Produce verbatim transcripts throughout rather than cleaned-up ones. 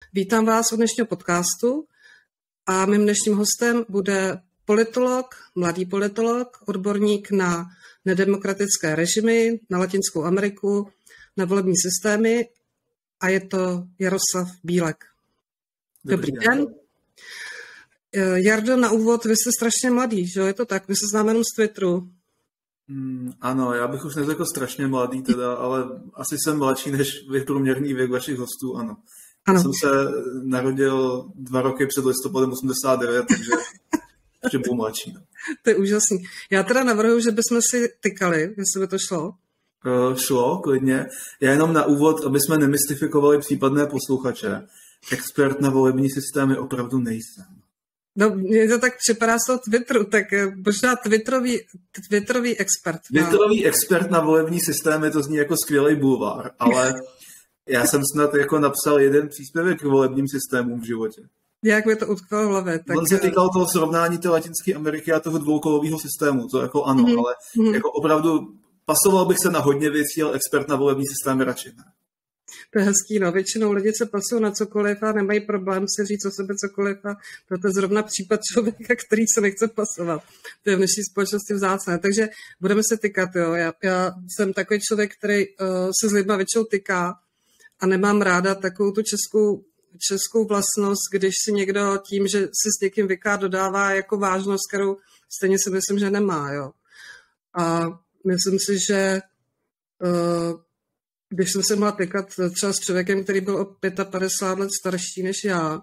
Vítám vás u dnešního podcastu a mým dnešním hostem bude politolog, mladý politolog, odborník na nedemokratické režimy, na Latinskou Ameriku, na volební systémy a je to Jaroslav Bílek. Dobrý, Dobrý den. den. Jardo, na úvod, vy jste strašně mladý, že jo? Je to tak? My se známe jenom z Twitteru. Mm, ano, já bych už neřekl strašně mladý teda, ale asi jsem mladší než průměrný věk vašich hostů, ano. ano. Jsem se narodil dva roky před listopadem osmdesát devět, takže ještě budu mladší. No. To je úžasný. Já teda navrhuji, že bychom si tykali, jestli by to šlo. Uh, šlo, klidně. Já jenom na úvod, aby jsme nemystifikovali případné posluchače. Expert na volební systémy opravdu nejsem. No, mně to tak připadá z toho Twitteru, tak možná Twitterový, Twitterový expert. Twitterový no. expert na volební systémy, to zní jako skvělý bulvár, ale já jsem snad jako napsal jeden příspěvek k volebním systémům v životě. Jak mi to utkalo v hlavě. Tak... On se týkal toho srovnání té Latinské Ameriky a toho dvoukolového systému, to jako ano, mm-hmm. ale mm-hmm. jako opravdu pasoval bych se na hodně věcí, ale expert na volební systémy radši ne. To je hezký, no. Většinou lidi se pasují na cokoliv a nemají problém si říct o sebe cokoliv a to je zrovna případ člověka, který se nechce pasovat. To je v naší společnosti vzácné. Takže budeme se tykat, jo. Já, já jsem takový člověk, který uh, se s lidma většinou tyká a nemám ráda takovou tu českou, českou vlastnost, když si někdo tím, že si s někým vyká, dodává jako vážnost, kterou stejně si myslím, že nemá, jo. A myslím si, že uh, když jsem se mohla tykat třeba s člověkem, který byl o padesát pět let starší než já,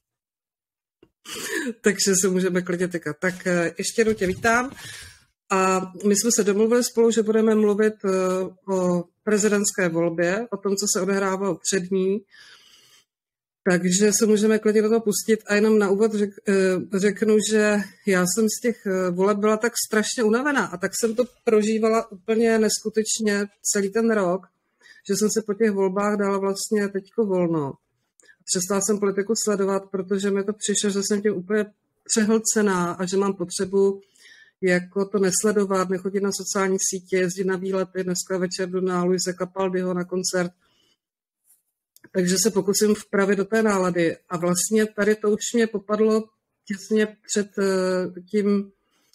takže se můžeme klidně tykat. Tak ještě jednou tě vítám. A my jsme se domluvili spolu, že budeme mluvit o prezidentské volbě, o tom, co se odehrávalo před ní. Takže se můžeme klidně do toho pustit. A jenom na úvod řek, řeknu, že já jsem z těch voleb byla tak strašně unavená a tak jsem to prožívala úplně neskutečně celý ten rok, že jsem se po těch volbách dala vlastně teďko volno. Přestala jsem politiku sledovat, protože mi to přišlo, že jsem tím úplně přehlcená a že mám potřebu jako to nesledovat, nechodit na sociální sítě, jezdit na výlety, dneska večer jdu na Luise Capaldiho na koncert. Takže se pokusím vpravit do té nálady. A vlastně tady to už mě popadlo těsně před tím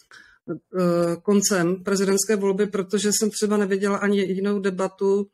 koncem prezidentské volby, protože jsem třeba neviděla ani jinou debatu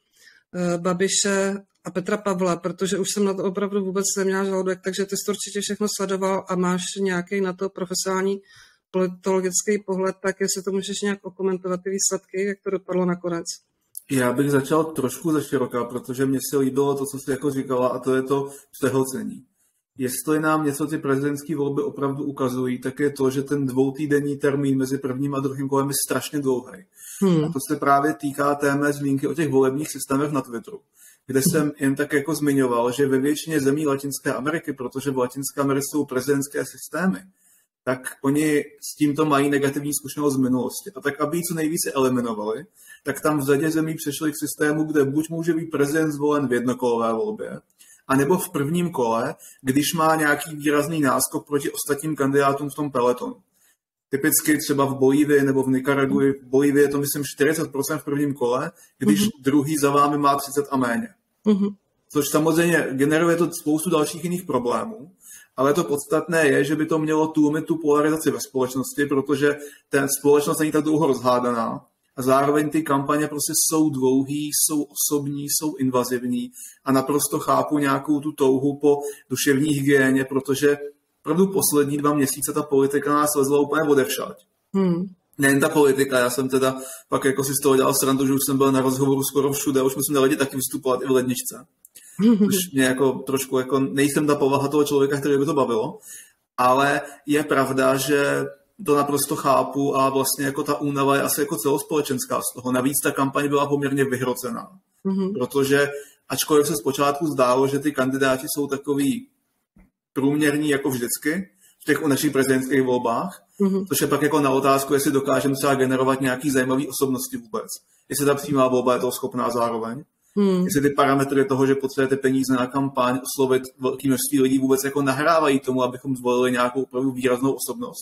Babiše a Petra Pavla, protože už jsem na to opravdu vůbec neměla žaludek, takže ty jsi to určitě všechno sledoval a máš nějaký na to profesionální politologický pohled, tak jestli to můžeš nějak okomentovat ty výsledky, jak to dopadlo nakonec. Já bych začal trošku ze široka, protože mně se líbilo to, co jsi jako říkala, a to je to přehlcení. Jestli nám něco ty prezidentské volby opravdu ukazují, tak je to, že ten dvoutýdenní termín mezi prvním a druhým kolem je strašně dlouhý. Hmm. A to se právě týká té mé zmínky o těch volebních systémech na Twitteru, kde jsem jen tak jako zmiňoval, že ve většině zemí Latinské Ameriky, protože v Latinské Americe jsou prezidentské systémy, tak oni s tímto mají negativní zkušenost z minulosti. A tak, aby ji co nejvíce eliminovali, tak tam v řadě zemí přešli k systému, kde buď může být prezident zvolen v jednokolové volbě, anebo v prvním kole, když má nějaký výrazný náskok proti ostatním kandidátům v tom pelotonu. Typicky třeba v Bolívii nebo v Nikaraguji, v Bolívii je to myslím čtyřicet procent v prvním kole, když uh-huh. druhý za vámi má třicet a méně. Uh-huh. Což samozřejmě generuje to spoustu dalších jiných problémů, ale to podstatné je, že by to mělo tlumit tu polarizaci ve společnosti, protože ta společnost není tak dlouho rozhádaná a zároveň ty kampaně prostě jsou dlouhý, jsou osobní, jsou invazivní a naprosto chápu nějakou tu touhu po duševní hygieně, protože opravdu poslední dva měsíce ta politika nás lezla úplně odevšať. Hmm. Nejen ta politika, já jsem teda pak jako si z toho dělal srandu, že už jsem byl na rozhovoru skoro všude, už musím na lidi taky vystupovat i v ledničce. Což mě jako trošku, jako nejsem ta povaha toho člověka, který by to bavilo, ale je pravda, že to naprosto chápu a vlastně jako ta únava je asi jako celospolečenská z toho. Navíc ta kampaň byla poměrně vyhrocená, mm-hmm. protože ačkoliv se zpočátku zdálo, že ty kandidáti jsou takový průměrní jako vždycky v těch našich prezidentských volbách, mm-hmm. což je pak jako na otázku, jestli dokážeme třeba generovat nějaký zajímavý osobnosti vůbec. Jestli ta přímá volba je toho schopná zároveň. Hmm. Jestli ty parametry toho, že potřebujete peníze na kampaň, oslovit velké množství lidí vůbec jako nahrávají tomu, abychom zvolili nějakou opravdu výraznou osobnost.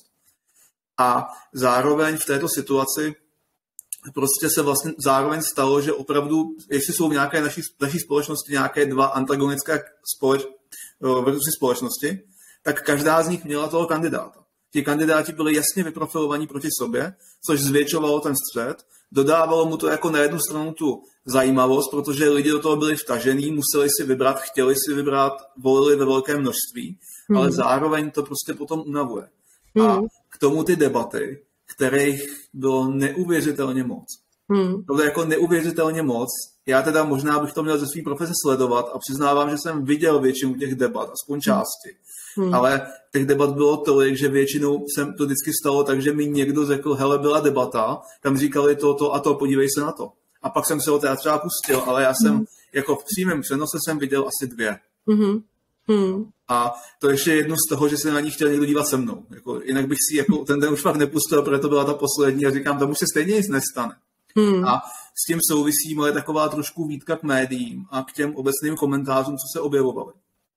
A zároveň v této situaci prostě se vlastně zároveň stalo, že opravdu, jestli jsou v nějaké naší, naší společnosti nějaké dva antagonické společ, verzi společnosti, tak každá z nich měla toho kandidáta. Ti kandidáti byli jasně vyprofilovaní proti sobě, což zvětšovalo ten střed, dodávalo mu to jako na jednu stranu tu zajímavost, protože lidi do toho byli vtažení, museli si vybrat, chtěli si vybrat, volili ve velkém množství, hmm. ale zároveň to prostě potom unavuje. Hmm. A k tomu ty debaty, kterých bylo neuvěřitelně moc. Hmm. To bylo jako neuvěřitelně moc. Já teda možná bych to měl ze své profese sledovat a přiznávám, že jsem viděl většinu těch debat, aspoň části. Hmm. Ale těch debat bylo tolik, že většinou jsem to vždycky stalo tak, že mi někdo řekl, hele, byla debata, tam říkali to, to a to, podívej se na to. A pak jsem se ho teda třeba pustil, ale já jsem hmm. jako v přímém přenose jsem viděl asi dvě. Hmm. Hmm. A to ještě jednu z toho, že se na ní chtěl někdo dívat se mnou. Jako, jinak bych si jako, ten den už fakt nepustil, protože to byla ta poslední a říkám, tam už se stejně nic nestane. Hmm. A s tím souvisí moje taková trošku výtka k médiím a k těm obecným komentářům, co se objevovaly.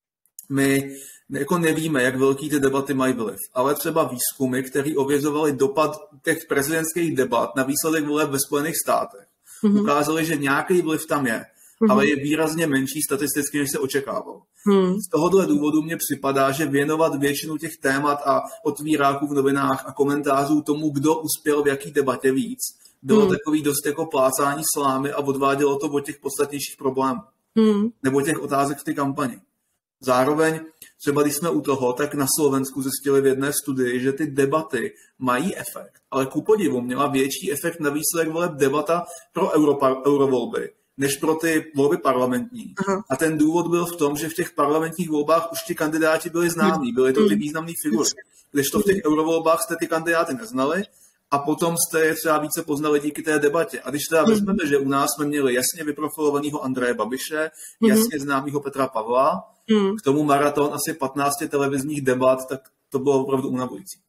My jako nevíme, jak velký ty debaty mají vliv, ale třeba výzkumy, které ověřovaly dopad těch prezidentských debat na výsledek voleb ve Spojených státech, hmm. ukázaly, že nějaký vliv tam je, hmm. ale je výrazně menší statisticky, než se očekávalo. Hmm. Z tohohle důvodu mně připadá, že věnovat většinu těch témat a otvíráků v novinách a komentářů tomu, kdo uspěl v jaký debatě víc, bylo hmm. takový dost jako plácání slámy a odvádělo to od těch podstatnějších problémů. Hmm. Nebo těch otázek v té kampani. Zároveň, třeba když jsme u toho, tak na Slovensku zjistili v jedné studii, že ty debaty mají efekt, ale ku podivu měla větší efekt na výsledek voleb debata pro Europar- eurovolby, než pro ty volby parlamentní. Aha. A ten důvod byl v tom, že v těch parlamentních volbách už ti kandidáti byli známí, byly to ty významné figury. Kdežto v těch eurovolbách jste ty kandidáty neznali, a potom jste je třeba více poznali díky té debatě. A když teda mm. vezmeme, že u nás jsme měli jasně vyprofilovaného Andreje Babiše, mm. jasně známého Petra Pavla, mm. k tomu maraton asi patnácti televizních debat, tak to bylo opravdu unavující.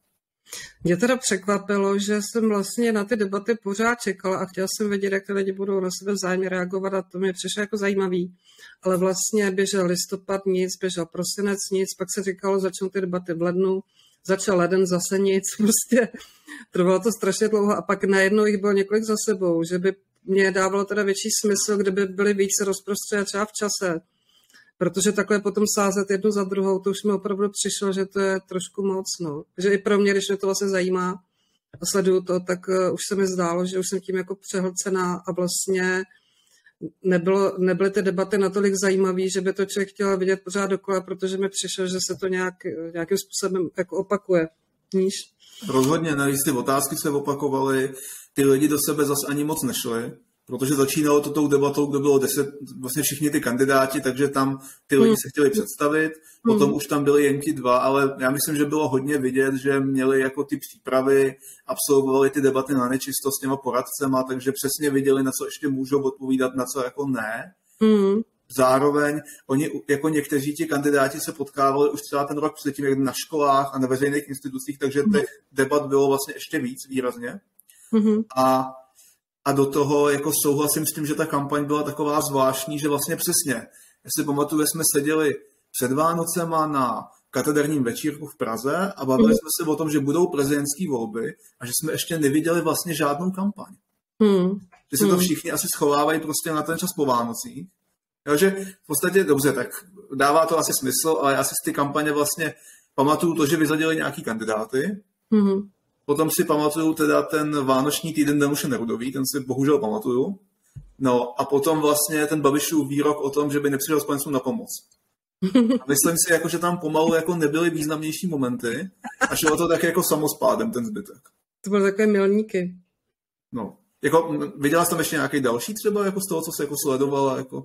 Mě teda překvapilo, že jsem vlastně na ty debaty pořád čekala a chtěla jsem vědět, jak ty lidi budou na sebe vzájemně reagovat a to mě přišlo jako zajímavý. Ale vlastně běžel listopad nic, běžel prosinec nic, pak se říkalo, začnou ty debaty v lednu, začal leden, zase nic, prostě trvalo to strašně dlouho a pak najednou jich bylo několik za sebou, že by mě dávalo teda větší smysl, kdyby byly víc rozprostřené třeba v čase, protože takhle potom sázet jednu za druhou, to už mi opravdu přišlo, že to je trošku moc, no. Že i pro mě, když mě to vlastně zajímá a sleduju to, tak uh, už se mi zdálo, že už jsem tím jako přehlcená a vlastně nebylo, nebyly ty debaty natolik zajímavé, že by to člověk chtěl vidět pořád dokola, protože mi přišlo, že se to nějak, nějakým způsobem jako opakuje. Víš? Rozhodně, navíc ty otázky se opakovaly, ty lidi do sebe zas ani moc nešli, protože začínalo to tou debatou, kdo bylo deset, vlastně všichni ty kandidáti, takže tam ty lidi se chtěli představit, potom hmm. už tam byli jen ti dva, ale já myslím, že bylo hodně vidět, že měli jako ty přípravy, absolvovali ty debaty na nečisto s těma poradcema, takže přesně viděli, na co ještě můžou odpovídat, na co jako ne. Hmm. Zároveň oni, jako někteří ti kandidáti se potkávali už třeba ten rok předtím jak na školách a na veřejných institucích, takže těch debat bylo vlastně ještě víc výrazně. Hmm. A A do toho jako souhlasím s tím, že ta kampaň byla taková zvláštní, že vlastně přesně, jestli pamatuju, jsme seděli před Vánocema na katedrním večírku v Praze a bavili mm. jsme se o tom, že budou prezidentské volby a že jsme ještě neviděli vlastně žádnou kampaň. Mm. Že se to všichni asi schovávají prostě na ten čas po Vánocích. Takže v podstatě dobře, tak dává to asi smysl, ale já si z ty kampaně vlastně pamatuju to, že vyzadili nějaký kandidáty. Mm. Potom si pamatuju teda ten vánoční týden Danuše Nerudový, ten si bohužel pamatuju. No a potom vlastně ten Babišův výrok o tom, že by nepřišel spojencům na pomoc. A myslím si, jako, že tam pomalu jako nebyly významnější momenty a šlo to tak jako samospádem ten zbytek. To byly takové milníky. No, jako viděla jsi tam ještě nějaký další třeba jako z toho, co se jako sledovala? Jako?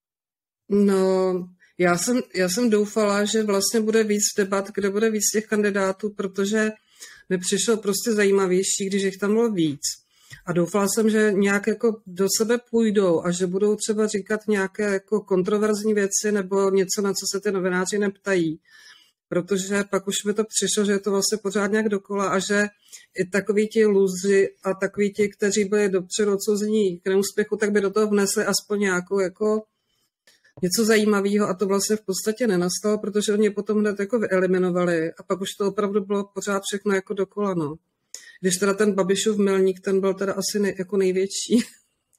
No, já jsem, já jsem doufala, že vlastně bude víc debat, kde bude víc těch kandidátů, protože mi přišlo prostě zajímavější, když jich tam bylo víc. A doufala jsem, že nějak jako do sebe půjdou a že budou třeba říkat nějaké jako kontroverzní věci nebo něco, na co se ty novináři neptají. Protože pak už mi to přišlo, že je to vlastně pořád nějak dokola a že i takoví ti lůzři a takoví ti, kteří byli dopředu odsouzení k neúspěchu, tak by do toho vnesli aspoň nějakou jako něco zajímavého a to vlastně v podstatě nenastalo, protože oni potom hned jako vyeliminovali a pak už to opravdu bylo pořád všechno jako dokola, no. Když teda ten Babišův milník, ten byl teda asi nej, jako největší.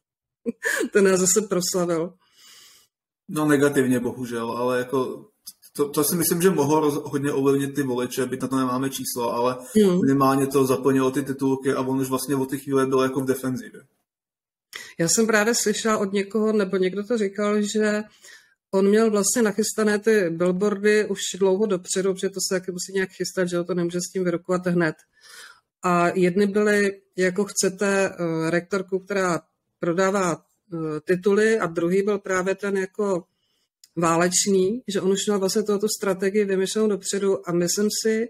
Ten nás zase proslavil. No negativně bohužel, ale jako To, to si myslím, že mohlo roz, hodně ovlivnit ty voliče, byť na to nemáme číslo, ale hmm. minimálně to zaplnilo ty titulky a on už vlastně od té chvíle byl jako v defenzivě. Já jsem právě slyšela od někoho, nebo někdo to říkal, že on měl vlastně nachystané ty billboardy už dlouho dopředu, protože to se taky musí nějak chystat, že to nemůže s tím vyrokovat hned. A jedny byly, jako chcete, uh, rektorku, která prodává uh, tituly, a druhý byl právě ten jako válečný, že on už měl vlastně tohoto strategii vymyšlenou dopředu a myslím si,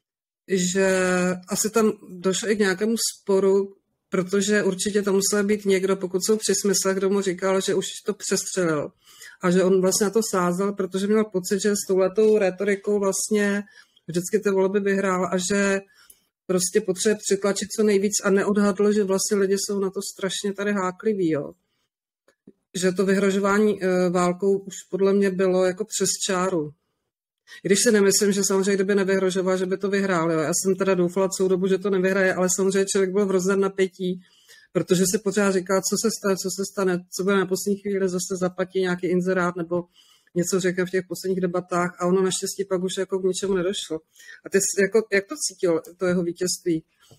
že asi tam došlo i k nějakému sporu, protože určitě tam musel být někdo, pokud jsou při smyslech, kdo mu říkal, že už to přestřelil. A že on vlastně na to sázel, protože měl pocit, že s touhletou rétorikou vlastně vždycky ty volby vyhrál a že prostě potřebuje přitlačit co nejvíc a neodhadl, že vlastně lidi jsou na to strašně tady hákliví, jo. Že to vyhrožování e, válkou už podle mě bylo jako přes čáru. I když si nemyslím, že samozřejmě, kdyby nevyhrožoval, že by to vyhrál. Jo. Já jsem teda doufala celou dobu, že to nevyhraje, ale samozřejmě člověk byl v rozdán napětí, protože si pořád říká, co se stane, co se stane, co bude na poslední chvíli, zase zaplatí nějaký inzerát nebo něco řekne v těch posledních debatách a ono naštěstí pak už jako k ničemu nedošlo. A ty jako, jak to cítil, to jeho vítězství?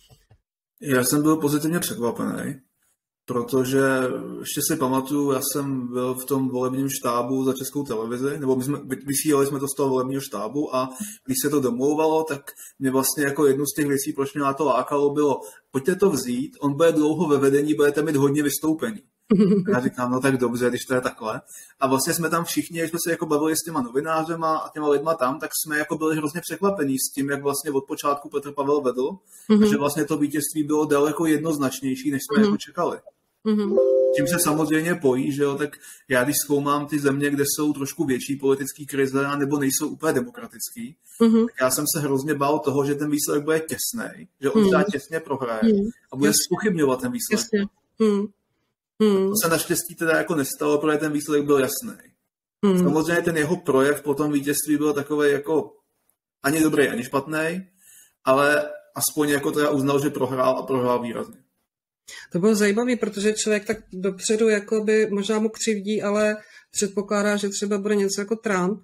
Já jsem byl pozitivně překvapený, protože ještě si pamatuju, já jsem byl v tom volebním štábu za Českou televizi, nebo my jsme, vysílali jsme to z toho volebního štábu a když se to domlouvalo, tak mě vlastně jako jednu z těch věcí, proč mě na to lákalo, bylo, pojďte to vzít, on bude dlouho ve vedení, budete mít hodně vystoupení. A já říkám, no tak dobře, když to je takhle. A vlastně jsme tam všichni, když jsme se jako bavili s těma novinářema a těma lidma tam, tak jsme jako byli hrozně překvapení s tím, jak vlastně od počátku Petr Pavel vedl, mm-hmm. a že vlastně to vítězství bylo daleko jednoznačnější, než jsme mm-hmm. jako čekali. Mm-hmm. Tím se samozřejmě pojí, že jo, tak já když zkoumám ty země, kde jsou trošku větší politický krize a nebo nejsou úplně demokratický, mm-hmm. tak já jsem se hrozně bál toho, že ten výsledek bude těsnej, že on mm-hmm. těsně prohraje mm-hmm. a bude zpochybňovat ten výsledek. Mm-hmm. Hmm. To se naštěstí teda jako nestalo, protože ten výsledek byl jasný. Hmm. Samozřejmě ten jeho projev po tom vítězství byl takový jako ani dobrý, ani špatný, ale aspoň jako teda uznal, že prohrál a prohrál výrazně. To bylo zajímavé, protože člověk tak dopředu jakoby možná mu křivdí, ale předpokládá, že třeba bude něco jako Trump.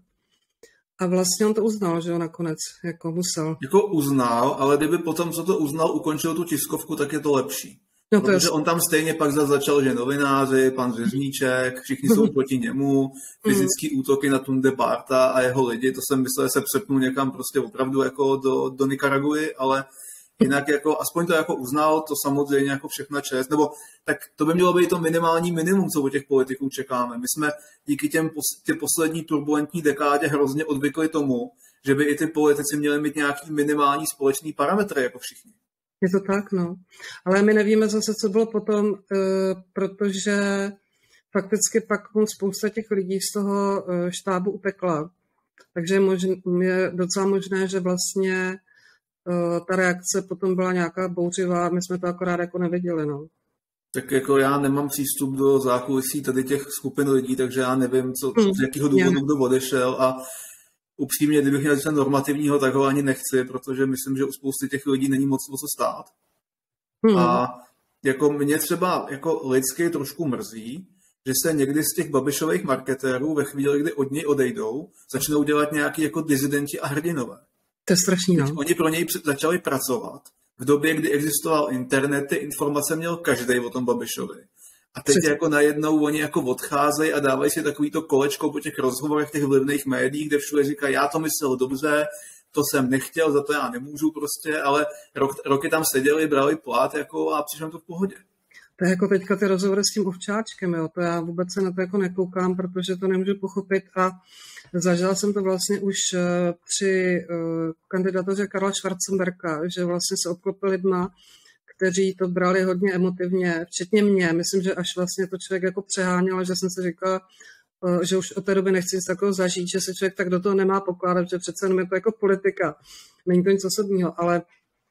A vlastně on to uznal, že jo, nakonec, jako musel. Jako uznal, ale kdyby potom, co to uznal, ukončil tu tiskovku, tak je to lepší. No to protože je... on tam stejně pak začal, že novináři, pan Řezníček, všichni jsou proti němu, fyzický útoky na Tunde Barta a jeho lidi, to jsem myslel, že se přepnul někam prostě opravdu jako do, do Nikaraguji, ale jinak jako, aspoň to jako uznal, to samozřejmě jako všechna čest, nebo tak to by mělo být to minimální minimum, co od těch politiků čekáme. My jsme díky těm tě poslední turbulentní dekádě hrozně odvykli tomu, že by i ty politici měli mít nějaký minimální společný parametry jako všichni. Je to tak, no. Ale my nevíme zase, co bylo potom, protože fakticky pak spousta těch lidí z toho štábu utekla. Takže je, možné, je docela možné, že vlastně ta reakce potom byla nějaká bouřivá, my jsme to akorát jako neviděli, no. Tak jako já nemám přístup do zákulisí tady těch skupin lidí, takže já nevím, co, hmm. z jakého důvodu kdo odešel a upřímně, kdybych měl něco normativního, tak ho ani nechci, protože myslím, že u spousty těch lidí není moc o co stát. Hmm. A jako mě třeba jako lidsky trošku mrzí, že se někdy z těch Babišových marketérů ve chvíli, kdy od něj odejdou, začnou dělat nějaký jako dizidenti a hrdinové. To je strašný, no. Oni pro něj začali pracovat v době, kdy existoval internet, ty informace měl každej o tom Babišovi. A teď jako najednou oni jako odcházejí a dávají si takovýto kolečko po těch rozhovorech těch vlivných médií, kde všude říkají, já to myslel dobře, to jsem nechtěl, za to já nemůžu prostě, ale rok, roky tam seděli, brali plat jako a přišlo to v pohodě. To je jako teďka ty rozhovory s tím Ovčáčkem, jo, to já vůbec se na to jako nekoukám, protože to nemůžu pochopit a zažila jsem to vlastně už při kandidatuře Karla Schwarzenberga, že vlastně se obklopil lidma, kteří to brali hodně emotivně, včetně mě. Myslím, že až vlastně to člověk jako přeháněl, že jsem si říkala, že už od té doby nechci nic takového zažít, že se člověk tak do toho nemá pokládat, že přece jenom je to jako politika. Není to nic osobního, ale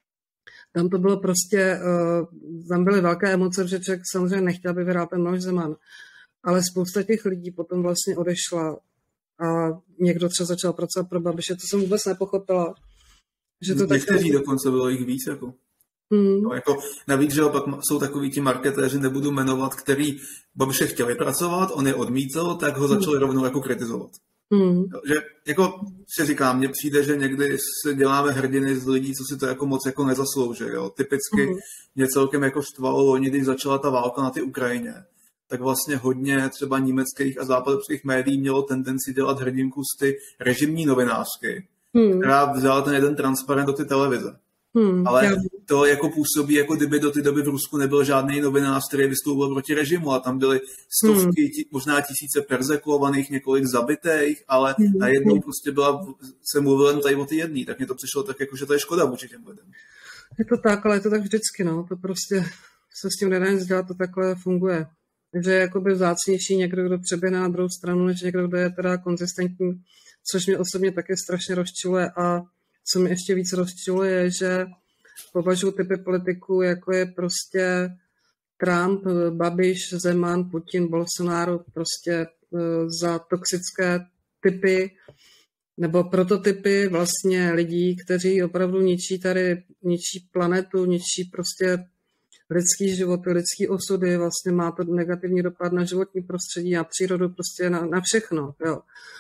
tam to bylo prostě, tam byly velké emoce, že člověk samozřejmě nechtěl, aby vyhrál ten Miloš Zeman. Ale spousta těch lidí potom vlastně odešla a někdo třeba začal pracovat pro Babiše, to jsem vůbec nepochopila. Že to někteří tak... dokonce bylo jich víc, jako. Hmm. No, jako, navíc, že opak jsou takový ti marketéři, nebudu jmenovat, který Babiše chtěli pracovat, on je odmítl, tak ho začali hmm. rovnou jako kritizovat. Hmm. Že jako si říkám, mně přijde, že někdy si děláme hrdiny z lidí, co si to jako moc jako nezaslouží. Jo. Typicky hmm. mě celkem jako štvalo loni, když začala ta válka na ty Ukrajině, tak vlastně hodně třeba německých a západoevropských médií mělo tendenci dělat hrdinku z ty režimní novinářky, hmm. která vzala ten jeden transparent do ty televize. Hmm, ale já... to jako působí, jako kdyby do té doby v Rusku nebyl žádný novinář, který vystoupil proti režimu a tam byly stovky, hmm. tí, možná tisíce perzekvovaných, několik zabitých, ale hmm. najednou prostě byla, se mluvil jen tady o ty jedný, tak mě to přišlo tak, jako, že to je škoda vůči těm lidem. Je to tak, ale je to tak vždycky, no, to prostě se s tím nedá nic dělat, to takhle funguje. Že je jakoby vzácnější někdo, kdo přeběhne na druhou stranu, než někdo, kdo je teda konzistentní, což mě osobně taky strašně rozčiluje a co mě ještě víc rozčiluje, je, že považuji typy politiků, jako je prostě Trump, Babiš, Zeman, Putin, Bolsonaro, prostě za toxické typy nebo prototypy vlastně lidí, kteří opravdu ničí tady, ničí planetu, ničí prostě lidský život, lidský osudy, vlastně má to negativní dopad na životní prostředí a přírodu, prostě na, na všechno. Jo.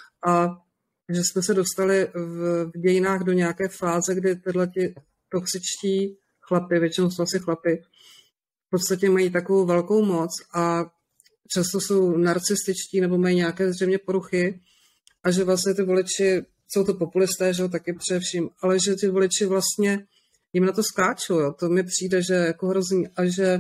A že jsme se dostali v, v dějinách do nějaké fáze, kdy tyhle ti toxičtí chlapy, většinou jsou asi chlapy, v podstatě mají takovou velkou moc a často jsou narcističtí nebo mají nějaké zřejmě poruchy a že vlastně ty voliči, jsou to populisté, že jo, taky především, ale že ty voliči vlastně jim na to skáčou, jo. To mi přijde, že jako hrozný a že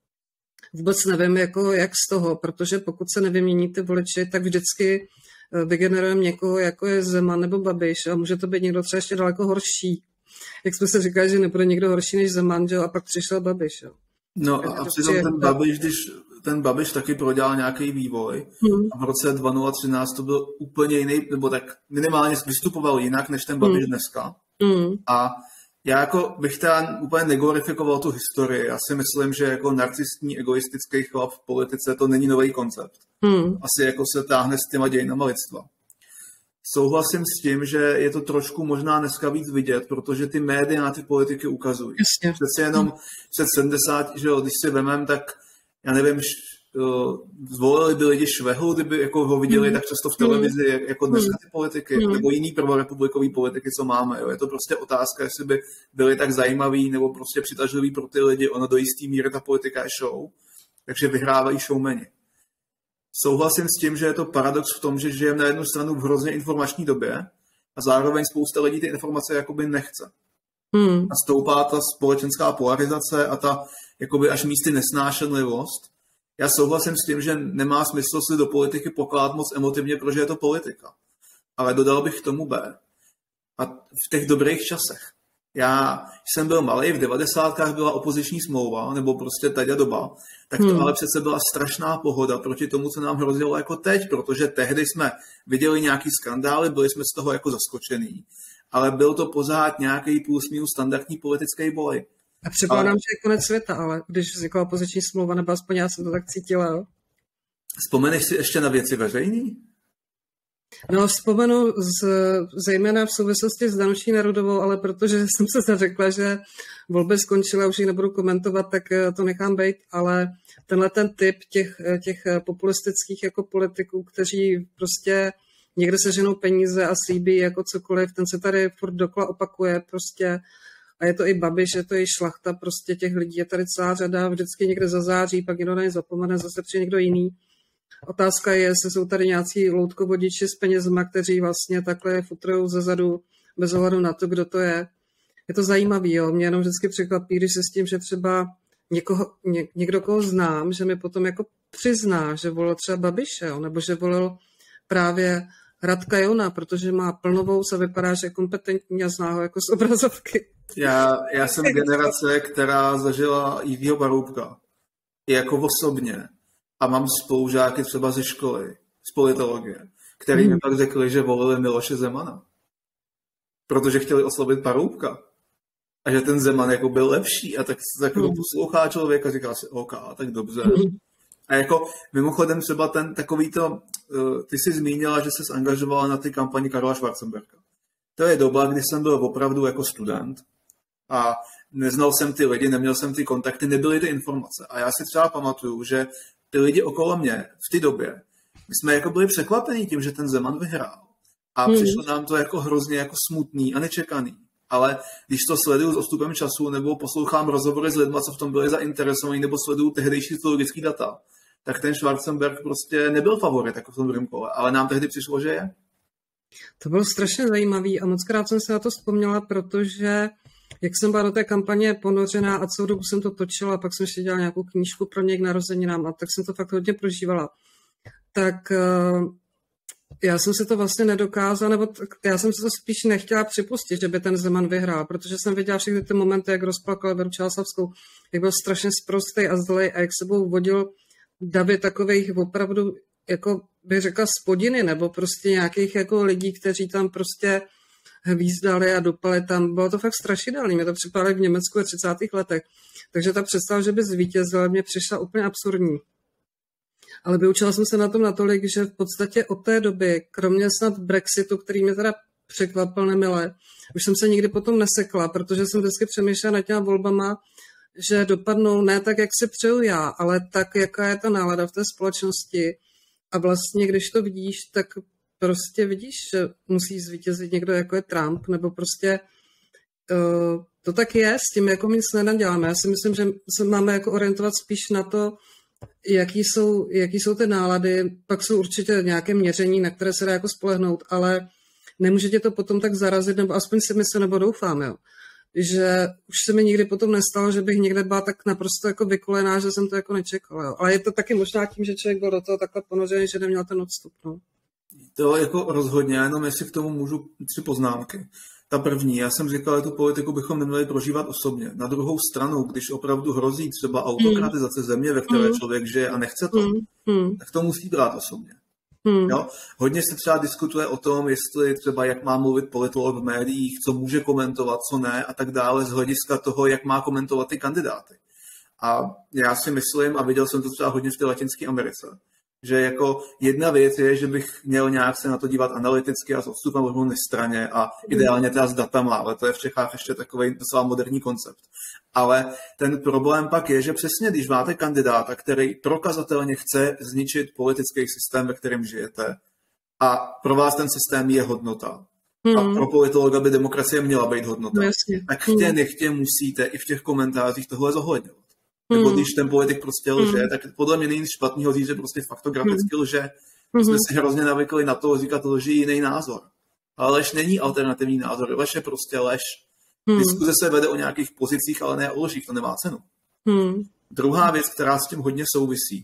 vůbec nevím, jako jak z toho, protože pokud se nevymění ty voliči, tak vždycky vygenerujeme někoho, jako je Zeman nebo Babiš a může to být někdo třeba ještě daleko horší. Jak jsme se říkali, že nebude někdo horší než Zeman, že jo, a pak přišel Babiš, jo. No a, a přitom ten Babiš, když ten Babiš taky prodělal nějaký vývoj hmm. a v roce dva tisíce třináct to byl úplně jiný, nebo tak minimálně vystupoval jinak než ten Babiš hmm. dneska. Hmm. A já jako bych teda úplně neglorifikoval tu historii. Já si myslím, že jako narcistní, egoistický chlap v politice to není nový koncept. Hmm. Asi jako se táhne s těma dějinama lidstva. Souhlasím s tím, že je to trošku možná dneska víc vidět, protože ty média na ty politiky ukazují. Jasně. Přece jenom hmm. před sedmdesáti, že jo, když si vemem, tak já nevím, zvolili by lidi Švehlu, kdyby jako ho viděli mm. tak často v televizi, jako dneska ty politiky, mm. nebo jiný prvorepublikový politiky, co máme. Jo. Je to prostě otázka, jestli by byli tak zajímaví nebo prostě přitažliví pro ty lidi. Ono do jistý míry ta politika je show, takže vyhrávají showmeni. Souhlasím s tím, že je to paradox v tom, že žijeme na jednu stranu v hrozně informační době a zároveň spousta lidí ty informace jakoby nechce. Mm. A stoupá ta společenská polarizace a ta jakoby až místy nesnášenlivost. Já souhlasím s tím, že nemá smysl si do politiky pokládat moc emotivně, protože je to politika. Ale dodal bych k tomu B. A v těch dobrých časech. Já jsem byl malý, v devadesátkách byla opoziční smlouva, nebo prostě taďa doba, tak to hmm. ale přece byla strašná pohoda proti tomu, co nám hrozilo jako teď, protože tehdy jsme viděli nějaký skandály, byli jsme z toho jako zaskočený, ale byl to pořád nějaký plus minus standardní politický boj. A předpokládám, že je konec světa, ale když vznikla opoziční smlouva, nebo aspoň já jsem to tak cítila. Jo? Vzpomeneš si ještě na věci veřejný? No, vzpomenu z, zejména v souvislosti s Danuší Nerudovou, ale protože jsem se zařekla, že volby skončily, už ji nebudu komentovat, tak to nechám být, ale tenhle ten typ těch, těch populistických jako politiků, kteří prostě někde seženou peníze a slíbí jako cokoliv, ten se tady furt dokola opakuje prostě. A je to i Babiš, je to i Šlachta, prostě těch lidí je tady celá řada, vždycky někde zazáří, pak někdo na ně zapomene, zase přijde někdo jiný. Otázka je, jestli jsou tady nějací loutkovodiči s penězma, kteří vlastně takhle futrujou zezadu bez ohledu na to, kdo to je. Je to zajímavý, jo. Mě jenom vždycky překvapí, když se s tím, že třeba někoho, ně, někdo, koho znám, že mi potom jako přizná, že volil třeba Babiše, jo, nebo že volil právě Radka Jona, protože má plnovous a vypadá, že je kompetentní a zná ho jako z obrazovky. Já, já jsem generace, která zažila Jiřího Paroubka. I jako osobně. A mám spolužáky třeba ze školy, z politologie, který hmm. mi pak řekli, že volili Miloše Zemana. Protože chtěli oslovit Paroubka. A že ten Zeman jako byl lepší. A tak tak hmm. poslouchá člověk a říká si, OK, tak dobře. Hmm. A jako mimochodem třeba ten takovýto, ty jsi zmínila, že jsi angažovala na ty kampani Karla Schwarzenberga. To je doba, kdy jsem byl opravdu jako student a neznal jsem ty lidi, neměl jsem ty kontakty, nebyly ty informace. A já si třeba pamatuju, že ty lidi okolo mě v té době, my jsme jako byli překvapení tím, že ten Zeman vyhrál. a hmm. přišlo nám to jako hrozně jako smutný a nečekaný. Ale když to sleduju s odstupem času nebo poslouchám rozhovory s lidmi, co v tom byli zainteresovaní, nebo sleduju tehdejší sociologické data, tak ten Schwarzenberg prostě nebyl favorit jako v tom druhém kole, ale nám tehdy přišlo, že je. To bylo strašně zajímavý a moc krát jsem se na to vzpomněla, protože jak jsem byla do té kampaně ponořená a celou dobu jsem to točila, pak jsem ještě dělala nějakou knížku pro něj k narozeninám a tak jsem to fakt hodně prožívala. Tak já jsem se to vlastně nedokázala, nebo já jsem se to spíš nechtěla připustit, že by ten Zeman vyhrál, protože jsem viděla všechny ty momenty, jak rozplakal Věru Čáslavskou, jak byl strašně sprostej a zlej a jak sebou vodil davy takových opravdu, jako bych řekla, spodiny, nebo prostě nějakých jako lidí, kteří tam prostě hvízdali a dopali tam. Bylo to fakt strašidelný, mě to připadalo v Německu ve třicátých letech. Takže ta představa, že by zvítězil, mě přišla úplně absurdní. Ale vyučila jsem se na tom natolik, že v podstatě od té doby, kromě snad Brexitu, který mě teda překvapil nemile, už jsem se nikdy potom nesekla, protože jsem vždycky přemýšlela nad těma volbama, že dopadnou ne tak, jak si přeju já, ale tak, jaká je ta nálada v té společnosti. A vlastně, když to vidíš, tak prostě vidíš, že musí zvítězit někdo, jako je Trump, nebo prostě uh, to tak je, s tím jako my nic nenaděláme. Já si myslím, že se máme jako orientovat spíš na to, jaký jsou, jaký jsou ty nálady, pak jsou určitě nějaké měření, na které se dá jako spolehnout, ale nemůže tě to potom tak zarazit, nebo aspoň si myslím, nebo doufám, jo, že už se mi nikdy potom nestalo, že bych někde byla tak naprosto jako vykolená, že jsem to jako nečekala. Jo. Ale je to taky možná tím, že člověk byl do toho takhle ponořený, že neměl ten odstup. No. To jako rozhodně, jenom jestli k tomu můžu tři poznámky. Ta první, já jsem říkal, že tu politiku bychom neměli prožívat osobně. Na druhou stranu, když opravdu hrozí třeba autokratizace země, ve které člověk žije a nechce to, tak to musí brát osobně. Hmm. Jo? Hodně se třeba diskutuje o tom, jestli třeba jak má mluvit politolog v médiích, co může komentovat, co ne a tak dále z hlediska toho, jak má komentovat ty kandidáty. A já si myslím, a viděl jsem to třeba hodně v té Latinské Americe, že jako jedna věc je, že bych měl nějak se na to dívat analyticky a s odstupem možnou nestraně a ideálně teda s datama, ale to je v Čechách ještě takový docela moderní koncept. Ale ten problém pak je, že přesně když máte kandidáta, který prokazatelně chce zničit politický systém, ve kterém žijete, a pro vás ten systém je hodnota, hmm. a pro politologa by demokracie měla být hodnota, no, tak chtě hmm. nechtě musíte i v těch komentářích tohle zohledňovat. Hmm. Nebo když ten politik prostě lže, hmm. tak podle mě není špatného říct, že prostě faktograficky hmm. lže. My jsme si hrozně navykli na to říkat lži jiný názor. Ale lež není alternativní názor, lež je prostě lež. Hmm. Diskuze se vede o nějakých pozicích, ale ne o lžích, to nemá cenu. Hmm. Druhá věc, která s tím hodně souvisí,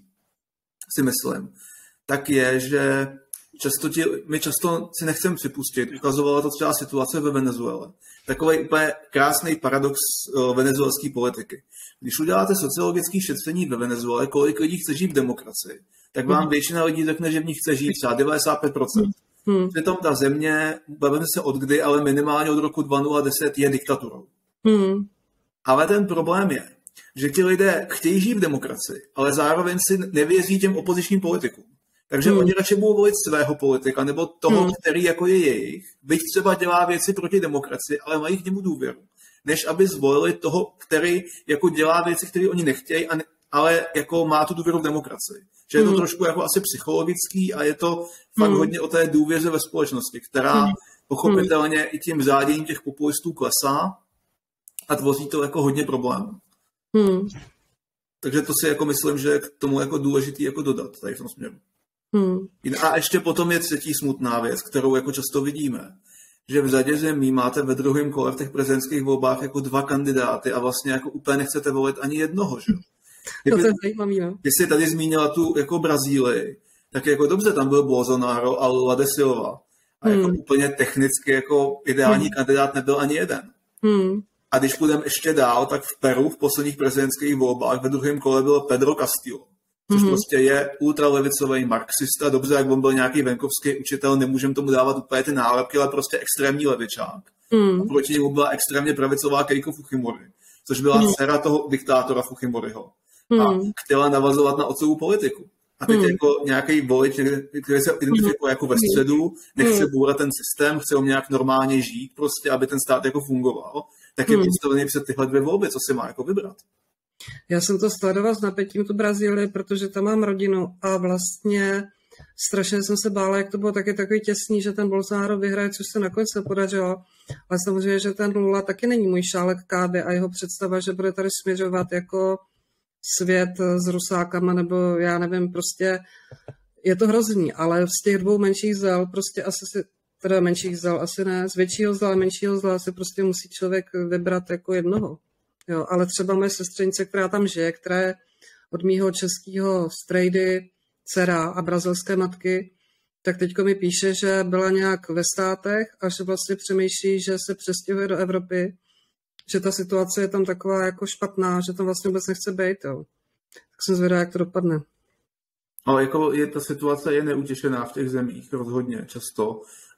si myslím, tak je, že často ti, my často si nechceme připustit, ukazovala to třeba situace ve Venezuele. Takový úplně krásný paradox uh, venezuelské politiky. Když uděláte sociologické šetření ve Venezuele, kolik lidí chce žít v demokracii, tak vám hmm. většina lidí řekne, že v ní chce žít třeba devadesát pět procent. Hmm. Přitom ta země, bavíme se od kdy, ale minimálně od roku dva tisíce deset je diktaturou. Hmm. Ale ten problém je, že ti lidé chtějí žít v demokracii, ale zároveň si nevěří těm opozičním politikům. Takže hmm. oni radši budou volit svého politika, nebo toho, hmm. který jako je jejich, byť třeba dělá věci proti demokracii, ale mají k němu důvěru, než aby zvolili toho, který jako dělá věci, které oni nechtějí, ale jako má tu důvěru v demokracii. Že je to hmm. trošku jako asi psychologický a je to fakt hmm. hodně o té důvěře ve společnosti, která hmm. pochopitelně hmm. i tím řáděním těch populistů klesá a tvoří to jako hodně problémů. Hmm. Takže to si jako myslím, že je k tomu jako důležitý jako dodat tady v tom směru. Hmm. A ještě potom je třetí smutná věc, kterou jako často vidíme, že v řadě zemí máte ve druhém kole v těch prezidentských volbách jako dva kandidáty a vlastně jako úplně nechcete volit ani jednoho, že? Kdyby, to je zajímavý, no. Když jsi tady zmínila tu jako Brazílii, tak jako dobře, tam byl Bolsonaro a Lula da Silva. A jako hmm. úplně technicky jako ideální hmm. kandidát nebyl ani jeden. Hmm. A když půjdeme ještě dál, tak v Peru v posledních prezidentských volbách ve druhém kole byl Pedro Castillo, což hmm. prostě je ultralevicový marxista. Dobře, jak on byl nějaký venkovský učitel, nemůžeme tomu dávat úplně ty nálepky, ale prostě extrémní levičák. Hmm. A proti němu byla extrémně pravicová Keiko Fujimori, což byla hmm. dcera toho diktátora Fujimoriho. Hmm. A chtěla navazovat na otcovu politiku. A teď hmm. jako nějaký volič, který se identifikuje jako ve středu, nechce bourat ten systém, chce ho nějak normálně žít, prostě, aby ten stát jako fungoval, tak je hmm. postavený před tyhle dvě volby, co si má jako vybrat. Já jsem to sledovala s napětím tu Brazílii, protože tam mám rodinu a vlastně strašně jsem se bála, jak to bylo taky takový těsný, že ten Bolsonaro vyhraje, což se nakonec nepodařilo. Ale samozřejmě, že ten Lula taky není můj šálek kády a jeho představa, že bude tady směřovat jako svět s rusákama, nebo já nevím, prostě je to hrozný, ale z těch dvou menších zel prostě asi si, teda menších zel asi ne, z většího zla a menšího zla si prostě musí člověk vybrat jako jednoho. Jo, ale třeba moje sestřenice, která tam žije, která je od mýho českého strejdy, dcera a brazilské matky, tak teďko mi píše, že byla nějak ve státech a že vlastně přemýšlí, že se přestěhuje do Evropy, že ta situace je tam taková jako špatná, že tam vlastně vůbec nechce být. Jo. Tak jsem zvědavá, jak to dopadne. Ale jako je, ta situace je neutěšená v těch zemích rozhodně často.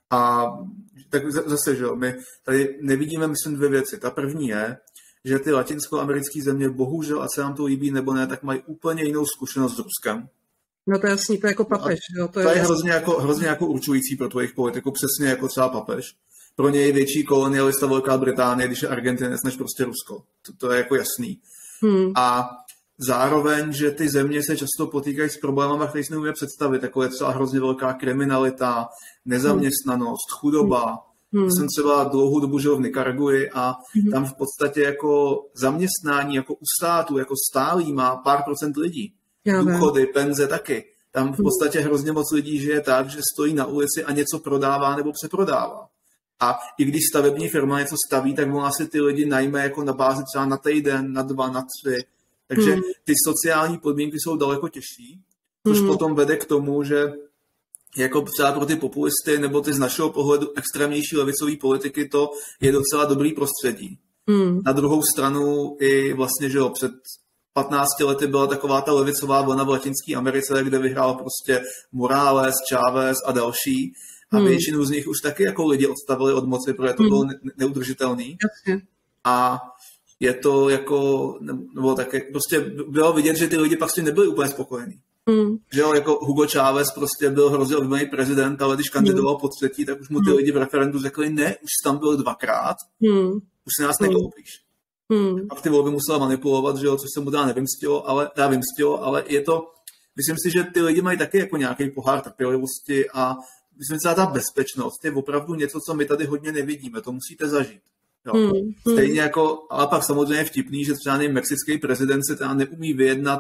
A tak zase, že my tady nevidíme, myslím, dvě věci. Ta první je, že ty latinskoamerické země bohužel, ať se nám to líbí nebo ne, tak mají úplně jinou zkušenost s Ruskem. No to je jasný, to je jako papež. Jo, to je, to je hrozně, jako, hrozně jako určující pro tvojich politiku, přesně jako třeba papež. Pro něj je větší kolonialista Velká Británie, když je Argentinec, než prostě Rusko. To, to je jako jasný. Hmm. A zároveň, že ty země se často potýkají s problémami, které si nemůžeme představit, jako je třeba hrozně velká kriminalita, nezaměstnanost, chudoba. Hmm. Jsem třeba dlouhou dobu žil v Nikaraguji a hmm. tam v podstatě jako zaměstnání jako u státu, jako stálý má pár procent lidí. Já důchody, ne. penze taky. Tam v podstatě hrozně moc lidí žije tak, že stojí na ulici a něco prodává nebo přeprodává. A i když stavební firma něco staví, tak ona si ty lidi najme jako na bázi třeba na týden, na dva, na tři. Takže hmm. ty sociální podmínky jsou daleko těžší, což hmm. potom vede k tomu, že jako třeba pro ty populisty nebo ty z našeho pohledu extrémnější levicové politiky to je docela dobrý prostředí. Hmm. Na druhou stranu i vlastně, že jo, před patnácti lety byla taková ta levicová vlna v Latinské Americe, kde vyhrál prostě Morales, Chávez a další. A hmm. většinu z nich už taky jako lidi odstavili od moci, protože to hmm. bylo ne- neudržitelný. Jasně. A je to jako, nebo také, prostě bylo vidět, že ty lidi pak si nebyli úplně spokojení. Hmm. Že jo, jako Hugo Chávez prostě byl hrozně oblíbený prezident, ale když kandidoval hmm. po třetí, tak už mu ty lidi v referendu řekli, ne, už jsi tam byl dvakrát, hmm. už si nás nekoupíš. Hmm. A ty volby musela manipulovat, že jo, což se mu dá nevymstilo, ale dá vymstilo, ale je to, myslím si, že ty lidi mají taky jako nějaký pohár trpělivosti a myslím, že ta bezpečnost je opravdu něco, co my tady hodně nevidíme, to musíte zažít. Jo. Hmm. Stejně jako, ale pak samozřejmě je vtipný, že třeba mexický prezident se teda neumí vyjednat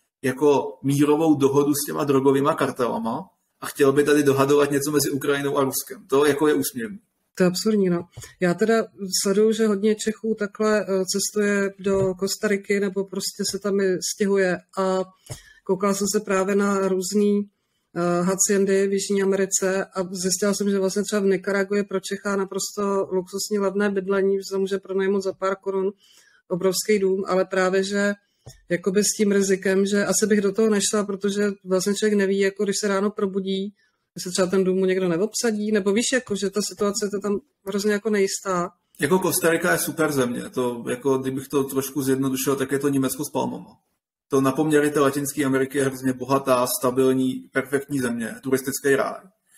jako mírovou dohodu s těma drogovýma kartelama a chtěl by tady dohadovat něco mezi Ukrajinou a Ruskem. To jako je úsměvný. To je absurdní, no. Já teda sleduju, že hodně Čechů takhle cestuje do Kostariky nebo prostě se tam stěhuje a koukala jsem se právě na různý uh, haciendy v Jižní Americe a zjistila jsem, že vlastně třeba v Nikaragu je pro Čecha naprosto luxusní levné bydlení, že se může pronajmout za pár korun obrovský dům, ale právě, že jakoby s tím rizikem, že asi bych do toho nešla, protože vlastně člověk neví, jako když se ráno probudí, že se třeba ten dům někdo neobsadí, nebo víš, jako, že ta situace je tam hrozně jako nejistá. Jako Kostarika je super země, to, jako, kdybych to trošku zjednodušil, tak je to Německo s palmama. To na poměry té Latinské Ameriky je hrozně bohatá, stabilní, perfektní země, turistický ráj.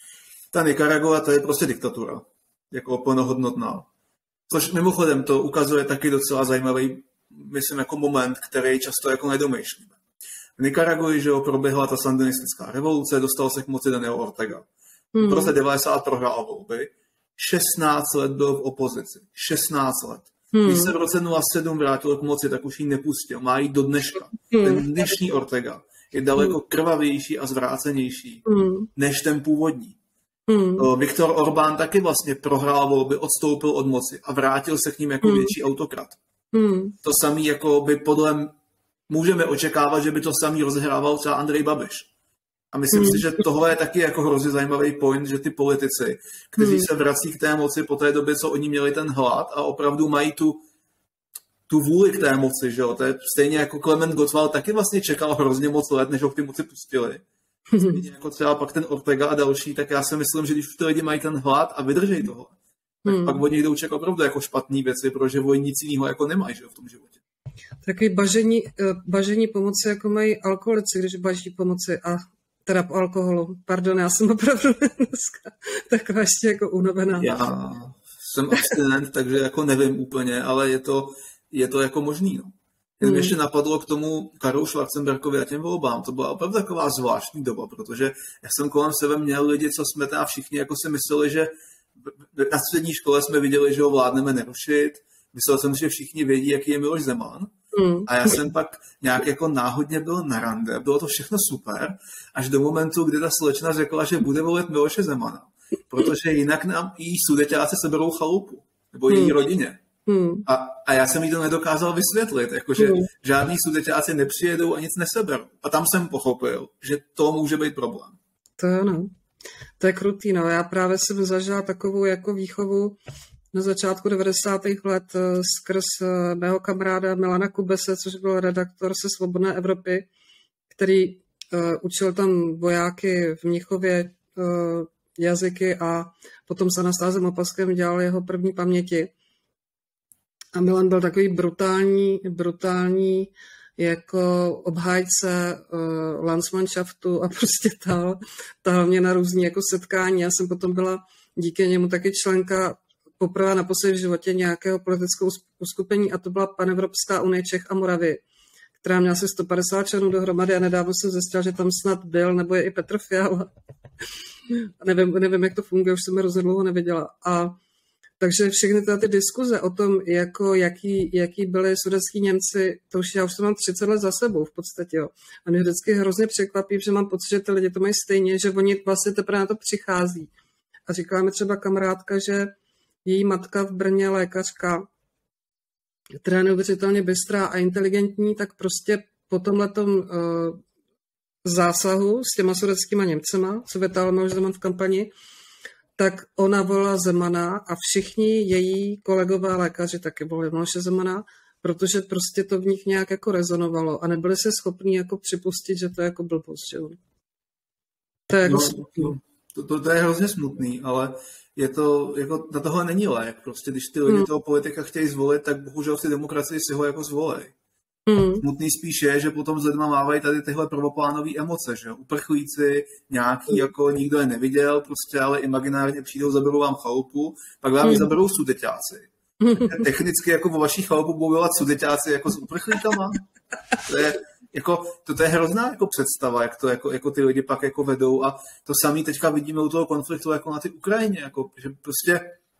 Ta Nicaragua, to je prostě diktatura, jako plnohodnotná. Což mimochodem to ukazuje taky docela zajímavý, myslím, jako moment, který často jako nedomýšlíme. V Nikaraguji, že jo, proběhla ta sandinistická revoluce, dostal se k moci Daniel Ortega. Hmm. V roce devadesát prohrál volby, šestnáct let byl v opozici. šestnáct let. Hmm. Když se v roce nula sedm vrátil k moci, tak už ji nepustil. Má jít do dneška. Hmm. Ten dnešní Ortega je daleko krvavější a zvrácenější hmm. než ten původní. Hmm. Viktor Orbán taky vlastně prohrál volby, odstoupil od moci a vrátil se k ním jako hmm. větší autokrat. Hmm. To samý jako by podle můžeme očekávat, že by to samý rozhrával třeba Andrej Babiš. A myslím hmm. si, že tohle je taky jako hrozně zajímavý point, že ty politici, kteří hmm. se vrací k té moci po té době, co oni měli ten hlad a opravdu mají tu, tu vůli k té moci, že jo. To je stejně jako Klement Gottwald taky vlastně čekal hrozně moc let, než ho k ty moci pustili. Stejně jako třeba pak ten Ortega a další, tak já si myslím, že když už ty lidi mají ten hlad a vydržej toho, tak hmm. pak od nich jdou čekat opravdu jako špatný věci, protože oni nic jiného jako nemají, že jo, v tom životě. Takový bažení, bažení pomoci, jako mají alkoholici, když baží pomoci a teda po alkoholu. Pardon, já jsem opravdu dneska taková ještě jako unavená. Já jsem abstinent, takže jako nevím úplně, ale je to, je to jako možný, no. Jen mě ještě napadlo k tomu Karlu Schwarzenbergovi a těm volbám. To byla opravdu taková zvláštní doba, protože já jsem kolem sebe měl lidi, co jsme teda všichni jako si mysleli, že na střední škole jsme viděli, že ho vládneme nerušit. Myslel jsem, že všichni vědí, jaký je Miloš Zeman. Mm. A já jsem pak nějak jako náhodně byl na rande. Bylo to všechno super, až do momentu, kdy ta slečna řekla, že bude volit Miloše Zemana. Protože jinak nám jí sudeťáci seberou chalupu. Nebo její mm. rodině. Mm. A, a já jsem jí to nedokázal vysvětlit. Jakože mm. žádný sudeťáci nepřijedou a nic neseberou. A tam jsem pochopil, že to může být problém. To je no. To je krutý, no. Já právě jsem zažila takovou jako výchovu na začátku devadesátých let skrz mého kamaráda Milana Kubese, což byl redaktor se Svobodné Evropy, který uh, učil tam vojáky v Mnichově uh, jazyky a potom s Anastázem Opaskem dělal jeho první paměti. A Milan byl takový brutální, brutální jako obhájce uh, Landsmannschaftu a prostě tal, tal mě na různý jako setkání. Já jsem potom byla díky němu taky členka poprvé naposledy v životě nějakého politického uskupení a to byla Panevropská unie Čech a Moravy, která měla asi sto padesát členů dohromady a nedávno jsem zjistila, že tam snad byl, nebo je i Petr Fiala. nevím, nevím, jak to funguje, už jsem je rozhodl dlouho neviděla. A takže všechny tyhle ty diskuze o tom, jako, jaký, jaký byli sudetský Němci, to už já už to mám třicet let za sebou v podstatě. Jo. A mě vždycky hrozně překvapí, že mám pocit, že ty lidi to mají stejně, že oni vlastně teprve na to přichází. A říkala mi třeba kamarádka, že její matka v Brně, lékařka, která je neuvěřitelně bystrá a inteligentní, tak prostě po tomhletom uh, zásahu s těma sudetskýma Němcema, co vytáhl Miloš Zeman v kampani, tak ona volila Zemana a všichni její kolegové lékaři taky volili Miloše Zemana, protože prostě to v nich nějak jako rezonovalo a nebyli se schopní jako připustit, že to je jako blbost. Že? To je jako no, smutný. To, to, to je hrozně smutný, ale je to, jako, na tohle není lék. Prostě když ty lidi hmm. toho politika chtějí zvolit, tak bohužel si demokracii si ho jako zvolej. Hmm. Smutný spíš je, že potom s lidma mávají tady tyhle prvoplánové emoce, že uprchlíci, nějaký, hmm. jako nikdo je neviděl, prostě, ale imaginárně přijdou, zaberou vám chalupu, pak vám ji hmm. zaberou sudeťáci. Hmm. Technicky jako vo vaší chalupu budou dělat sudeťáci jako s uprchlíkama. To je, jako, to, to je hrozná jako představa, jak to jako, jako ty lidi pak jako vedou a to samý teďka vidíme u toho konfliktu jako na ty Ukrajině, jako, že prostě,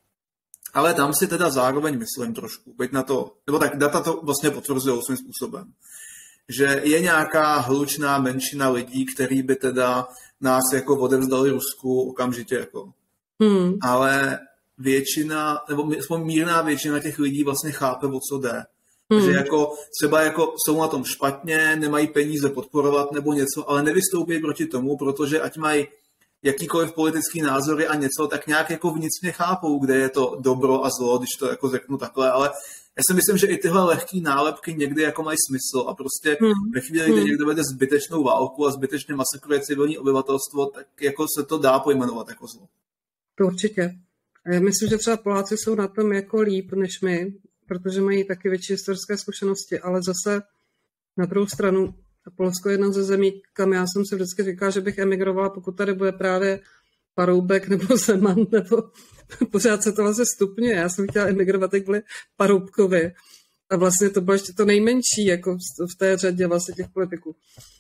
ale tam si teda zároveň myslím trošku, byť na to, nebo tak data to vlastně potvrzují svým způsobem, že je nějaká hlučná menšina lidí, který by teda nás jako odevzdali Rusku okamžitě, jako. Hmm. Ale většina, nebo mírná většina těch lidí vlastně chápe, o co jde. Hmm. Že jako třeba jako jsou na tom špatně, nemají peníze podporovat nebo něco, ale nevystoupí proti tomu, protože ať mají jakýkoliv politický názory a něco, tak nějak jako vnitřně chápou, kde je to dobro a zlo, když to jako řeknu takhle, ale já si myslím, že i tyhle lehký nálepky někdy jako mají smysl a prostě hmm. ve chvíli, kdy někdo vede zbytečnou válku a zbytečně masakruje civilní obyvatelstvo, tak jako se to dá pojmenovat jako zlo. To určitě. Já myslím, že třeba Poláci jsou na tom jako líp než my, protože mají taky větší historické zkušenosti, ale zase na druhou stranu Polsko je jedna ze zemí, kam já jsem si vždycky říkala, že bych emigrovala, pokud tady bude právě Paroubek nebo Zeman, nebo pořád se to vlastně stupňuje. Já jsem chtěla emigrovat, jak byly Paroubkovi. A vlastně to bylo ještě to nejmenší jako v té řadě vlastně těch politiků.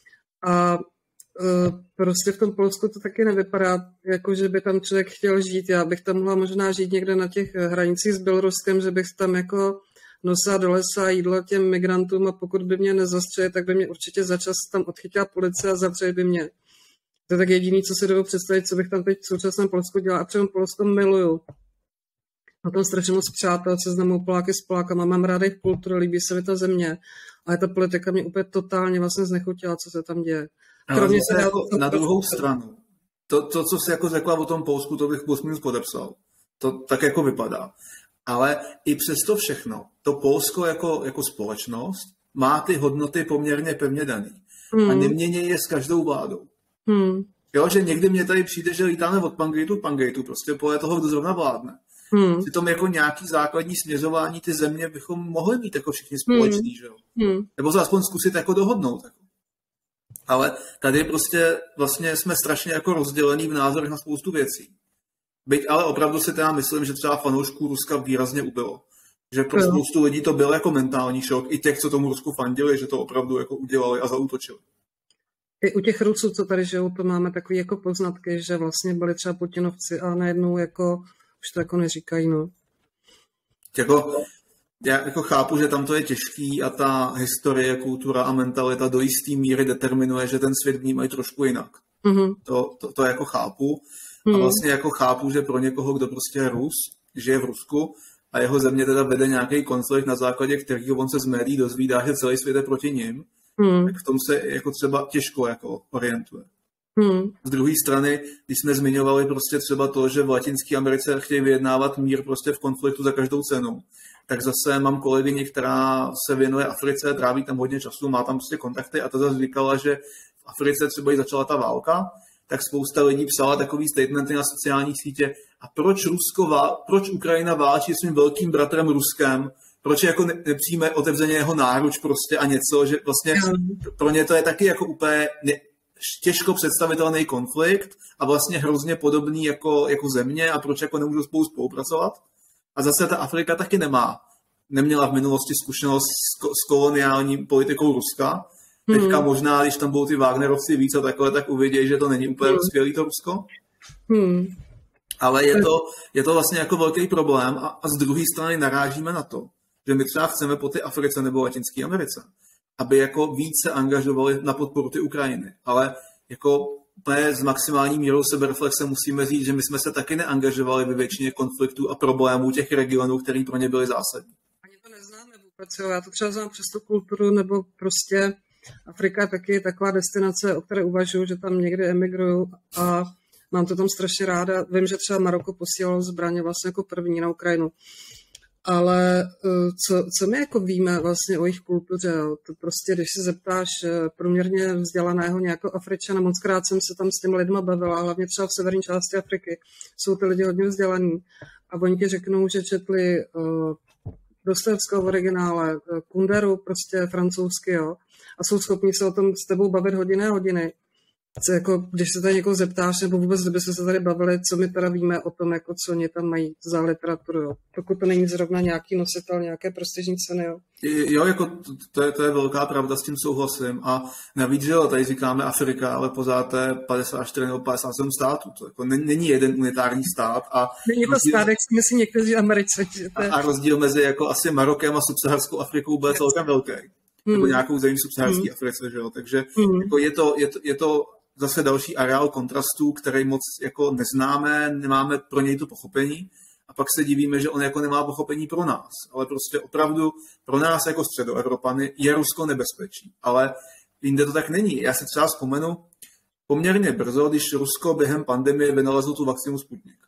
A uh, prostě v tom Polsku to taky nevypadá, jako že by tam člověk chtěl žít. Já bych tam mohla možná žít někde na těch hranicích s Běloruskem, že bych tam jako nosila do lesa jídlo těm migrantům a pokud by mě nezastřeli, tak by mě určitě začas tam odchytila policie a zavřeli by mě. To je tak jediný, co si dovedu představit, co bych tam teď v současném Polsku dělala. A třeba Polsko miluju. Mám tam strašně moc přátel, se znám Poláky s Polákama, mám ráda jejich kulturu, líbí se mi ta země. Ale ta politika mě úplně totálně vlastně znechutila, co se tam děje. Kromě se jako na druhou stranu. To, to, co jsi jako řekla o tom Polsku, to bych plus minus podepsal. To tak jako vypadá. Ale i přes to všechno, to Polsko jako, jako společnost má ty hodnoty poměrně pevně daný. Hmm. A nemění je s každou vládou. Hmm. Jo, že někdy mě tady přijde, že lítáme od Pangejtu k Pangejtu, prostě podle toho, kdo zrovna vládne. Hmm. Přitom jako nějaký základní směřování ty země bychom mohli mít jako všichni společný, hmm. že jo? Hmm. Nebo se aspoň zkusit jako dohodnout. Jako. Ale tady prostě vlastně jsme strašně jako rozdělení v názorech na spoustu věcí. Byť ale opravdu si teda myslím, že třeba fanoušků Ruska výrazně ubylo. Že pro spoustu lidí to byl jako mentální šok, i těch, co tomu Rusku fandili, že to opravdu jako udělali a zaútočili. I u těch Rusů, co tady žijou, to máme takový jako poznatky, že vlastně byli třeba Putinovci a najednou jako už to jako neříkají, no. Jako, já jako chápu, že tam to je těžký a ta historie, kultura a mentalita do jistý míry determinuje, že ten svět vnímají trošku jinak. Mm-hmm. To, to, to jako chápu. Mm. A vlastně jako chápu, že pro někoho, kdo prostě je Rus, žije v Rusku a jeho země teda vede nějaký konflikt, na základě kterého on se z médií dozvídá, že celý svět je proti nim, mm. tak v tom se jako třeba těžko jako orientuje. Hmm. Z druhé strany, když jsme zmiňovali prostě třeba to, že v Latinské Americe chtějí vyjednávat mír prostě v konfliktu za každou cenu, tak zase mám kolegyni, která se věnuje Africe, tráví tam hodně času, má tam prostě kontakty a ta zase říkala, že v Africe třeba i začala ta válka, tak spousta lidí psala takový statementy na sociálních sítě a proč Rusko vá, proč Ukrajina válčí s svým velkým bratrem Ruskem, proč jako ne, nepřijme otevřeně jeho náruč prostě a něco, že vlastně pro ně to je taky jako úplně ne, těžko představitelný konflikt a vlastně hrozně podobný jako, jako země a proč jako nemůžou spolu spolupracovat. A zase ta Afrika taky nemá, neměla v minulosti zkušenost s, ko, s koloniální politikou Ruska. Teďka hmm. možná, když tam budou ty Wagnerovci víc a takhle, tak uvidějí, že to není úplně hmm. skvělý to Rusko. Hmm. Ale je to, je to vlastně jako velký problém a, a z druhé strany narážíme na to, že my třeba chceme po ty Africe nebo Latinské Americe, aby jako více angažovali na podporu ty Ukrajiny. Ale jako úplně s maximální mírou sebereflexe musíme říct, že my jsme se taky neangažovali ve většině konfliktů a problémů těch regionů, které pro ně byly zásadní. Ani to neznáme vůbec, jo. Já to třeba znám přes tu kulturu, nebo prostě Afrika je taky taková destinace, o které uvažuji, že tam někdy emigruju a mám to tam strašně ráda. Vím, že třeba Maroko posílalo zbraně vlastně jako první na Ukrajinu. Ale co, co my jako víme vlastně o jejich kultuře, jo? To prostě, když se zeptáš průměrně vzdělaného nějakého Afričana, mockrát jsem se tam s těmi lidma bavila, hlavně třeba v severní části Afriky, jsou ty lidi hodně vzdělaní a oni ti řeknou, že četli uh, Dostojevského v originále, Kunderu, prostě francouzsky, jo, a jsou schopni se o tom s tebou bavit hodiny a hodiny. Co, jako, když se tady někoho zeptáš, nebo vůbec, kdyby se tady bavili, co my teda víme o tom, jako, co oni tam mají za literaturu, jo. Pokud to není zrovna nějaký nositel, nějaké prestižní ceny, jo. Jo, jako to, to, je, to je velká pravda, s tím souhlasím. A navíc, že jo, tady říkáme Afrika, ale pořád to je padesát čtyři nebo padesát sedm států. To jako není jeden unitární stát. A není to rozdíl, stát, jak si myslí někteří Američani. Je... A rozdíl mezi jako asi Marokem a subsaharskou Afrikou byl celkem velký. Hmm. Nebo nějakou zemí subsaharské hmm. Africe, že jo. Takže hmm. jako je to, je to, je to zase další areál kontrastů, který moc jako neznáme, nemáme pro něj to pochopení a pak se divíme, že on jako nemá pochopení pro nás. Ale prostě opravdu pro nás jako Středoevropany je Rusko nebezpečí. Ale jinde to tak není. Já si třeba vzpomenu poměrně brzo, když Rusko během pandemie vynalezlo tu vakcínu Sputnik.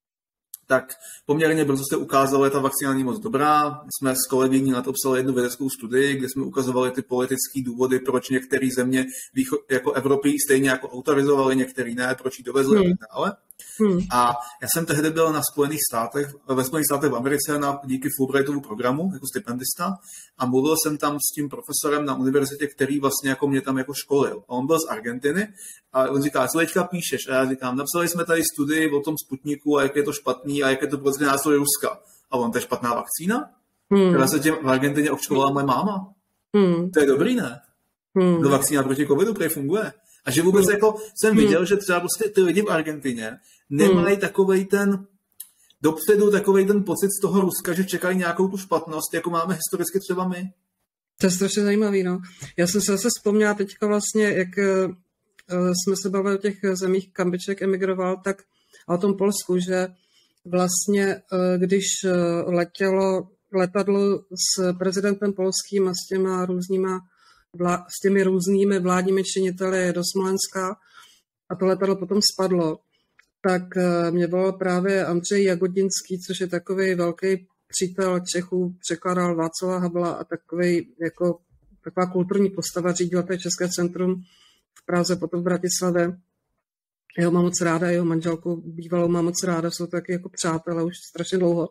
Tak poměrně brzo se ukázalo, že ta vakcína není moc dobrá. Jsme s kolegyní na to psali jednu vědeckou studii, kde jsme ukazovali ty politické důvody, proč některé země východ, jako Evropy stejně jako autorizovaly, některé ne, proč ji dovezly hmm. a tak dále. Hmm. A já jsem tehdy byl na Spojených státech, ve Spojených státech v Americe na, díky Fulbrightovu programu jako stipendista a mluvil jsem tam s tím profesorem na univerzitě, který vlastně jako mě tam jako školil. A on byl z Argentiny a on říká, co teďka píšeš? A já říkám, napsali jsme tady studii o tom Sputniku a jak je to špatný a jak je to prostě nástroj Ruska. A on, to je špatná vakcína? Hmm. Která se tím v Argentině očkovala moje máma. Hmm. To je dobrý, ne? Hmm. To vakcína proti covidu prý funguje. A že vůbec hmm. jako jsem viděl, hmm. že třeba prostě ty lidi v Argentině nemají hmm. takovej ten dopředu takovej ten pocit z toho Ruska, že čekají nějakou tu špatnost, jako máme historicky třeba my. To je strašně zajímavý, no. Já jsem se zase vzpomněla teďka vlastně, jak uh, jsme se bavili o těch zemích, kam Byček emigroval, tak a o tom Polsku, že vlastně, uh, když uh, letělo letadlo s prezidentem polským a s těma různýma Vlá, s těmi různými vládními činiteli do Smolenska a to letadlo potom spadlo, tak mě volal právě Andřej Jagodinský, což je takový velký přítel Čechů, překladal Václava Havla a takový, jako, taková kulturní postava, řídil to České centrum v Praze, potom v Bratislavě. Jeho mám moc ráda, jeho manželku bývalou mám moc ráda, jsou taky jako přátelé už strašně dlouho.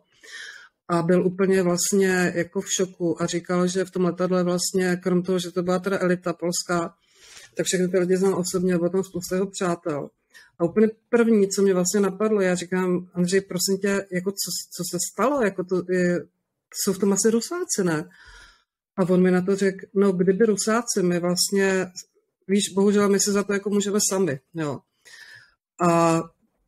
A byl úplně vlastně jako v šoku a říkal, že v tom letadle vlastně, krom toho, že to byla teda elita polská, tak všechny ty lidi znal osobně, bylo tam spousta jeho přátel. A úplně první, co mě vlastně napadlo, já říkám, Andřej, prosím tě, jako co, co se stalo, jako to je, jsou v tom asi Rusáci, ne? A on mi na to řekl, no kdyby Rusáci, my vlastně, víš, bohužel my si za to jako můžeme sami, jo. A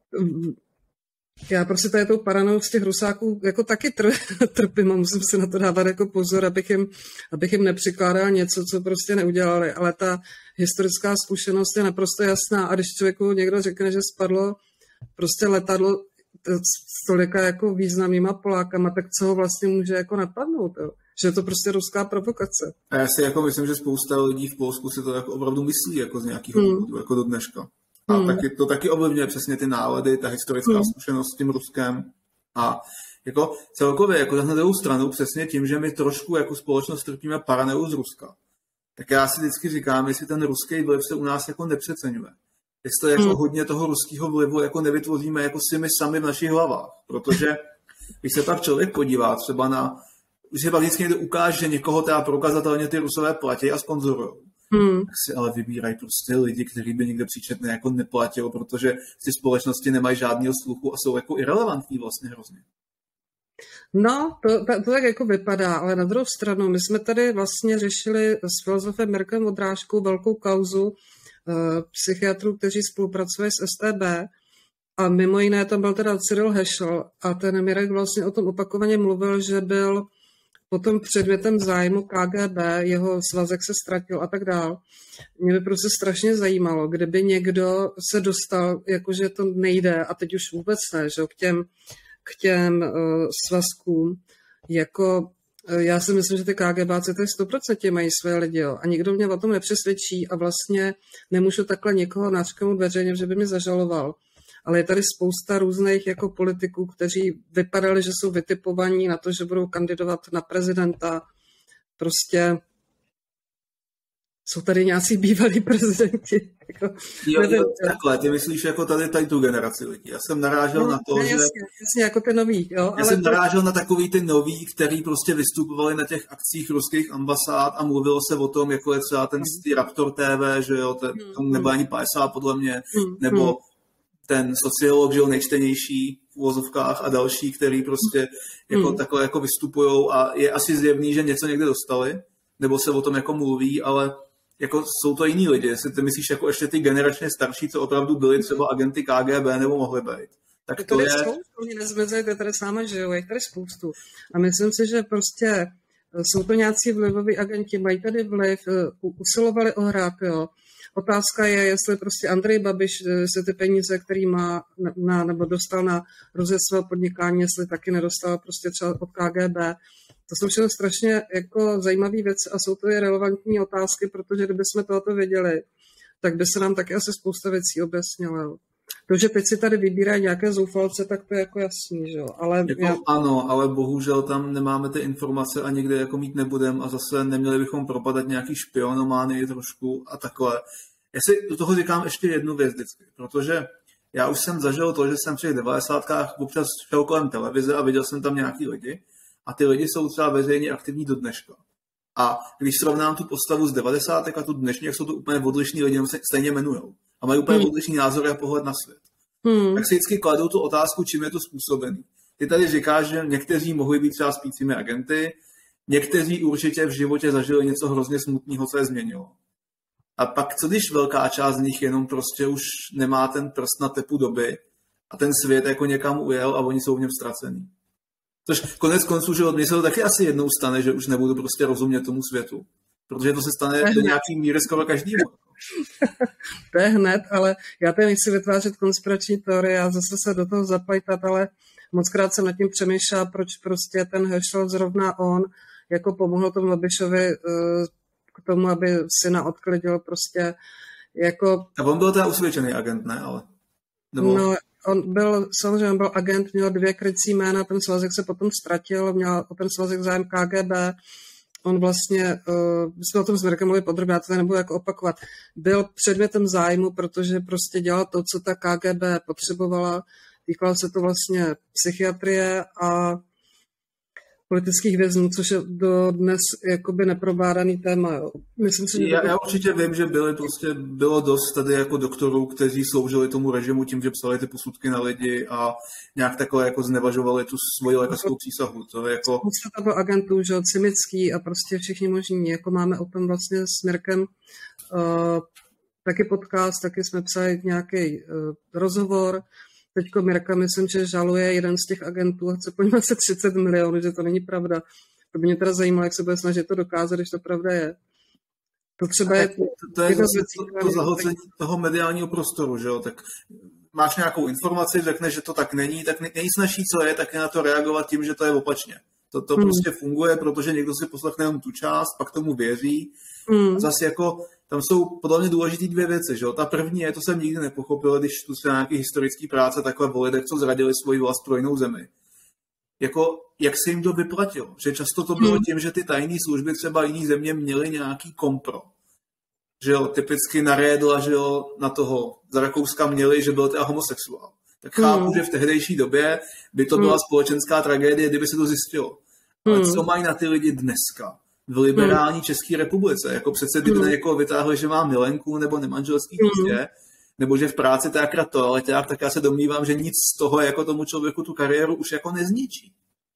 já prostě tady tou paranou z těch Rusáků jako taky tr- trpím a musím si na to dávat jako pozor, abych jim, abych jim nepřikládal něco, co prostě neudělali, ale ta historická zkušenost je naprosto jasná a když člověku někdo řekne, že spadlo prostě letadlo s tolika jako významnýma Polákama, tak co ho vlastně může jako napadnout, jo? Že je to prostě ruská provokace. A já si jako myslím, že spousta lidí v Polsku si to jako opravdu myslí jako z nějakého hmm. důvodu, jako do dneška. A hmm. taky, to taky ovlivňuje přesně ty nálady, ta historická hmm. zkušenost s tím Ruskem. A jako celkově, jako na druhou stranu, přesně tím, že my trošku jako společnost trpíme paraneu z Ruska, tak já si vždycky říkám, jestli ten ruský vliv se u nás jako nepřeceňuje. Jestli jako hmm. hodně toho ruského vlivu jako nevytvoříme jako si my sami v našich hlavách. Protože když se pak člověk podívá třeba na, když se pak vždycky někdo ukáže, že někoho teda prokazatelně ty Rusové platí a sponzorujou, hmm. tak si ale vybírají prostě lidi, kteří by nikde příčetně jako neplatil, protože ty společnosti nemají žádného sluchu a jsou jako irelevantní vlastně hrozně. No, to, to, to tak jako vypadá, ale na druhou stranu, my jsme tady vlastně řešili s filozofem Mirkem Vondráškou velkou kauzu uh, psychiatrů, kteří spolupracují s S T B a mimo jiné tam byl teda Cyril Hešel a ten Mirek vlastně o tom opakovaně mluvil, že byl potom předmětem zájmu K G B, jeho svazek se ztratil a tak dál. Mě by prostě strašně zajímalo, kdyby někdo se dostal, jakože to nejde, a teď už vůbec ne, že, k těm, k těm uh, svazkům, jako uh, já si myslím, že ty KGBáci tady sto procent mají své lidi, jo, a nikdo mě o tom nepřesvědčí a vlastně nemůžu takhle někoho nařknout veřejně, že by mě zažaloval. Ale je tady spousta různých jako politiků, kteří vypadali, že jsou vytipovaní na to, že budou kandidovat na prezidenta. Prostě jsou tady nějací bývalí prezidenti. Jako, jo, jo, takhle, ty myslíš jako tady, tady tu generaci lidí. Já jsem narážel no, na to, ne, že... Jasně, jasně, jako ty nový. Jo, já ale jsem to... narážel na takový ty nový, který prostě vystupovali na těch akcích ruských ambasád a mluvilo se o tom, jako je třeba ten hmm. Raptor T V, že jo, ten, hmm. tomu nebylo ani padesát podle mě, hmm. nebo... Hmm. ten sociolog, že jo, nejčtenější v uvozovkách a další, který prostě jako hmm. takhle jako vystupujou a je asi zjevný, že něco někde dostali, nebo se o tom jako mluví, ale jako jsou to jiní lidi. Jestli ty myslíš jako ještě ty generačně starší, co opravdu byli třeba agenty K G B nebo mohli být. Tak to, to je... Spoustu, oni nezmizeli, to tady s náma žijou, je tady spoustu. A myslím si, že prostě jsou to nějací vlivoví agenti, mají tady vliv, usilovali o hrát, jo. Otázka je, jestli prostě Andrej Babiš se ty peníze, který má na, nebo dostal na rozjezd svého podnikání, jestli taky nedostal prostě třeba od K G B. To jsou všechno strašně jako zajímavé věci a jsou to i relevantní otázky, protože kdybychom tohoto věděli, tak by se nám taky asi spousta věcí objasnilo. To, že teď si tady vybírají nějaké zoufalce, tak to je jako jasný, že jo. Ale jako já... Ano, ale bohužel tam nemáme ty informace a nikde jako mít nebudem a zase neměli bychom propadat nějaký špionomány trošku a takhle. Já si do toho říkám ještě jednu věc vždycky, protože já už jsem zažil to, že jsem v těch devadesátkách občas šel kolem televize a viděl jsem tam nějaký lidi a ty lidi jsou třeba veřejně aktivní do dneška. A když srovnám tu postavu z devadesátek a tu dnešní, jak jsou to úplně odlišní lidi, jenom se stejně jmenujou. A mají úplně hmm. odlišný názory a pohled na svět. Hmm. Tak si vždycky kladou tu otázku, čím je to způsobený. Ty tady říkáš, že někteří mohli být třeba spícími agenty, někteří určitě v životě zažili něco hrozně smutného, co je změnilo. A pak co když velká část z nich jenom prostě už nemá ten prst na tepu doby a ten svět jako někam ujel a oni jsou v něm ztracený. Což konec konců, že od mě se to taky asi jednou stane, že už nebudu prostě rozumět tomu světu. Protože to se stane do nějaký míry skoro každému. To je hned, ale já tady nechci vytvářet konspirační teorie a zase se do toho zapajtat, ale mockrát jsem nad tím přemýšlela, proč prostě ten Herschel zrovna on jako pomohl tomu Babišovi k tomu, aby syna odklidil prostě jako... A on byl teda usvědčený agent, ne? Ale... Nebo... No, on byl, samozřejmě on byl agent, měl dvě krycí jména, ten svazek se potom ztratil, měl o ten svazek zájem K G B, on vlastně, uh, my jsme o tom s Mirkem mluvili podrobně, já to nebudu jako opakovat, byl předmětem zájmu, protože prostě dělal to, co ta K G B potřebovala, týkalo se to vlastně psychiatrie a politických vězňů, což je do dnes jakoby neprobádaný téma. Jo. Myslím si, že já, já určitě vím, že byly prostě, bylo dost tady jako doktorů, kteří sloužili tomu režimu tím, že psali ty posudky na lidi a nějak takhle jako znevažovali tu svoji lékařskou přísahu. To je jako... Spousta bylo agentů, že Cimický a prostě všichni možní. Jako máme o tom vlastně s Mirkem uh, taky podcast, taky jsme psali nějaký uh, rozhovor. Teďko Mirka, myslím, že žaluje jeden z těch agentů a chce po něm asi třicet milionů, že to není pravda. To by mě teda zajímalo, jak se bude snažit to dokázat, když to pravda je. To třeba je... To, to je zase to, to zahlcení toho mediálního prostoru, že jo? Tak máš nějakou informaci, řekneš, že to tak není, tak nejsnažší, co je, tak je na to reagovat tím, že to je opačně. To, to hmm. prostě funguje, protože někdo si poslechne jenom tu část, pak tomu věří. Hmm. A zase jako, tam jsou podle mě důležité dvě věci, že jo? Ta první je, to jsem nikdy nepochopil, když tu se nějaký historický práce takhle o lidech, co zradili svoji vlast pro jinou zemi. Jako, jak se jim to vyplatilo? Že často to bylo hmm. tím, že ty tajné služby třeba jiný země měly nějaký kompro. Že jo, typicky na Redla, že jo, na toho za Rakouska měli, že byl teda homosexuál. Tak chápu, hmm. že v tehdejší době by to byla hmm. společenská tragédie, kdyby se to zjistilo. Ale hmm. co mají na ty lidi dneska? V liberální hmm. České republice. Jako přece kdyby hmm. jako vytáhli, že má milenku nebo nemanželský dítě, hmm. nebo že v práci to je akrát to, ale tak, tak já se domnívám, že nic z toho jako tomu člověku tu kariéru už jako nezničí.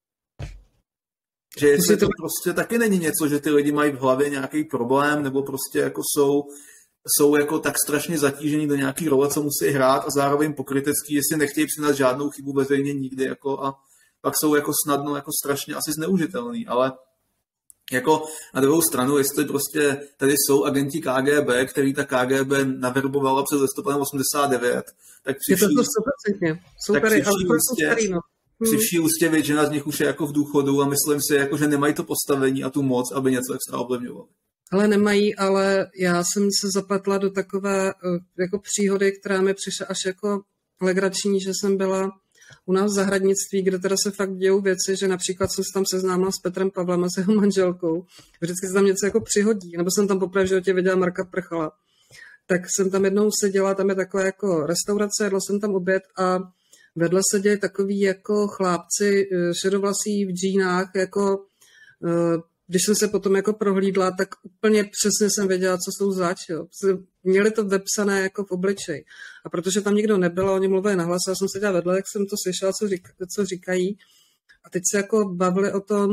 Že jestli to prostě taky není něco, že ty lidi mají v hlavě nějaký problém, nebo prostě jako jsou, jsou jako tak strašně zatížení do nějaký role, co musí hrát a zároveň pokrytecký, jestli nechtějí přiznat žádnou chybu veřejně nikdy jako a pak jsou jako snadno jako strašně asi zneužitelný, ale jako na druhou stranu, jestli prostě tady jsou agenti K G B, který ta K G B naverbovala před listopadem osmdesát devět, tak při vší, tak při vší ústě, při vší ústě většina z nich už je jako v důchodu a myslím si, jako, že nemají to postavení a tu moc, aby něco extra ovlivňovali. Ale nemají, ale já jsem se zapletla do takové jako příhody, která mi přišla až jako legrační, že jsem byla u nás v zahradnictví, kde teda se fakt dějou věci, že například jsem se tam seznámila s Petrem Pavlem a s jeho manželkou. Vždycky se tam něco jako přihodí. Nebo jsem tam poprvé v životě viděla Marka Prchala. Tak jsem tam jednou seděla, tam je taková jako restaurace, jedla jsem tam oběd a vedle seděli takový jako chlápci šedovlasí v džínách, jako když jsem se potom jako prohlídla, tak úplně přesně jsem věděla, co jsou zač. Jo. Měli to vepsané jako v obličeji. A protože tam nikdo nebyl, oni mluvili nahlas, já jsem seděla vedle, tak jsem to slyšela, co, řík, co říkají. A teď se jako bavili o tom,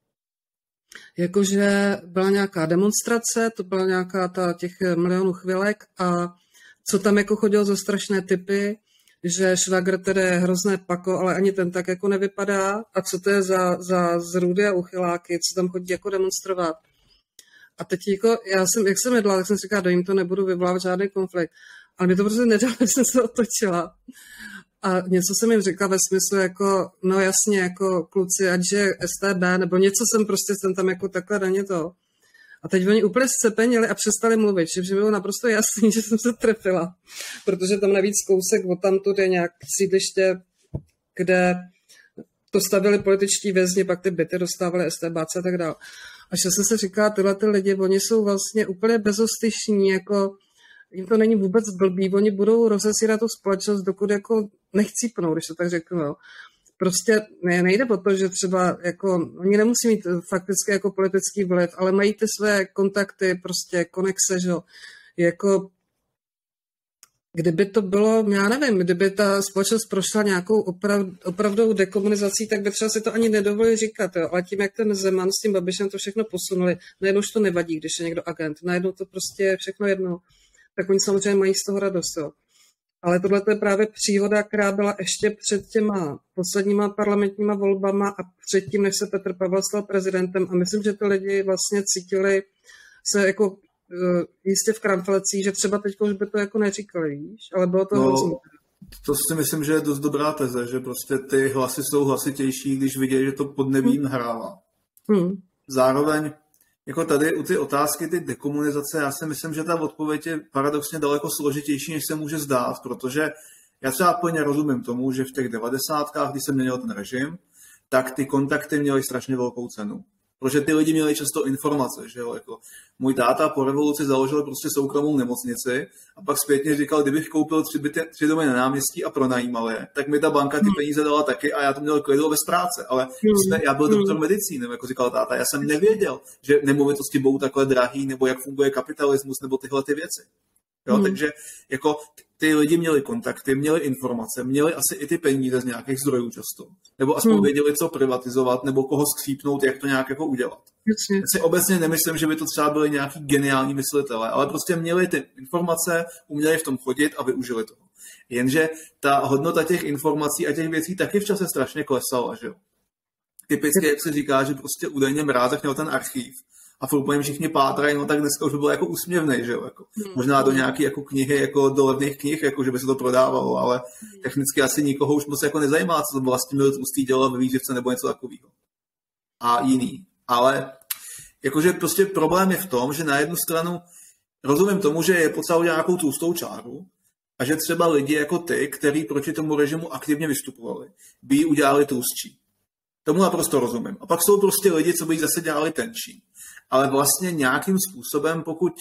jakože byla nějaká demonstrace, to byla nějaká ta těch milionů chvilek a co tam jako chodilo za strašné typy, že Švagr tedy je hrozné pako, ale ani ten tak jako nevypadá. A co to je za, za zrůdy a uchyláky, co tam chodí jako demonstrovat. A teď jako, já jsem, jak jsem jedla, tak jsem si říkala, do jim to nebudu vyvolávat žádný konflikt. Ale mě to prostě nedalo, že jsem se otočila. A něco jsem jim řekla ve smyslu jako, no jasně, jako kluci, ať je S T B, nebo něco jsem prostě, jsem tam jako takhle daně to. A teď oni úplně scepenili a přestali mluvit, že bylo naprosto jasný, že jsem se trefila. Protože tam navíc kousek od tamtud je nějak sídliště, kde to stavili političtí vězni, pak ty byty dostávali STBáci a tak dále. A že jsem se říkala, tyhle ty lidi, oni jsou vlastně úplně bezostyšní, jako jim to není vůbec blbý, oni budou rozesírat tu společnost, dokud jako nechcípnou, když to tak řeknu, jo. Prostě ne, nejde o to, že třeba jako, oni nemusí mít fakticky jako politický vliv, ale mají ty své kontakty, prostě konexe, že jo, jako kdyby to bylo, já nevím, kdyby ta společnost prošla nějakou oprav, opravdovou dekomunizací, tak by třeba si to ani nedovolili říkat, jo, ale tím, jak ten Zeman s tím Babišem to všechno posunuli, najednou už to nevadí, když je někdo agent, najednou to prostě je všechno jedno, tak oni samozřejmě mají z toho radost, jo. Ale tohle je právě příhoda, která byla ještě před těma posledníma parlamentníma volbama a předtím, než se Petr Pavel stal prezidentem. A myslím, že ty lidi vlastně cítili se jako uh, jistě v kramflecích, že třeba teď už by to jako neříkali, víš? Ale bylo to no, hrozný. To si myslím, že je dost dobrá teze, že prostě ty hlasy jsou hlasitější, když vidějí, že to pod nevím hmm. hrává. Hmm. Zároveň jako tady u ty otázky, ty dekomunizace, já si myslím, že ta odpověď je paradoxně daleko složitější, než se může zdát, protože já třeba plně rozumím tomu, že v těch devadesátkách, kdy se měnil ten režim, tak ty kontakty měly strašně velkou cenu. Protože ty lidi měli často informace, že jo, jako můj táta po revoluci založil prostě soukromou nemocnici a pak zpětně říkal, kdybych koupil tři, byty, tři domy na náměstí a pronajímal je, tak mi ta banka ty peníze dala taky a já to měl klidu bez práce, ale jsme, já byl doktor medicíny, jako říkal táta, já jsem nevěděl, že nemovitosti budou takhle drahý, nebo jak funguje kapitalismus, nebo tyhle ty věci. Jo, hmm. Takže jako ty lidi měli kontakty, měli informace, měli asi i ty peníze z nějakých zdrojů často. Nebo aspoň hmm. věděli, co privatizovat, nebo koho skřípnout, jak to nějak jako udělat. Jasně. Já si obecně nemyslím, že by to třeba byli nějaký geniální myslitelé, ale prostě měli ty informace, uměli v tom chodit a využili toho. Jenže ta hodnota těch informací a těch věcí taky v čase strašně klesala, že jo. Typicky, jak se říká, že prostě údajně Mrázek měl ten archív a furt po něm všichni pátrají, no tak dneska už by bylo jako úsměvnej, že jo, jako. Hmm. Možná do nějaký jako knihy, jako do levných knih, jako že by se to prodávalo, ale technicky asi nikoho už moc jako nezajímá, co to Vlastimil Tlustý dělal ve výživce nebo něco takového. A jiný. Ale jakože prostě problém je v tom, že na jednu stranu rozumím tomu, že je potřeba udělat nějakou tlustou čáru a že třeba lidi jako ty, kteří proti tomu režimu aktivně vystupovali, by ji udělali tlustší. Tomu naprosto rozumím. A pak jsou prostě lidi, co by ji zase dělali tenčí. Ale vlastně nějakým způsobem, pokud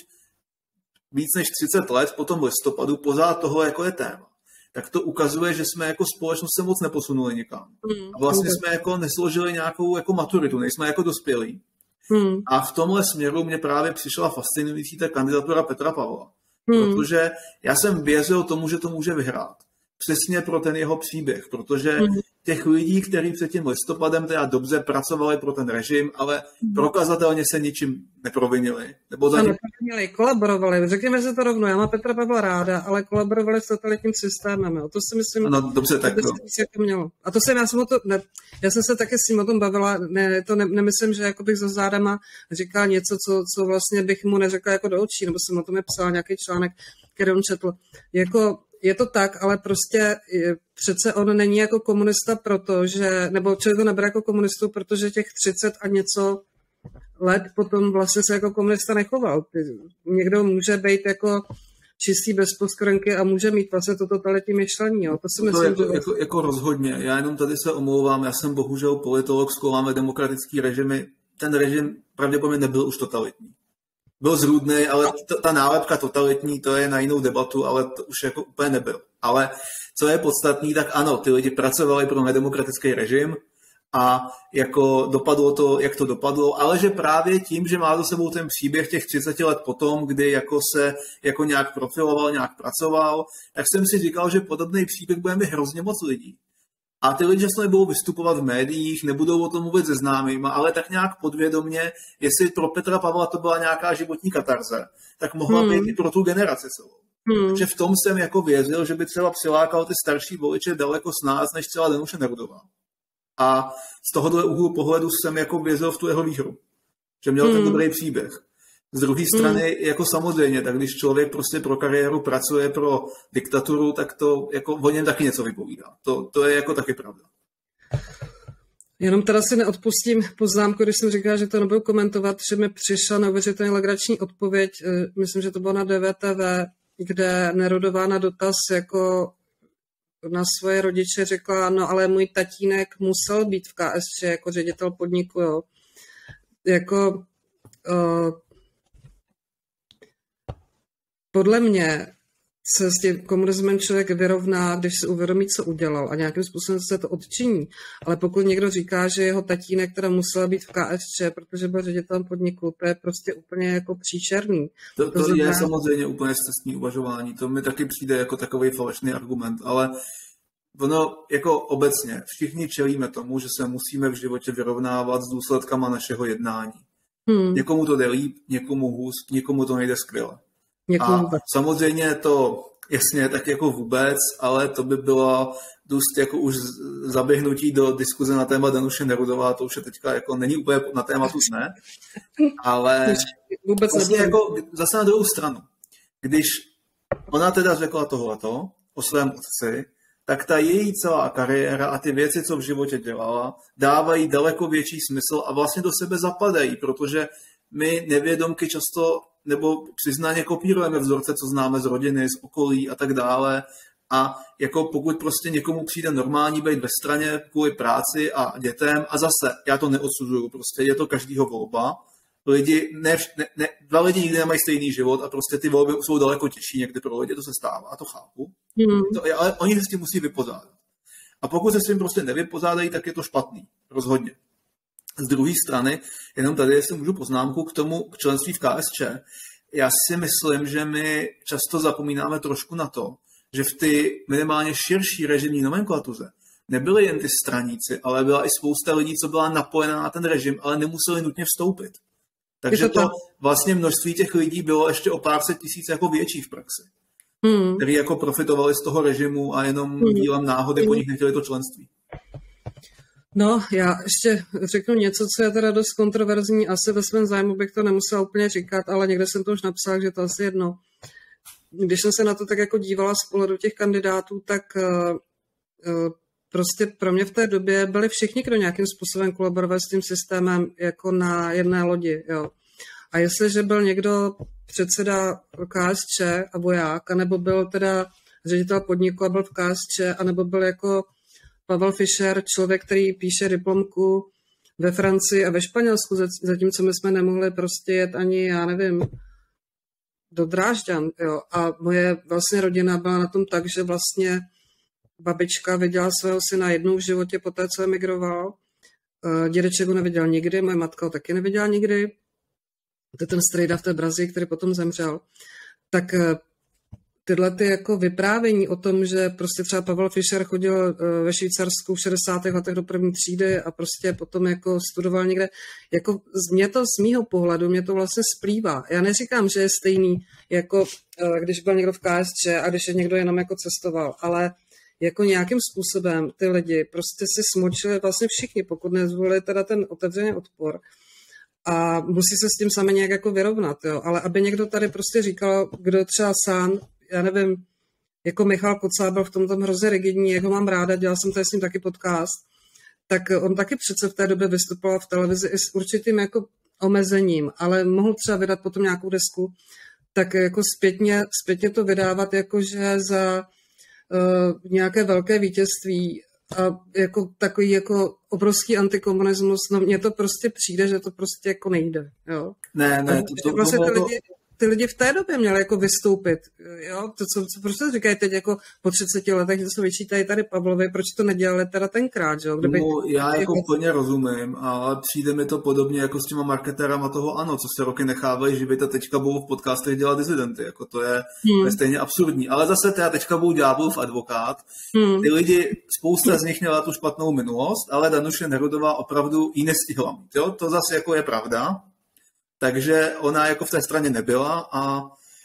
víc než třicet let po tom listopadu pořád toho jako je téma, tak to ukazuje, že jsme jako společnost se moc neposunuli nikam. Hmm. A vlastně jsme jako nesložili nějakou jako maturitu, nejsme jako dospělí. Hmm. A v tomhle směru mě právě přišla fascinující ta kandidatura Petra Pavla. Hmm. Protože já jsem věřil tomu, že to může vyhrát. Přesně pro ten jeho příběh, protože hmm. těch lidí, kteří před tím listopadem teda dobře pracovali pro ten režim, ale hmm. prokazatelně se ničím neprovinili. Nebo za ně... neprovinili, kolaborovali. Řekněme se to rovno, já mám Petra Pavla ráda, ale kolaborovali s totalitním systémem. Jo. To si myslím, no, dobře, tak, to no. jako mělo. A to jsem, já jsem, o to, ne, já jsem se taky s ním o tom bavila, ne, to ne, nemyslím, že jako bych za zádama říkala něco, co, co vlastně bych mu neřekla jako do očí, nebo jsem o tom je psala nějaký článek, který on četl. Jako je to tak, ale prostě je, přece on není jako komunista, protože, nebo člověk to nebere jako komunistu, protože těch třicet a něco let potom vlastně se jako komunista nechoval. Někdo může být jako čistý bez poskvrnky a může mít vlastně to totalitní myšlení. Jo. To si myslím, to jako, že... jako, jako rozhodně. Já jenom tady se omlouvám, já jsem bohužel politolog, zkoumáme demokratický režimy. Ten režim pravděpodobně nebyl už totalitní. Byl zrůdný, ale ta, ta nálepka totalitní, to je na jinou debatu, ale to už jako úplně nebyl. Ale co je podstatný, tak ano, ty lidi pracovali pro nedemokratický režim a jako dopadlo to, jak to dopadlo, ale že právě tím, že má za sebou ten příběh těch třicet let potom, kdy jako se jako nějak profiloval, nějak pracoval, tak jsem si říkal, že podobný příběh bude mít hrozně moc lidí. A ty lidi často nebudou vystupovat v médiích, nebudou o tom mluvit se známýma, ale tak nějak podvědomně, jestli pro Petra Pavla to byla nějaká životní katarze, tak mohla hmm. být i pro tu generaci celou. Hmm. Takže v tom jsem jako věřil, že by třeba přilákal ty starší voliče daleko s nás, než třeba Danuše Nerudová. A z tohohle úhlu pohledu jsem jako věřil v tu jeho výhru. Že měl hmm. ten dobrý příběh. Z druhé strany, hmm. jako samozřejmě, tak když člověk prostě pro kariéru pracuje pro diktaturu, tak to jako o něm taky něco vypovídá. To, to je jako taky pravda. Jenom teda si neodpustím poznámku, když jsem říkala, že to nebudu komentovat, že mi přišla neuvěřitelně legrační odpověď, myslím, že to bylo na D V T V, kde Nerudová na dotaz jako na svoje rodiče řekla, no ale můj tatínek musel být v K S Č jako ředitel podniku, jo. Jako... Uh, Podle mě se s tím komunismem člověk vyrovná, když se uvědomí, co udělal a nějakým způsobem se to odčiní. Ale pokud někdo říká, že jeho tatínek teda musel být v K S Č, protože byl ředitelem podniku, to je prostě úplně jako příčerný. To, to, to je znamená... samozřejmě úplně scestný uvažování. To mi taky přijde jako takový falešný argument, ale ono jako obecně všichni čelíme tomu, že se musíme v životě vyrovnávat s důsledkama našeho jednání. Hmm. Někomu to jde líp, někomu hůř, někomu to nejde skvěle. A samozřejmě to, jasně, tak jako vůbec, ale to by bylo dost jako už zaběhnutí do diskuze na téma Danuše Nerudová, to už je teďka jako není úplně na tématu ne, ale vůbec vlastně jako zase na druhou stranu, když ona teda řekla tohleto o svém otci, tak ta její celá kariéra a ty věci, co v životě dělala, dávají daleko větší smysl a vlastně do sebe zapadají, protože my nevědomky často nebo přiznaně kopírujeme vzorce, co známe z rodiny, z okolí a tak dále A jako pokud prostě někomu přijde normální být ve straně kvůli práci a dětem, a zase já to neodsuzuju, prostě je to každýho volba. Lidi, ne, ne, ne, dva lidi nikdy nemají stejný život a prostě ty volby jsou daleko těžší někdy pro lidi, to se stává, a to chápu. Mm. To, ale oni se s tím musí vypořádat. A pokud se s tím prostě nevypořádají, tak je to špatný, rozhodně. Z druhé strany, jenom tady, jestli můžu poznámku k tomu, k členství v K S Č, já si myslím, že my často zapomínáme trošku na to, že v ty minimálně širší režimní nomenklatuře nebyly jen ty straníci, ale byla i spousta lidí, co byla napojená na ten režim, ale nemuseli nutně vstoupit. Takže to, to vlastně množství těch lidí bylo ještě o pár set tisíc jako větší v praxi, hmm. kteří jako profitovali z toho režimu a jenom hmm. dílem náhody po nich nechtěli to členství. No, já ještě řeknu něco, co je teda dost kontroverzní. Asi ve svém zájmu bych to nemusela úplně říkat, ale někde jsem to už napsala, že to asi jedno. Když jsem se na to tak jako dívala z pohledu těch kandidátů, tak uh, uh, prostě pro mě v té době byli všichni, kdo nějakým způsobem kolaborovali s tím systémem jako na jedné lodi. Jo. A jestliže byl někdo předseda K S Č a voják, anebo byl teda ředitel podniku a byl v K S Č, anebo byl jako Pavel Fischer, člověk, který píše diplomku ve Francii a ve Španělsku, zatímco my jsme nemohli prostě jet ani, já nevím, do Drážďan. Jo. A moje vlastně rodina byla na tom tak, že vlastně babička viděla svého syna jednou v životě po té, co emigroval. Dědeček ho neviděl nikdy, moje matka ho taky neviděla nikdy. To je ten strejda v té Brazílii, který potom zemřel. Tak tyhle ty jako vyprávění o tom, že prostě třeba Pavel Fischer chodil ve Švýcarsku v šedesátých letech do první třídy a prostě potom jako studoval někde, jako mě to z mýho pohledu, mě to vlastně splývá. Já neříkám, že je stejný, jako když byl někdo v K S Č a když je někdo jenom jako cestoval, ale jako nějakým způsobem ty lidi prostě si smočili vlastně všichni, pokud nezvolili teda ten otevřený odpor. A musí se s tím sami nějak jako vyrovnat, jo. Ale aby někdo tady prostě říkal, kdo třeba sám, já nevím, jako Michal Kocáb byl v tomto hrozně rigidní, jak ho mám ráda, dělal jsem tady s ním taky podcast, tak on taky přece v té době vystupoval v televizi i s určitým jako omezením, ale mohl třeba vydat potom nějakou desku, tak jako zpětně, zpětně to vydávat jakože za uh, nějaké velké vítězství a jako takový jako obrovský antikomunismus, no mně to prostě přijde, že to prostě jako nejde, jo. Ne, ne, to, to, vlastně ty lidi, ty lidi v té době měli jako vystoupit, jo, to, co, co prostě říkají teď jako po třiceti letech, to se vyčítají tady Pavlovi, proč to nedělali teda tenkrát, jo. Kdyby, no, já jako je... plně rozumím, ale přijde mi to podobně jako s těma marketérama toho ANO, co se roky nechávají živit a teďka budou v podcastech dělat dizidenty, jako to je, hmm. to je stejně absurdní, ale zase teda teďka budou ďáblův advokát, hmm. ty lidi, spousta z nich měla tu špatnou minulost, ale Danuše Nerudová opravdu ji nestihla mít, jo, to zase jako je pravda. Takže ona jako v té straně nebyla a,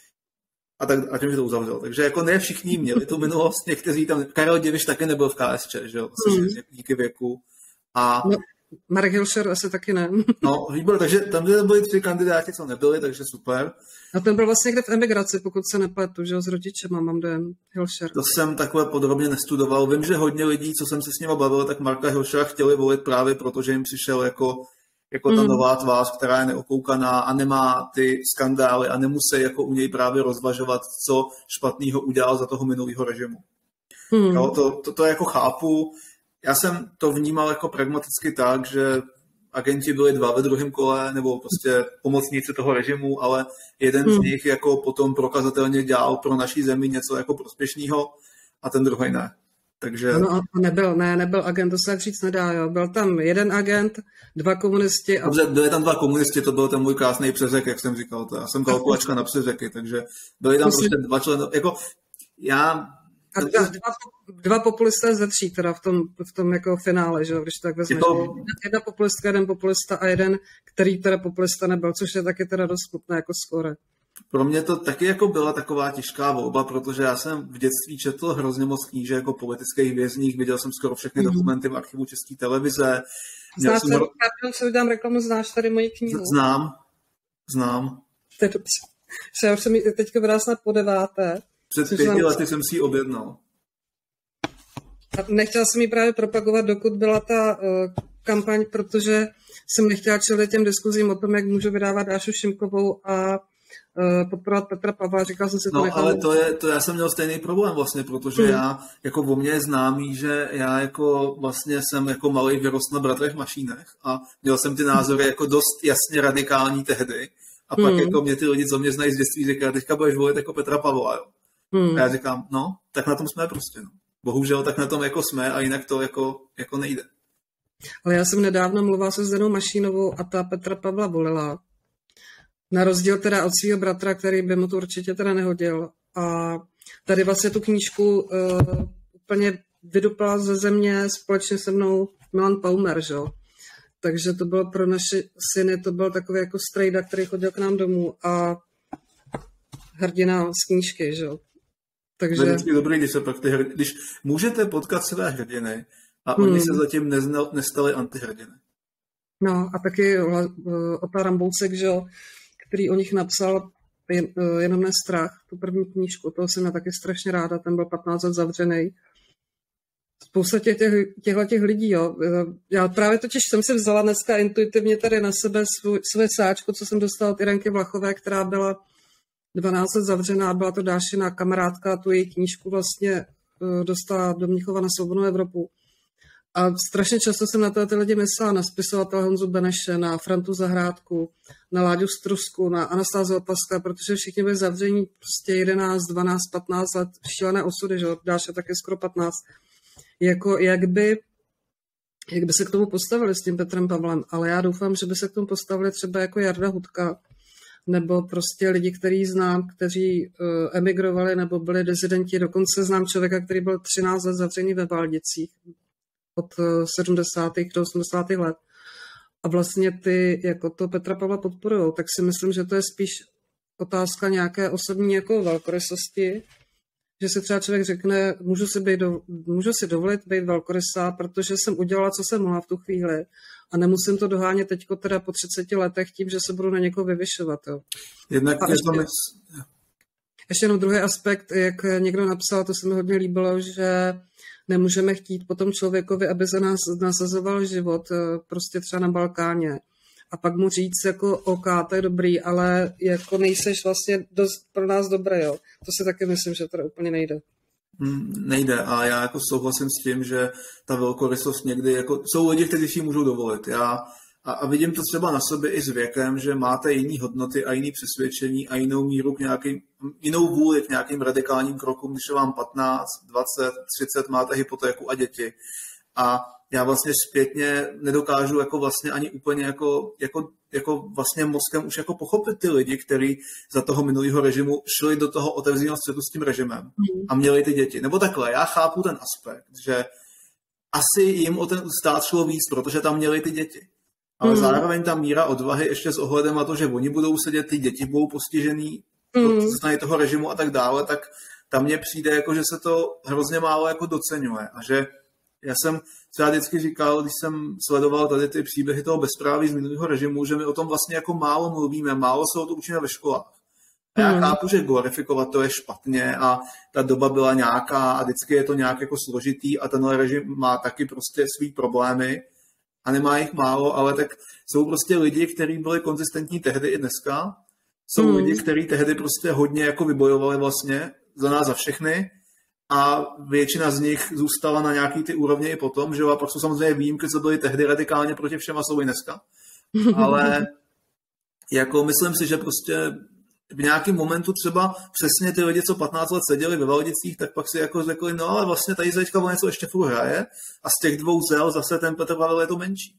a, tak, a tím je to uzavřel. Takže jako ne všichni měli tu minulost, někteří tam, Karel Diviš taky nebyl v K S Č, že jo, mm. díky věku. A, no, Marek Hilšer asi taky ne. No, výbor, takže tam byli tři kandidáti, co nebyli, takže super. A ten byl vlastně někde v emigraci, pokud se nepletu, že jo, s rodičema, mám dojem, Hilšer. To jsem takhle podrobně nestudoval. Vím, že hodně lidí, co jsem se s nimi bavil, tak Marka Hilšera chtěli volit právě proto, že jim přišel jako jako ta nová tvář, která je neokoukaná a nemá ty skandály a nemusí jako u něj právě rozvažovat, co špatného udělal za toho minulého režimu. Hmm. Jo, to, to, to jako chápu. Já jsem to vnímal jako pragmaticky tak, že agenti byli dva ve druhém kole, nebo prostě pomocníci toho režimu, ale jeden hmm. z nich jako potom prokazatelně dělal pro naší zemi něco jako prospěšného a ten druhý ne. Takže... No, nebyl, ne, nebyl agent, to se tak říct nedá, jo. Byl tam jeden agent, dva komunisti. A... Dobře, byli tam dva komunisti, to byl ten můj krásný přeřek, jak jsem říkal. To já jsem kalkulačka na přeřeky, takže byli tam prostě dva členy. Jako, já... A dva, dva, dva populisté ze tří, teda v tom, v tom jako finále, že jo, když to tak vezmeš. To... Jedna populistka, jeden populista a jeden, který teda populista nebyl, což je taky teda dost smutné jako skóre. Pro mě to taky jako byla taková těžká volba, protože já jsem v dětství četl hrozně moc knížek jako politických vězních, viděl jsem skoro všechny mm. dokumenty v archivu České televize. Znáš jsem... tady, já se dám reklamu, znáš tady moji knihu? Znám, znám. To je dobře. Já už jsem ji teďka vydala snad po deváté. Před pěti znám... lety jsem si ji objednal. A nechtěla jsem ji právě propagovat, dokud byla ta uh, kampaň, protože jsem nechtěla čelit těm diskuzím o tom, jak můžu vydávat Dášu Šimkovou a podporovat Petra Pavla, říkal jsem si to No, nechám. ale to je, to já jsem měl stejný problém vlastně, protože hmm. já, jako o mě je známý, že já jako vlastně jsem jako malý vyrost na Bratrech Mašínech a měl jsem ty názory jako dost jasně radikální tehdy a pak hmm. jako mě ty lidi, co mě znají z dětství, říkají, teďka budeš volit jako Petra Pavla, jo. Hmm. A já říkám, no, tak na tom jsme prostě, no. Bohužel tak na tom jako jsme a jinak to jako, jako nejde. Ale já jsem nedávno mluvila se Zdenou Mašínovou a ta Petra Pavla volila. Na rozdíl teda od svého bratra, který by mu to určitě teda nehodil. A tady vlastně tu knížku uh, úplně vydupala ze země společně se mnou Milan Paumer, že? Takže to bylo pro naše syny, to byl takový jako strejda, který chodil k nám domů a hrdina z knížky, že? Takže... To je vždycky dobrý, když se pak ty hrdiny, když můžete potkat své hrdiny a hmm. oni se zatím neznal, nestali antihrdiny. No a taky Ota Ramboucek, že jo, který o nich napsal jen, Jenom ne strach, tu první knížku, toho jsem já taky strašně ráda, ten byl patnáct let zavřený. Spousta těch, těchto těch lidí, jo. Já právě totiž jsem si vzala dneska intuitivně tady na sebe svůj, své sáčku, co jsem dostala od Irenky Vlachové, která byla dvanáct let zavřená, byla to Dášina kamarádka a tu její knížku vlastně dostala do Mnichova na Svobodnou Evropu. A strašně často jsem na to ty lidi myslela, na spisovatele Honzu Beneše, na Frantu Zahrádku, na Láďu Strusku, na Anastázii Opaska, protože všichni byli zavření prostě jedenáct, dvanáct, patnáct let, šílené osudy, že Dáša taky skoro patnáct. Jako, jak by, jak by se k tomu postavili s tím Petrem Pavlem, ale já doufám, že by se k tomu postavili třeba jako Jarda Hudka, nebo prostě lidi, který znám, kteří uh, emigrovali nebo byli dezidenti. Dokonce znám člověka, který byl třináct let zavřený ve Valdicích od sedmdesátých do osmdesátých let. A vlastně ty jako to Petra Pavla podporujou, tak si myslím, že to je spíš otázka nějaké osobní jako velkorysosti, že si třeba člověk řekne, můžu si, být do, můžu si dovolit být velkorysá, protože jsem udělala, co jsem mohla v tu chvíli a nemusím to dohánět teďko teda po třiceti letech tím, že se budu na někoho vyvyšovat. Jo. Jednak a ještě, mysl... ještě jenom druhý aspekt, jak někdo napsal, to se mi hodně líbilo, že nemůžeme chtít potom člověkovi, aby se nás nasazoval život prostě třeba na Balkáně. A pak mu říct jako OK, to je dobrý, ale jako nejseš vlastně dost pro nás dobré, jo. To si taky myslím, že to úplně nejde. Mm, nejde a já jako souhlasím s tím, že ta velkorysost někdy, jako jsou lidi, kteří si ji můžou dovolit. Já a, a vidím to třeba na sobě i s věkem, že máte jiný hodnoty a jiný přesvědčení a jinou míru k nějakým, jinou vůli k nějakým radikálním krokům, když je vám patnáct, dvacet, třicet, máte hypotéku a děti. A já vlastně zpětně nedokážu jako vlastně ani úplně jako, jako, jako vlastně mozkem už jako pochopit ty lidi, kteří za toho minulého režimu šli do toho otevřeného střetu s tím režimem a měli ty děti. Nebo takhle, já chápu ten aspekt, že asi jim o ten stát šlo víc, protože tam měli ty děti. Ale mm. zároveň ta míra odvahy ještě s ohledem na to, že oni budou sedět, ty děti budou postižený mm. ze toho režimu a tak dále, tak tam mně přijde, jako, že se to hrozně málo jako doceňuje a že já jsem třeba vždycky říkal, když jsem sledoval tady ty příběhy toho bezpráví z minulého režimu, že my o tom vlastně jako málo mluvíme, málo se o to učíme ve školách. A já mm. chápu, že glorifikovat to je špatně a ta doba byla nějaká a vždycky je to nějak jako složitý a tenhle režim má taky prostě svý problémy a nemá jich málo, ale tak jsou prostě lidi, kteří byli konzistentní tehdy i dneska. Jsou mm. lidi, kteří tehdy prostě hodně jako vybojovali vlastně za nás, za všechny. A většina z nich zůstala na nějaký ty úrovně i potom, že jo, a pak jsou samozřejmě výjimky, co byly tehdy radikálně proti všem a jsou i dneska. Ale jako myslím si, že prostě v nějakém momentu třeba přesně ty lidi, co patnáct let seděli ve Valdicích, tak pak si jako řekli, no ale vlastně tady teďka o něco ještě furt hraje a z těch dvou zel zase ten Petr Pavel je to menší.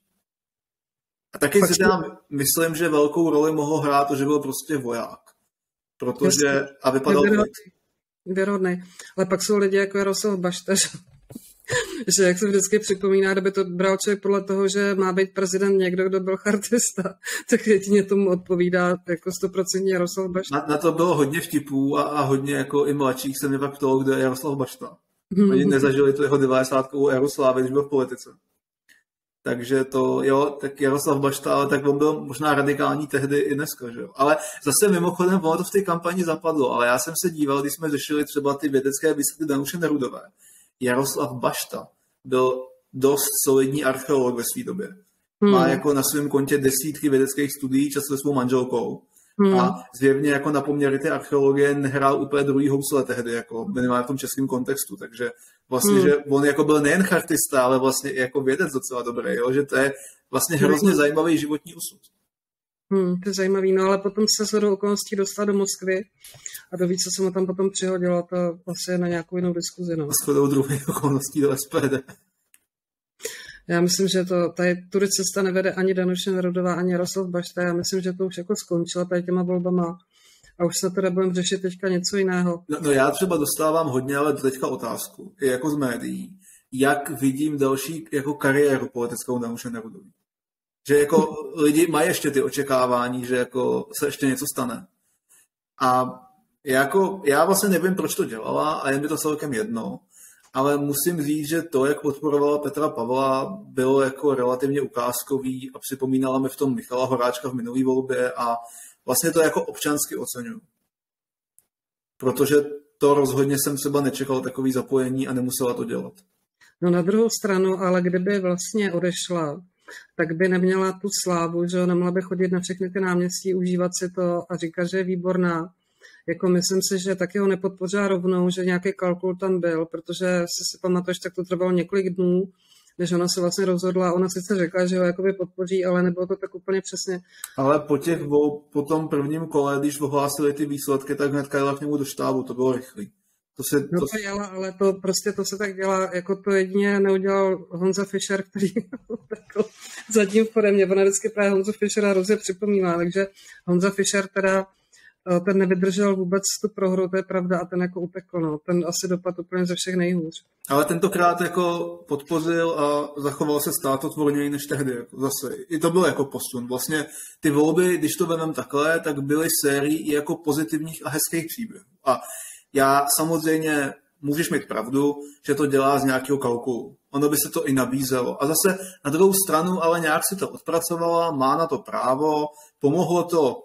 A taky si teda myslím, že velkou roli mohl hrát to, že byl prostě voják. Protože, a vypadal věrohodný. Ale pak jsou lidi jako Jaroslav Bašta, že, že jak se vždycky připomíná, kdyby to bral člověk podle toho, že má být prezident někdo, kdo byl chartista, tak jedině tomu odpovídá jako stoprocentně Jaroslav Bašta. Na, na to bylo hodně vtipů a, a hodně jako i mladších se mě pak ptalo, kdo je Jaroslav Bašta. Oni nezažili tu jeho devadesátkovou éru slávy, když byl v politice. Takže to, jo, tak Jaroslav Bašta, ale tak on byl možná radikální tehdy i dneska, že jo. Ale zase mimochodem, ono to v té kampani zapadlo, ale já jsem se díval, když jsme řešili třeba ty vědecké výsledky Danuše Nerudové. Jaroslav Bašta byl dost solidní archeolog ve své době. Hmm. Má jako na svém kontě desítky vědeckých studií, často se svou manželkou. Hmm. A zjevně jako na poměry té archeologie nehrál úplně druhý housle tehdy, jako minimálně v tom českém kontextu, takže vlastně, hmm. že on jako byl nejen chartista, ale vlastně i jako vědec docela dobrý, jo? Že to je vlastně hrozně hmm. zajímavý životní osud. Hmm, to je zajímavý, no ale potom se shodou okolností dostal do Moskvy a do ví, co se mu tam potom přihodilo, to vlastně na nějakou jinou diskuzi. No. A shodou druhých okolností do S P D. Já myslím, že to, tady tudy cesta nevede ani Danuše Nerudová, ani Jaroslav Bašta. Já myslím, že to už jako skončilo tady těma volbama a už se teda budeme řešit teďka něco jiného. No, no já třeba dostávám hodně, ale teďka otázku, i jako z médií, jak vidím další jako kariéru politickou Danuše Nerudové. Že jako lidi mají ještě ty očekávání, že jako se ještě něco stane. A jako, já vlastně nevím, proč to dělala a je mi to celkem jedno, ale musím říct, že to, jak podporovala Petra Pavla, bylo jako relativně ukázkový a připomínala mi v tom Michala Horáčka v minulý volbě a vlastně to jako občansky oceňuji. Protože to rozhodně jsem třeba nečekal takový zapojení a nemusela to dělat. No na druhou stranu, ale kdyby vlastně odešla, tak by neměla tu slávu, že nemohla by chodit na všechny ty náměstí, užívat si to a říkat, že je výborná. Jako myslím si, že taky ho nepodpořila rovnou, že nějaký kalkul tam byl, protože si si pamatuješ, tak to trvalo několik dnů, než ona se vlastně rozhodla. Ona sice řekla, že ho jakoby podpoří, ale nebylo to tak úplně přesně. Ale po těch po tom prvním kole, když ohlásili ty výsledky, tak hnedka jela k němu do štábu, to bylo rychlý. To se, no to, to jela, ale to prostě to se tak dělá, jako to jedině neudělal Honza Fischer, který takový zadním vchodem, mě ona vždycky právě Honza Fischera hrozně připomíná, takže Honza Fischer teda ten nevydržel vůbec tu prohru, to je pravda, a ten jako utekl, no. Ten asi dopad úplně ze všech nejhůř. Ale tentokrát jako podpořil a zachoval se státotvorněji než tehdy, jako zase. I to byl jako posun. Vlastně ty volby, když to vezmeme takhle, tak byly sérií jako pozitivních a hezkých příběhů. A já samozřejmě, můžeš mít pravdu, že to dělá z nějakého kalkulu. Ono by se to i nabízelo. A zase na druhou stranu, ale nějak si to odpracovala, má na to právo, pomohlo to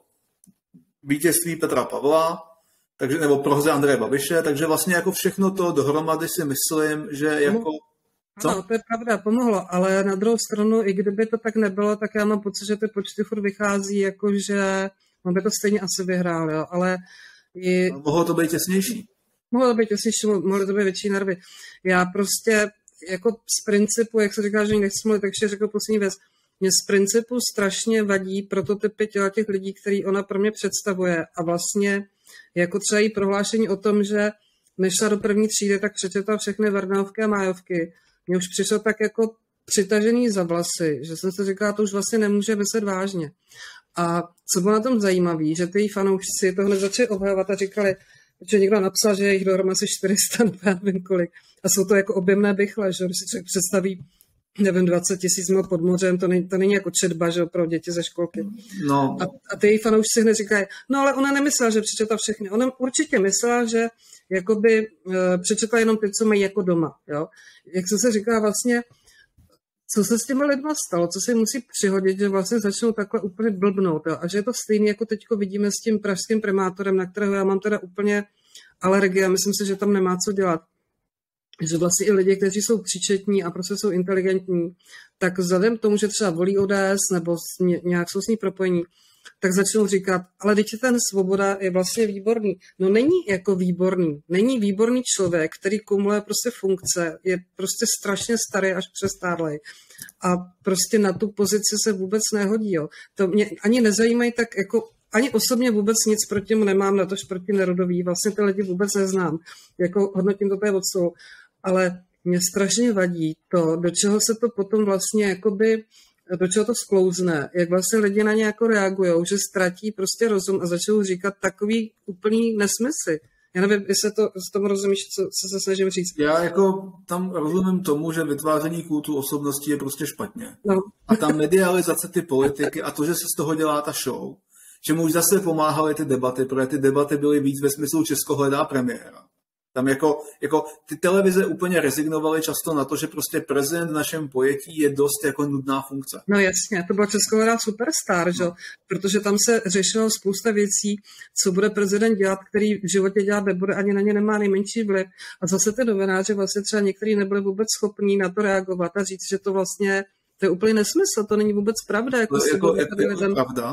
vítězství Petra Pavla, takže, nebo prohře Andreje Babiše, takže vlastně jako všechno to dohromady si myslím, že jako... Co? Ano, to je pravda, pomohlo, ale na druhou stranu, i kdyby to tak nebylo, tak já mám pocit, že ty počty furt vychází, jakože on by to stejně asi vyhrál, jo, ale... I... Mohlo to být těsnější. Mohlo to být těsnější, mohlo to být větší nervy. Já prostě jako z principu, jak se říká, že nechci mluvit, takže řekl poslední věc, mě z principu strašně vadí prototypy těch lidí, který ona pro mě představuje. A vlastně jako třeba jí prohlášení o tom, že než šla do první třídy, tak přečetla všechny Vernovky a Májovky. Mně už přišlo tak jako přitažený za vlasy, že jsem si říkala, to už vlastně nemůže myslet vážně. A co bylo na tom zajímavé, že ty fanoušci to hned začali obhajovat a říkali, že někdo napsal, že je jich dohromady asi čtyři sta, nevím kolik. A jsou to jako objemné bychle, že když si člověk představí, nevím, dvacet tisíc mil pod mořem, to není, to není jako četba, že pro děti ze školky. No. A, a ty její fanoušci hned říkají, no ale ona nemyslela, že přečetla všechny. Ona určitě myslela, že jakoby uh, přečetla jenom ty, co mají jako doma. Jo? Jak jsem se říká vlastně, co se s těmi lidma stalo, co se musí přihodit, že vlastně začnou takhle úplně blbnout. Jo? A že je to stejné, jako teďko vidíme s tím pražským primátorem, na kterého já mám teda úplně alergie a myslím si, že tam nemá co dělat. Že vlastně i lidi, kteří jsou příčetní a prostě jsou inteligentní, tak vzhledem k tomu, že třeba volí O D S nebo nějak jsou s ní propojení, tak začnou říkat, ale teď ten Svoboda je vlastně výborný. No není jako výborný. Není výborný člověk, který kumuluje prostě funkce, je prostě strašně starý až přestárlej. A prostě na tu pozici se vůbec nehodí. Jo. To mě ani nezajímají tak jako ani osobně vůbec nic proti mu nemám, na tož proti Nerudový. Vlastně ty lidi vůbec neznám. Jako hodnotím to tady od stolu. Ale mě strašně vadí to, do čeho se to potom vlastně jakoby, do čeho to sklouzne, jak vlastně lidi na ně jako reagujou, že ztratí prostě rozum a začnou říkat takový úplný nesmysly. Já nevím, jestli to, z tomu rozumíš, co, co se snažím říct. Já jako tam rozumím tomu, že vytváření kultu osobností je prostě špatně. No. A ta medializace ty politiky a to, že se z toho dělá ta show, že mu už zase pomáhaly ty debaty, protože ty debaty byly víc ve smyslu Česko hledá premiéra. Tam jako, jako ty televize úplně rezignovaly často na to, že prostě prezident v našem pojetí je dost jako nudná funkce. No jasně, to byla Česko hledá superstar, no. Že? Protože tam se řešilo spousta věcí, co bude prezident dělat, který v životě dělat nebude, ani na ně nemá nejmenší vliv. A zase ty novináři vlastně třeba některý nebyli vůbec schopní na to reagovat a říct, že to vlastně to je úplně nesmysl, to není vůbec pravda. Jako to je jako, jako, jako pravda.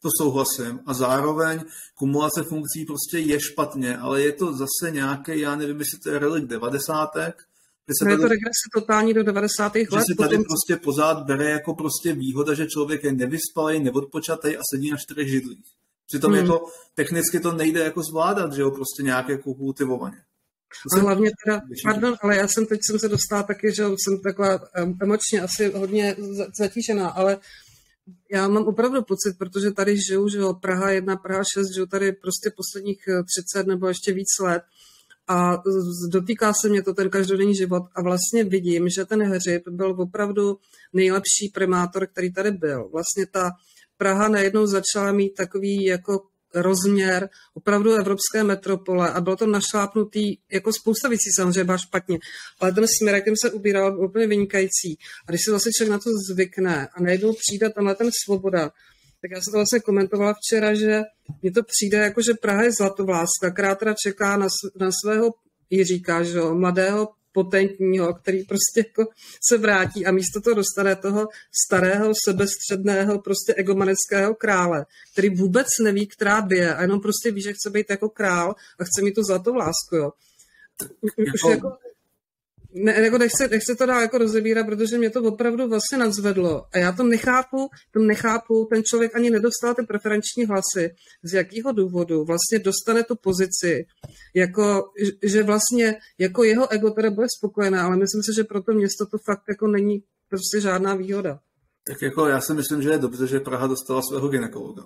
to souhlasím. A zároveň kumulace funkcí prostě je špatně, ale je to zase nějaké, já nevím, jestli to je relikt devadesátek. No je to regrese totální do devadesátých let. Že se tady potom... prostě pořád bere jako prostě výhoda, že člověk je nevyspalej, neodpočatej a sedí na čtyřech židlích. Přitom hmm. jako technicky to nejde jako zvládat, že jo, prostě nějak jako kultivovaně. A hlavně teda, pardon, ale já jsem teď jsem se dostala taky, že jsem taková emočně asi hodně zatížená, ale já mám opravdu pocit, protože tady žiju, že jo, Praha jedna, Praha šest, žiju tady prostě posledních třicet nebo ještě víc let a dotýká se mě to ten každodenní život a vlastně vidím, že ten Hřib byl opravdu nejlepší primátor, který tady byl. Vlastně ta Praha najednou začala mít takový jako rozměr opravdu evropské metropole a bylo to našlápnutý, jako spousta věcí samozřejmě byla špatně, ale ten směr, jakým se ubíral, byl úplně vynikající. A když se vlastně člověk na to zvykne a najednou přijde tamhle ten Svoboda, tak já jsem to vlastně komentovala včera, že mně to přijde jako, že Praha je zlatovláska, která teda čeká na, na svého Jiříka, že jo, mladého potentního, který prostě jako se vrátí a místo toho dostane toho starého, sebestředného, prostě egomanického krále, který vůbec neví, která bije a jenom prostě ví, že chce být jako král a chce mít tu zlatou lásku, jo. Už jako, ne, jako nechci, nechci to dál jako rozebírat, protože mě to opravdu vlastně nadzvedlo a já to nechápu, to nechápu, ten člověk ani nedostal ty preferenční hlasy, z jakého důvodu vlastně dostane tu pozici, jako, že vlastně jako jeho ego teda bude spokojené, ale myslím si, že pro to město to fakt jako není prostě žádná výhoda. Tak jako já si myslím, že je dobře, že Praha dostala svého gynekologa.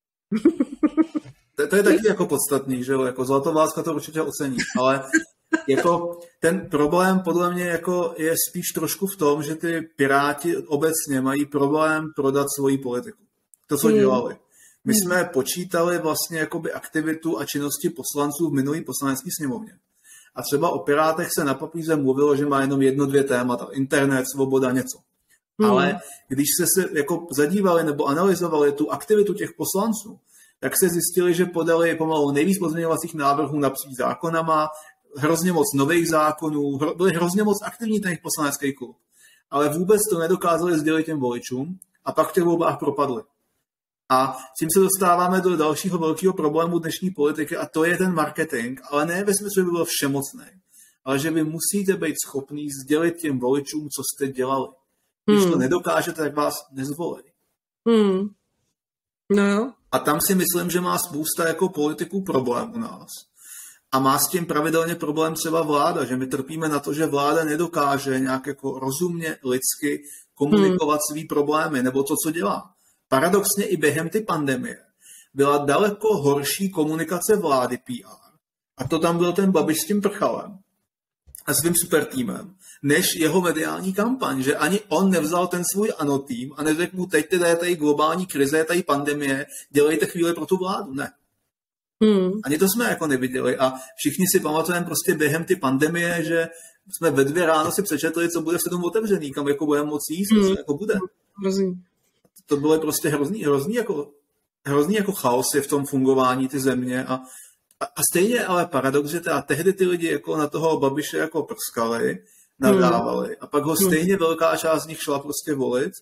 to, to je taky jako podstatný, že jo, jako zlatovláska to určitě ocení, ale jako ten problém podle mě jako je spíš trošku v tom, že ty Piráti obecně mají problém prodat svoji politiku. To, co dělali. My jsme počítali vlastně jakoby aktivitu a činnosti poslanců v minulý poslanecké sněmovně. A třeba o Pirátech se na papíře mluvilo, že má jenom jedno, dvě témata. Internet, svoboda, něco. Hmm. Ale když se, se jako zadívali nebo analyzovali tu aktivitu těch poslanců, tak se zjistili, že podali pomalu nejvíc pozměňovacích návrhů napříč zákonama, hrozně moc nových zákonů, hro, byli hrozně moc aktivní ten poslanecký klub. Ale vůbec to nedokázali sdělit těm voličům a pak v těch volbách propadli. A tím se dostáváme do dalšího velkého problému dnešní politiky a to je ten marketing, ale ne ve smyslu, že by byl všemocný, ale že vy musíte být schopný sdělit těm voličům, co jste dělali. Když hmm. to nedokážete, tak vás nezvolí. Hmm. No jo. A tam si myslím, že má spousta jako politiků problém u nás. A má s tím pravidelně problém třeba vláda, že my trpíme na to, že vláda nedokáže nějak jako rozumně, lidsky komunikovat hmm. svý problémy, nebo to, co dělá. Paradoxně i během ty pandemie byla daleko horší komunikace vlády P R. A to tam byl ten Babiš s tím Prchalem a svým super týmem, než jeho mediální kampaň, že ani on nevzal ten svůj ANO tým a neřekl mu, teď teda je tady globální krize, je tady pandemie, dělejte chvíli pro tu vládu. Ne. Hmm. Ani to jsme jako neviděli a všichni si pamatujeme prostě během ty pandemie, že jsme ve dvě ráno si přečetli, co bude v sedm otevřený, kam jako budeme moci jíst, hmm. co jako bude. Hrozný. To bylo prostě hrozný, hrozný, jako, hrozný jako chaosy v tom fungování ty země a, a, a stejně ale paradox, že teda tehdy ty lidi jako na toho Babiše jako prskali, nadávali hmm. a pak ho stejně velká část z nich šla prostě volit.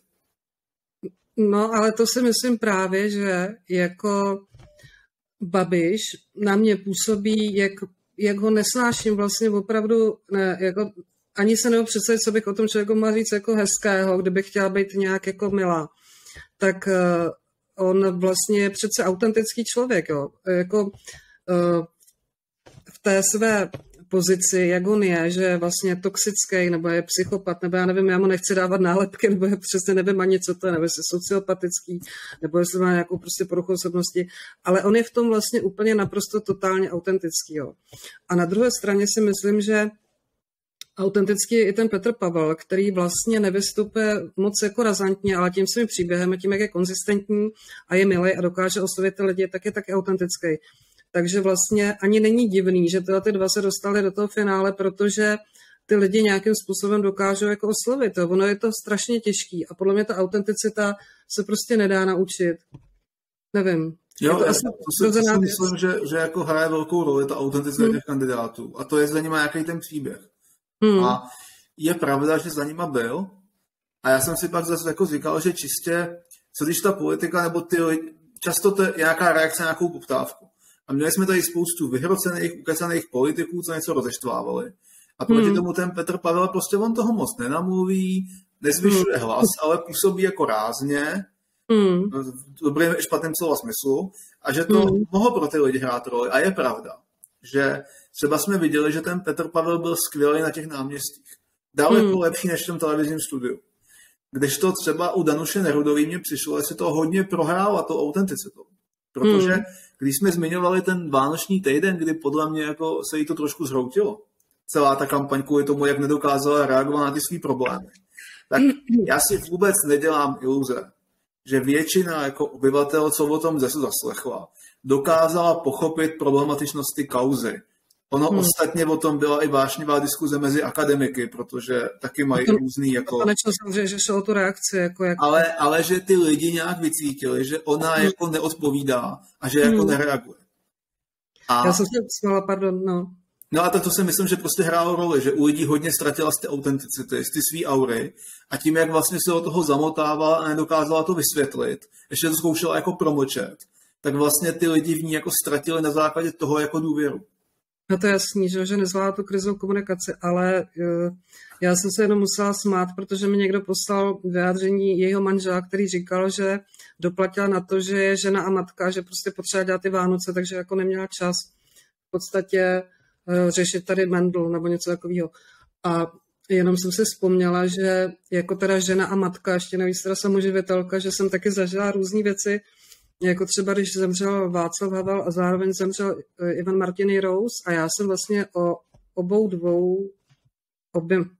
No ale to si myslím právě, že jako Babiš na mě působí, jak, jak ho nesnáším vlastně opravdu, ne, jako ani se nebo představit, co bych o tom člověku mohla říct jako hezkého, kdybych chtěla být nějak jako milá. Tak uh, on vlastně je přece autentický člověk, jo. Jako uh, v té své pozici, jak on je, že je vlastně toxický, nebo je psychopat, nebo já nevím, já mu nechci dávat nálepky, nebo je přesně nevím ani, co to je, nebo jestli sociopatický, nebo jestli má nějakou prostě poruchu osobnosti, ale on je v tom vlastně úplně naprosto totálně autentický, jo. A na druhé straně si myslím, že autentický je i ten Petr Pavel, který vlastně nevystupuje moc jako razantně, ale tím svým příběhem a tím, jak je konzistentní a je milý a dokáže oslovit ty lidi, tak je taky autentický. Takže vlastně ani není divný, že tyhle ty dva se dostali do toho finále, protože ty lidi nějakým způsobem dokážou jako oslovit. Jo. Ono je to strašně těžký a podle mě ta autenticita se prostě nedá naučit. Nevím. Jo, to, já, to, si, to si myslím, že, že jako hraje velkou roli ta autenticita hmm. těch kandidátů. A to je za nima nějaký ten příběh. Hmm. A je pravda, že za nima byl. A já jsem si pak zase jako říkal, že čistě, co když ta politika nebo ty lidi, často to je nějaká reakce na nějakou poptávku. A měli jsme tady spoustu vyhrocených, ukecaných politiků, co něco rozeštvávali. A proti hmm. tomu ten Petr Pavel prostě on toho moc nenamluví, nezvyšuje hmm. hlas, ale působí jako rázně, hmm. v dobrým i špatným slova smyslu, a že to hmm. mohlo pro ty lidi hrát roli. A je pravda, že třeba jsme viděli, že ten Petr Pavel byl skvělý na těch náměstích. Daleko hmm. lepší než v tom televizním studiu. Kdežto třeba u Danuše Nerudový mě přišlo, že se to hodně prohrálo to autenticitou. Protože hmm. když jsme zmiňovali ten vánoční týden, kdy podle mě jako se jí to trošku zhroutilo, celá ta kampaň kvůli tomu, jak nedokázala reagovat na ty svý problémy, tak já si vůbec nedělám iluze, že většina jako obyvatel, co o tom zase zaslechla, dokázala pochopit problematičnosti kauzy. Ono hmm. ostatně o tom byla i vášnivá diskuze mezi akademiky, protože taky mají to, různý jako... Konečně samozřejmě, že šlo o tu reakci. Jako jak... ale, ale že ty lidi nějak vycítili, že ona hmm. jako neodpovídá a že jako hmm. nereaguje. A... Já jsem se smála, pardon, no. No a to, to si myslím, že prostě hrálo roli, že u lidí hodně ztratila z té autenticity, z ty svý aury a tím, jak vlastně se do toho zamotávala a nedokázala to vysvětlit, ještě to zkoušela jako promlčet, tak vlastně ty lidi v ní jako ztratili na základě toho jako důvěru. No to je jasný, že, že nezvládá tu krizovou komunikaci, ale uh, já jsem se jenom musela smát, protože mi někdo poslal vyjádření jejího manžela, který říkal, že doplatila na to, že je žena a matka, že prostě potřeba dělat ty Vánoce, takže jako neměla čas v podstatě uh, řešit tady Mendl nebo něco takového. A jenom jsem si vzpomněla, že jako teda žena a matka, ještě navíc teda samoživitelka, že jsem taky zažila různý věci, jako třeba, když zemřel Václav Havel a zároveň zemřel Ivan Martiny Rous a já jsem vlastně o obou dvou objem...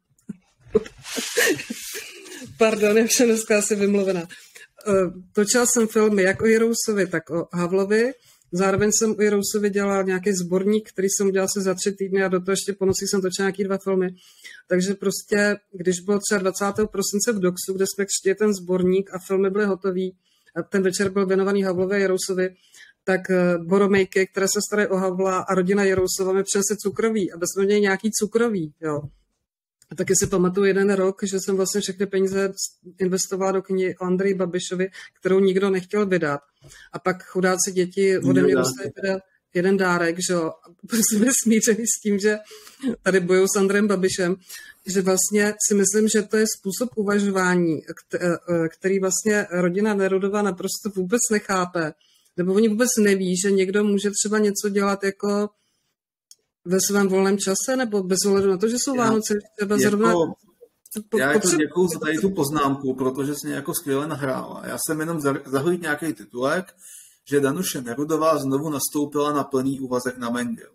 Pardon, já jsem dneska asi vymluvená. Točila jsem filmy jak o Jirousovi, tak o Havlovi. Zároveň jsem o Jirousovi dělala nějaký sborník, který jsem udělala se za tři týdny a do toho ještě po noci jsem točila nějaký dva filmy. Takže prostě, když bylo třeba dvacátého prosince v Doxu, kde jsme křtili ten sborník a filmy byly hotový, a ten večer byl věnovaný Havlovi a Jirousovi, tak boromejky, které se starají o Havla a rodina Jirousova mi přinesly cukroví, aby jsme měli nějaký cukroví. Jo. A taky si pamatuju jeden rok, že jsem vlastně všechny peníze investovala do knihy o Andreji Babišovi, kterou nikdo nechtěl vydat. A pak chudáci děti ode mě dostali teda jeden dárek, že jo, jsme smířený s tím, že tady bojují s Andrejem Babišem, že vlastně si myslím, že to je způsob uvažování, který vlastně rodina Nerudová naprosto vůbec nechápe, nebo oni vůbec neví, že někdo může třeba něco dělat jako ve svém volném čase, nebo bez ohledu na to, že jsou já, Vánoce, třeba jako, zrovna... Po, já jako děkuju za tady tu poznámku, protože jsi mě jako skvěle nahrála. Já jsem jenom zahlídl nějaký titulek, že Danuše Nerudová znovu nastoupila na plný úvazek na Menděl.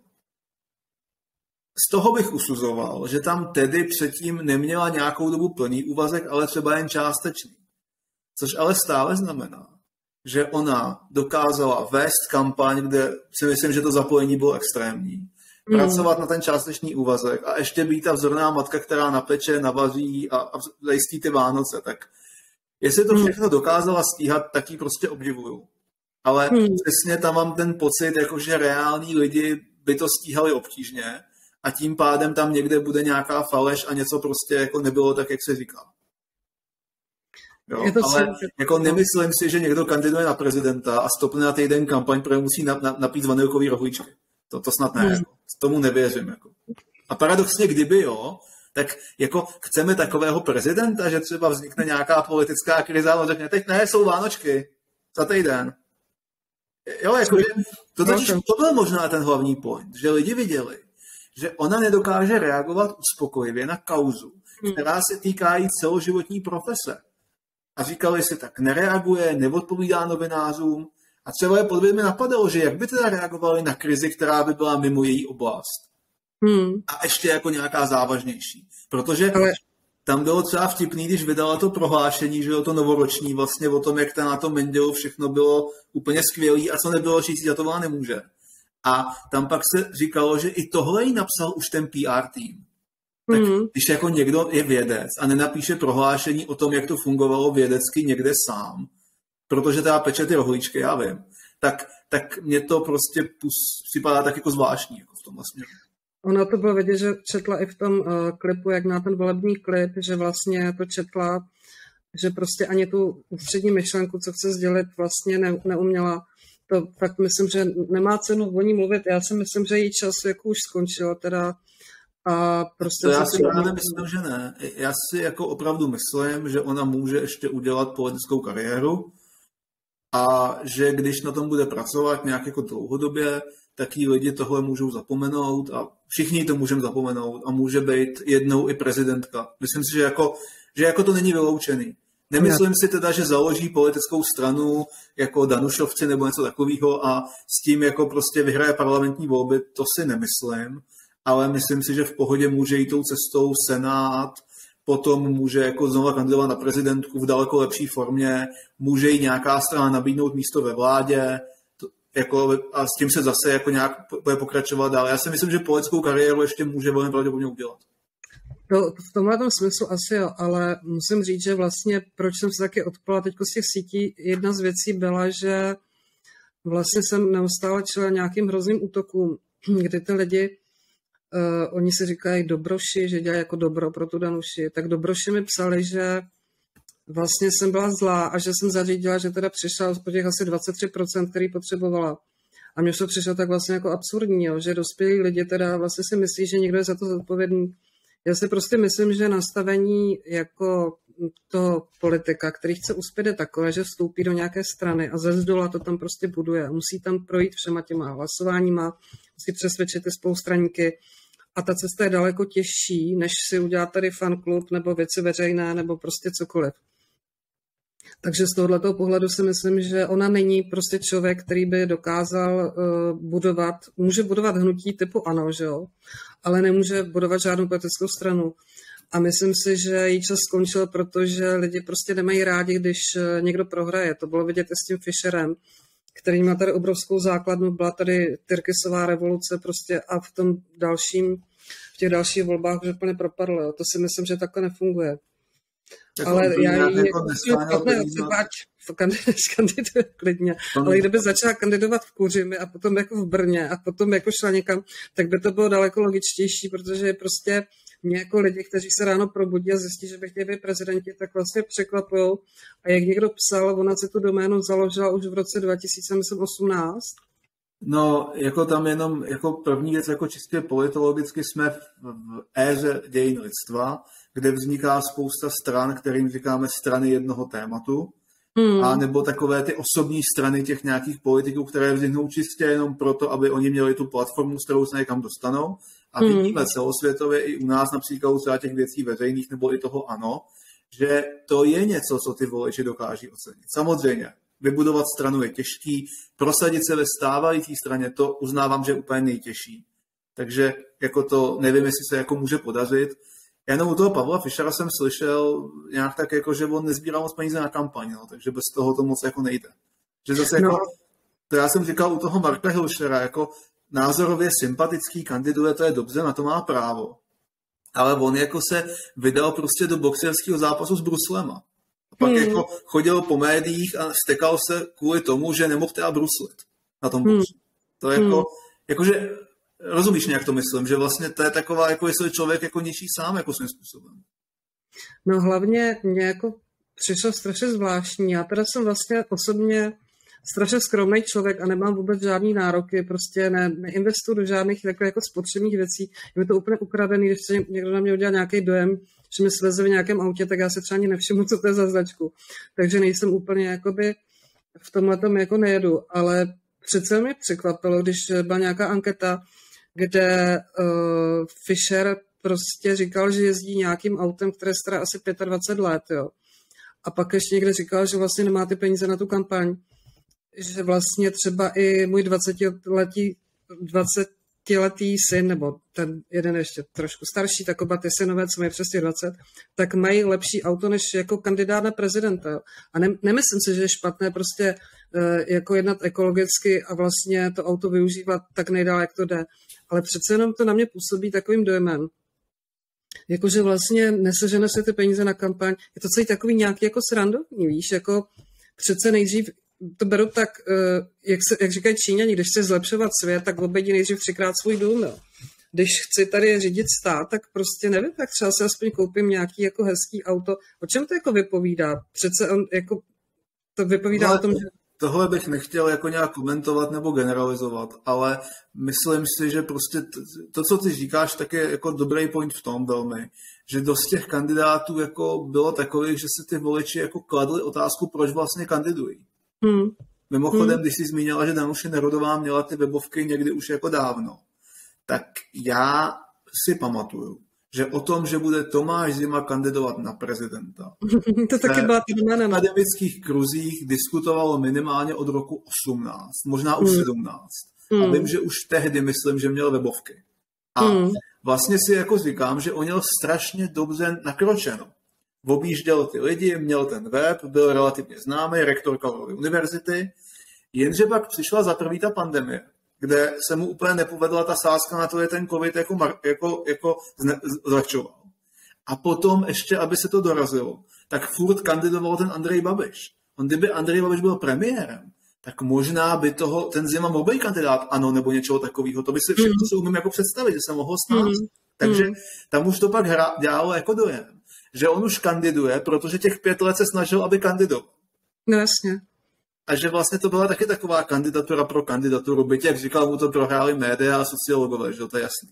Z toho bych usuzoval, že tam tedy předtím neměla nějakou dobu plný úvazek, ale třeba jen částečný. Což ale stále znamená, že ona dokázala vést kampaň, kde si myslím, že to zapojení bylo extrémní. Pracovat mm. na ten částečný úvazek a ještě být ta vzorná matka, která napeče, navaří a, a zajistí ty Vánoce. Tak jestli to všechno dokázala stíhat, tak ji prostě obdivuju. Ale hmm. přesně tam mám ten pocit, jako že reální lidi by to stíhali obtížně a tím pádem tam někde bude nějaká faleš a něco prostě jako nebylo tak, jak se říká. Jo, ale si... jako nemyslím si, že někdo kandiduje na prezidenta a stopne na týden kampaň, protože musí na, na, napít vanilkový rohlíčky. To, to snad ne. Hmm. Jako. Tomu nevěřím. Jako. A paradoxně, kdyby jo, tak jako chceme takového prezidenta, že třeba vznikne nějaká politická krize a on řekne, teď ne, jsou Vánočky za týden. Jo, jako, že to, totiž, to byl možná ten hlavní point, že lidi viděli, že ona nedokáže reagovat uspokojivě na kauzu, která se týká jí celoživotní profese. A říkali si, tak nereaguje, neodpovídá novinářům. A třeba je podvědomě napadalo, že jak by teda reagovali na krizi, která by byla mimo její oblast. Hmm. A ještě jako nějaká závažnější. Protože ale... tam bylo třeba vtipný, když vydala to prohlášení, že jo, to novoroční vlastně o tom, jak tam na tom Mendělu všechno bylo úplně skvělý a co nebylo, že jí datová nemůže. A tam pak se říkalo, že i tohle jí napsal už ten P R tým. Tak mm-hmm. když jako někdo je vědec a nenapíše prohlášení o tom, jak to fungovalo vědecky někde sám, protože teda peče ty rohlíčky, já vím, tak, tak mě to prostě pus, připadá tak jako zvláštní jako v tomhle směru. Ona to bylo vidět, že četla i v tom uh, klipu, jak na ten volební klip, že vlastně to četla že prostě ani tu ústřední myšlenku, co chce sdělit, vlastně ne, neuměla. To fakt myslím, že nemá cenu o ní mluvit. Já si myslím, že její čas jako už skončila teda. A prostě to já si právě myslím, že ne. Já si jako opravdu myslím, že ona může ještě udělat politickou kariéru a že když na tom bude pracovat nějak jako dlouhodobě, taky lidi tohle můžou zapomenout a všichni to můžeme zapomenout a může být jednou i prezidentka. Myslím si, že jako, že jako to není vyloučený. Nemyslím si teda, že založí politickou stranu jako Danušovci nebo něco takového a s tím jako prostě vyhraje parlamentní volby, to si nemyslím, ale myslím si, že v pohodě může jít tou cestou Senát, potom může jako znovu kandidovat na prezidentku v daleko lepší formě, může jí nějaká strana nabídnout místo ve vládě, to, jako, a s tím se zase jako nějak bude pokračovat dál. Já si myslím, že politickou kariéru ještě může velmi pravděpodobně udělat. To, v tomhle tom smyslu asi jo, ale musím říct, že vlastně, proč jsem se taky odpala teď z těch sítí, jedna z věcí byla, že vlastně jsem neustále čelila nějakým hrozným útokům, kdy ty lidi, uh, oni si říkají dobroši, že dělají jako dobro pro tu Danuši, tak dobroši mi psali, že vlastně jsem byla zlá a že jsem zařídila, že teda přišla po těch asi dvacet tři procent, který potřebovala. A mně to přišlo tak vlastně jako absurdní, jo, že dospělí lidi teda vlastně si myslí, že někdo je za to zodpovědný. Já si prostě myslím, že nastavení jako toho politika, který chce uspět, je takové, že vstoupí do nějaké strany a ze zdola to tam prostě buduje. Musí tam projít všema těma hlasováníma, musí přesvědčit ty spolustraníky a ta cesta je daleko těžší, než si udělat tady fanklub nebo věci veřejné nebo prostě cokoliv. Takže z tohoto pohledu si myslím, že ona není prostě člověk, který by dokázal uh, budovat, může budovat hnutí typu ANO, že jo? Ale nemůže budovat žádnou politickou stranu. A myslím si, že její čas skončil, protože lidi prostě nemají rádi, když někdo prohraje. To bylo vidět i s tím Fischerem, který má tady obrovskou základnu, byla tady Tyrkisová revoluce prostě a v tom dalším, v těch dalších volbách už úplně propadlo. Jo? To si myslím, že takhle nefunguje. Tak ale já jí jako špatné odsepat, kandiduje klidně, ale kdyby začala kandidovat v Kuřimi a potom jako v Brně a potom jako šla někam, tak by to bylo daleko logičtější, protože prostě mě jako lidi, kteří se ráno probudí a zjistí, že by chtěli být prezidenti, tak vlastně překvapujou. A jak někdo psal, ona si tu doménu založila už v roce dva tisíce osmnáct. No, jako tam jenom jako první věc, jako čistě politologicky jsme v, v éře dějin lidstva, kde vzniká spousta stran, kterým říkáme strany jednoho tématu, hmm. a nebo takové ty osobní strany těch nějakých politiků, které vzniknou čistě jenom proto, aby oni měli tu platformu, s kterou se někam dostanou. A hmm. vidíme celosvětově i u nás například třeba těch věcí veřejných nebo i toho ANO, že to je něco, co ty voliči dokáží ocenit. Samozřejmě, vybudovat stranu je těžký, prosadit se ve stávající straně, to uznávám, že je úplně nejtěžší. Takže jako to nevím, jestli se jako může podařit. Jenom u toho Pavla Fischera jsem slyšel nějak tak, jako, že on nezbíral moc peníze na kampaň, no, takže bez toho to moc jako nejde. Že zase no. jako, to já jsem říkal u toho Marka Hilšera, jako názorově sympatický kandiduje, to je dobře, na to má právo. Ale on jako se vydal prostě do boxerského zápasu s bruslema. A pak hmm. jako chodil po médiích a stekal se kvůli tomu, že nemohl teda bruslit na tom boxu. Hmm. To je jako, hmm. jakože rozumíš mě, jak to myslím, že vlastně to je taková, jako jestli člověk jako ničí sám jako svým způsobem. No hlavně mě jako přišlo strašně zvláštní. Já teda jsem vlastně osobně strašně skromný člověk a nemám vůbec žádný nároky, prostě ne, neinvestuju do žádných takových jako spotřebních věcí. Je mi to úplně ukradený, když se někdo na mě udělá nějaký dojem, že mi sveze v nějakém autě, tak já se třeba ani nevšimnu, co to je za značku. Takže nejsem úplně jakoby v tomhletom jako nejedu, ale přece mě překvapilo, když byla nějaká anketa, kde uh, Fischer prostě říkal, že jezdí nějakým autem, které stará asi dvacet pět let, jo. A pak ještě někde říkal, že vlastně nemá ty peníze na tu kampaň, že vlastně třeba i můj dvacetiletý, dvacetiletý syn, nebo ten jeden ještě trošku starší, tak oba ty synové, co mají přes těch dvacet, tak mají lepší auto než jako kandidát na prezidenta. Jo. A ne, nemyslím si, že je špatné prostě uh, jako jednat ekologicky a vlastně to auto využívat tak nejdál, jak to jde. Ale přece jenom to na mě působí takovým dojmem. Jakože vlastně nesežene se ty peníze na kampaň. Je to celý takový nějaký jako srandovní, víš, jako přece nejdřív to beru tak, jak, se, jak říkají Číňani, když chce zlepšovat svět, tak objedí nejdřív třikrát svůj dům, jo. když chci tady řídit stát, tak prostě nevím, tak třeba si aspoň koupím nějaký jako hezký auto. O čem to jako vypovídá? Přece on jako to vypovídá no, o tom, že... Tohle bych nechtěl jako nějak komentovat nebo generalizovat, ale myslím si, že prostě to, co ty říkáš, tak je jako dobrý point v tom velmi, že dost těch kandidátů jako bylo takových, že se ty voliči jako kladli otázku, proč vlastně kandidují. Hmm. Mimochodem, hmm. když jsi zmínila, že Danuše Nerudová měla ty webovky někdy už jako dávno, tak já si pamatuju, že o tom, že bude Tomáš Zima kandidovat na prezidenta, to taky byla v akademických kruzích diskutovalo minimálně od roku osmnáct, možná už hmm. sedmnáct. Hmm. A vím, že už tehdy myslím, že měl webovky. A hmm. vlastně si jako říkám, že on měl strašně dobře nakročeno. Objížděl ty lidi, měl ten web, byl relativně známý, rektor Karlovy univerzity, jenže pak přišla za první ta pandemie, kde se mu úplně nepovedla ta sázka na to, že ten covid jako, jako, jako zlehčoval. A potom ještě, aby se to dorazilo, tak furt kandidoval ten Andrej Babiš. On kdyby Andrej Babiš byl premiérem, tak možná by toho, ten Zima mohl být kandidát, ano, nebo něčeho takového. To by si všechno mm. si umím jako představit, že se mohlo stát. Mm. Takže tam už to pak hra, dělalo jako dojem, že on už kandiduje, protože těch pět let se snažil, aby kandidoval. No jasně. A že vlastně to byla taky taková kandidatura pro kandidaturu, byť, jak říkal, mu to prohráli média a sociologové, že to je jasný.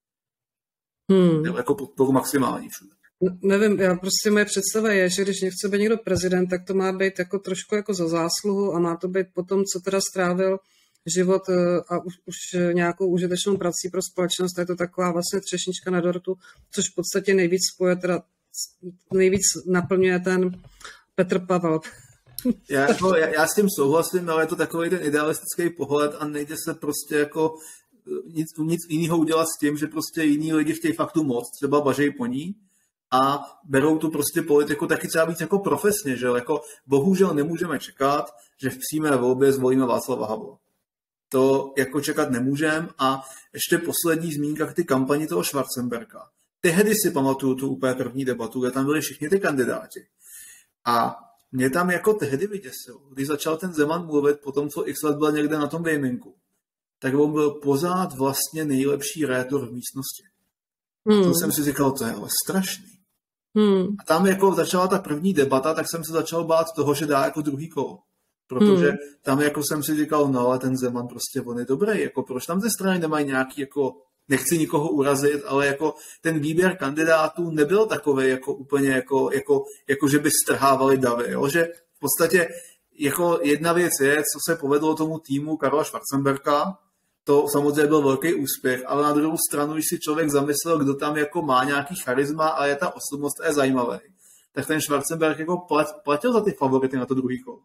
Hmm. Nebo jako podporu maximální všude. Nevím, já prostě moje představa je, že když nechce být někdo prezident, tak to má být jako trošku jako za zásluhu a má to být potom, co teda strávil život a už, už nějakou užitečnou prací pro společnost. Je to taková vlastně třešnička na dortu, což v podstatě nejvíc spoje, teda nejvíc naplňuje ten Petr Pavel. Já, jako, já, já s tím souhlasím, ale je to takový ten idealistický pohled a nejde se prostě jako nic, nic jiného udělat s tím, že prostě jiní lidi chtějí fakt tu moc, třeba bažejí po ní a berou tu prostě politiku taky třeba víc jako profesně, že jako bohužel nemůžeme čekat, že v přímé volbě zvolíme Václava Havla. To jako čekat nemůžeme a ještě poslední zmínka k ty kampani toho Schwarzenberga. Tehdy si pamatuju tu úplně první debatu, kde tam byli všichni ty kandidáti. A mě tam jako tehdy vyděsil, když začal ten Zeman mluvit po tom, co x let byl někde na tom gamingu, tak on byl pořád vlastně nejlepší rétor v místnosti. Hmm. To jsem si říkal, to je ale strašný. Hmm. A tam jako začala ta první debata, tak jsem se začal bát toho, že dá jako druhý kolo. Protože hmm. tam jako jsem si říkal, no ale ten Zeman prostě on je dobrý, jako proč tam ze strany nemají nějaký jako, nechci nikoho urazit, ale jako ten výběr kandidátů nebyl takový jako úplně jako, jako, jako že by strhávali davy, jo? Že v podstatě jako jedna věc je, co se povedlo tomu týmu Karla Schwarzenberga, to samozřejmě byl velký úspěch, ale na druhou stranu, když si člověk zamyslel, kdo tam jako má nějaký charisma a je ta osobnost a je zajímavý, tak ten Schwarzenberg jako platil za ty favority na to druhý kolo.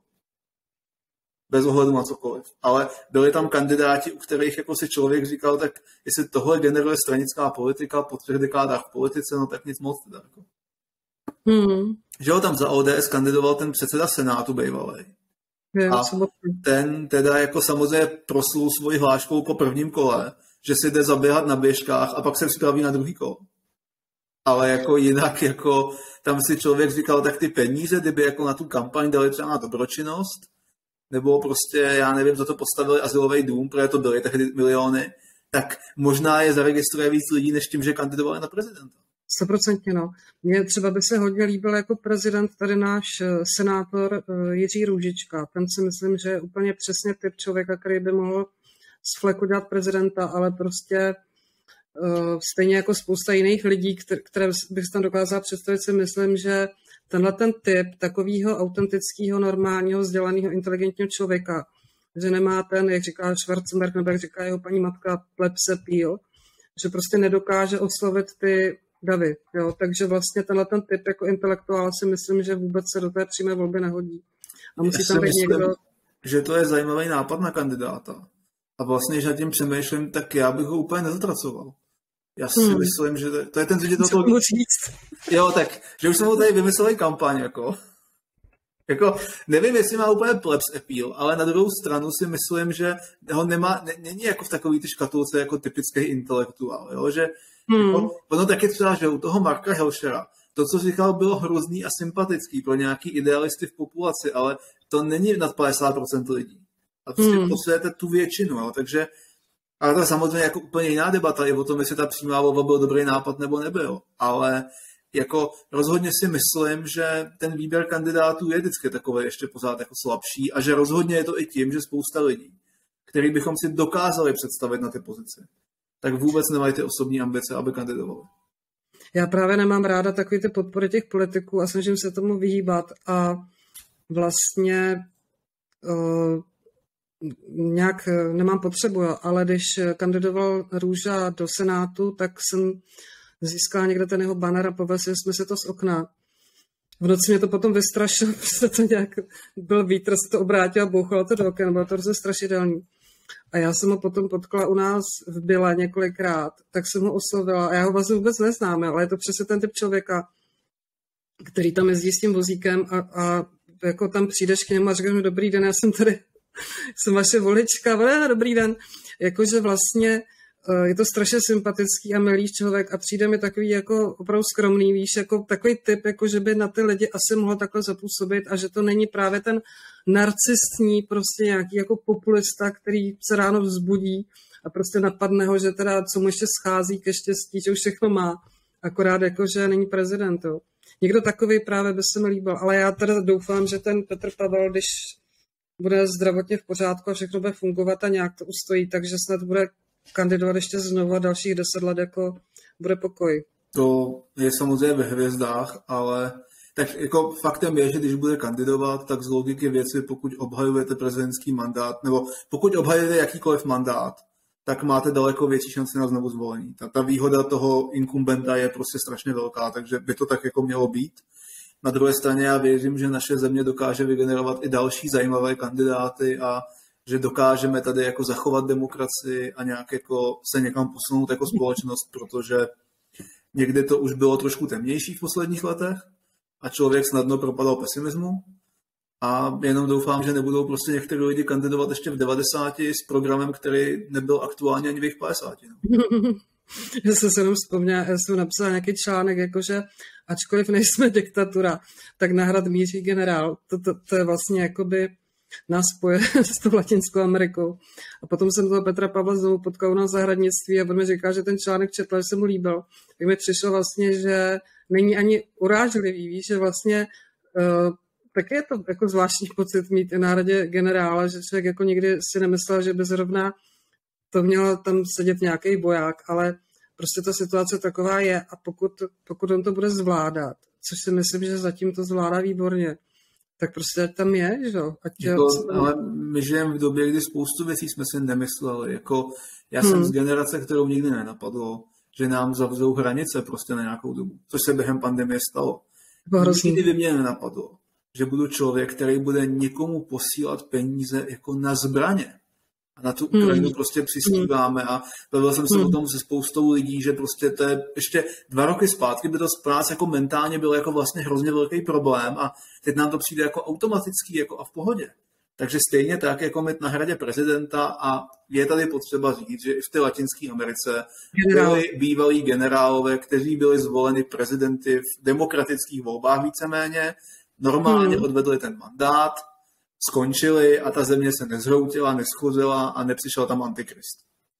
Bez ohledu na cokoliv. Ale byli tam kandidáti, u kterých jako si člověk říkal, tak jestli tohle generuje stranická politika po třech dekádách v politice, no tak nic moc. Jako. Hmm. Že ho tam za O D S kandidoval ten předseda Senátu bývalý. A ten teda jako samozřejmě proslul svoji hláškou po prvním kole, že si jde zaběhat na běžkách a pak se připraví na druhý kolo. Ale jako jinak jako tam si člověk říkal, tak ty peníze, kdyby jako na tu kampaň dali třeba na dobročinnost, nebo prostě, já nevím, za to postavili azylový dům, protože to byly tehdy miliony, tak možná je zaregistruje víc lidí, než tím, že kandidovali na prezidenta. Stoprocentně, no. Mně třeba by se hodně líbil jako prezident tady náš senátor Jiří Růžička. Ten si myslím, že je úplně přesně typ člověka, který by mohl z fleku dělat prezidenta, ale prostě uh, stejně jako spousta jiných lidí, které, které bych tam dokázala představit, si myslím, že tenhle ten typ takového autentického, normálního, vzdělaného, inteligentního člověka, že nemá ten, jak říká Schwarzenberg, nebo jak říká jeho paní matka, plebs appeal, že prostě nedokáže oslovit ty davy. Jo? Takže vlastně tenhle ten typ jako intelektuál si myslím, že vůbec se do té přímé volby nehodí. A musí Já tam být myslím, někdo... že to je zajímavý nápad na kandidáta. A vlastně, že nad tím přemýšlím, tak já bych ho úplně nezatracoval. Já si hmm. myslím, že to, to je ten ředitel toho... Jo, tak, že už jsem ho tady vymyslel kampaň, jako. Jako, nevím, jestli má úplně plebs appeal, ale na druhou stranu si myslím, že ho nemá, ne, není jako v takový ty škatulce jako typický intelektuál, jo, že hmm. jako, ono taky třeba, že u toho Marka Helšera, to, co říkal, bylo hrozný a sympatický pro nějaký idealisty v populaci, ale to není nad padesát procent lidí. A prostě hmm. posledujete tu většinu, jo, takže Ale to je samozřejmě jako úplně jiná debata, je o tom, jestli ta přímá volba byl dobrý nápad nebo nebyl. Ale jako rozhodně si myslím, že ten výběr kandidátů je vždycky takový ještě pořád jako slabší a že rozhodně je to i tím, že spousta lidí, který bychom si dokázali představit na ty pozice, tak vůbec nemají ty osobní ambice, aby kandidovali. Já právě nemám ráda takový ty podpory těch politiků a snažím se tomu vyhýbat a vlastně uh, nějak nemám potřebu, ale když kandidoval Růža do Senátu, tak jsem získala někde ten jeho banner a pověsili jsme se to z okna. V noci mě to potom vystrašilo, protože to nějak byl vítr, se to obrátil a bouchalo to do oken, bylo to hrozně strašidelný. A já jsem ho potom potkala u nás v Byle několikrát, tak jsem ho oslovila a já ho vlastně vůbec neznám, ale je to přesně ten typ člověka, který tam jezdí s tím vozíkem a, a jako tam přijdeš k němu a říkáš mu dobrý den, já jsem tady, jsem vaše volička, ale dobrý den. Jakože vlastně je to strašně sympatický a milý člověk a přijde mi takový jako opravdu skromný, víš, jako takový typ, jako že by na ty lidi asi mohlo takhle zapůsobit a že to není právě ten narcistní, prostě nějaký jako populista, který se ráno vzbudí a prostě napadne ho, že teda co mu ještě schází ke štěstí, že už všechno má, akorát jako, že není prezident. Jo. Někdo takový právě by se mi líbil, ale já teda doufám, že ten Petr Pavel, když bude zdravotně v pořádku a všechno bude fungovat a nějak to ustojí, takže snad bude kandidovat ještě znovu a dalších deset let jako bude pokoj. To je samozřejmě ve hvězdách, ale tak jako faktem je, že když bude kandidovat, tak z logiky věci, pokud obhajujete prezidentský mandát, nebo pokud obhajujete jakýkoliv mandát, tak máte daleko větší šanci na znovu zvolení. Ta, ta výhoda toho inkumbenta je prostě strašně velká, takže by to tak jako mělo být. Na druhé straně já věřím, že naše země dokáže vygenerovat i další zajímavé kandidáty a že dokážeme tady jako zachovat demokracii a nějak jako se někam posunout jako společnost, protože někdy to už bylo trošku temnější v posledních letech a člověk snadno propadal pesimismu a jenom doufám, že nebudou prostě některé lidi kandidovat ještě v devadesáti s programem, který nebyl aktuální ani v jejich padesáti. No. Já jsem se jenom vzpomněla, já jsem napsala nějaký článek, jakože ačkoliv nejsme diktatura, tak na hrad míří generál. To, to, to je vlastně jakoby nás spoje s tou Latinskou Amerikou. A potom jsem toho Petra Pavla znovu potkal na zahradnictví a on mi říkal, že ten článek četl, že se mu líbil. Tak mi přišlo vlastně, že není ani urážlivý, víš, že vlastně uh, taky je to jako zvláštní pocit mít i na radě generála, že člověk jako nikdy si nemyslel, že by zrovna to měl tam sedět nějaký boják, ale prostě ta situace taková je a pokud, pokud on to bude zvládat, což si myslím, že zatím to zvládá výborně, tak prostě tam je, že jo. Jako, ale my žijeme v době, kdy spoustu věcí jsme si nemysleli. Jako, já jsem hmm. z generace, kterou nikdy nenapadlo, že nám zavřou hranice prostě na nějakou dobu, což se během pandemie stalo. Nikdy by mě nenapadlo, že budu člověk, který bude někomu posílat peníze jako na zbraně. A na tu Ukrajinu hmm. prostě přispíváme a bavil jsem se hmm. o tom se spoustou lidí, že prostě to je ještě dva roky zpátky by to z nás jako mentálně bylo jako vlastně hrozně velký problém a teď nám to přijde jako automatický jako a v pohodě. Takže stejně tak, jako mít na hradě prezidenta a je tady potřeba říct, že i v té Latinské Americe byli bývalí generálové, kteří byli zvoleni prezidenty v demokratických volbách víceméně, normálně hmm. odvedli ten mandát, skončili a ta země se nezhroutila, neschořila a nepřišel tam antikrist.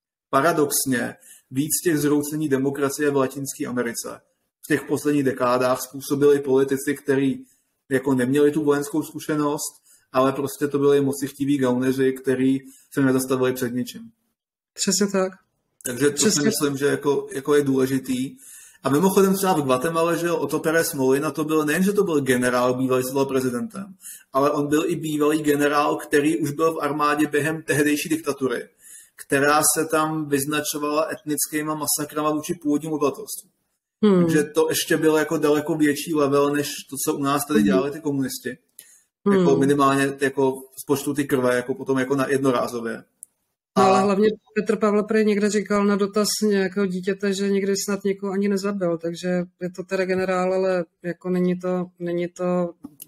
Paradoxně víc těch zhroucení demokracie v Latinské Americe v těch posledních dekádách způsobili politici, kteří jako neměli tu vojenskou zkušenost, ale prostě to byli mocichtiví gauneři, kteří se nezastavili před ničím. Přesně tak. Takže to Přesně. si myslím, že jako, jako je důležitý. A mimochodem třeba v Guatemala, že Otto Pérez Molina, to byl nejen, že to byl generál, bývalý se stal prezidentem, ale on byl i bývalý generál, který už byl v armádě během tehdejší diktatury, která se tam vyznačovala etnickýma masakrama vůči původnímu obyvatelstvu. Hmm. Takže to ještě byl jako daleko větší level, než to, co u nás tady dělali ty komunisti. Hmm. Jako minimálně jako z počtu ty krve, jako potom jako na jednorázově. No, ale hlavně Petr Pavel prý někde říkal na dotaz nějakého dítěte, že nikdy snad někoho ani nezabil, takže je to teda generál, ale jako není to, není to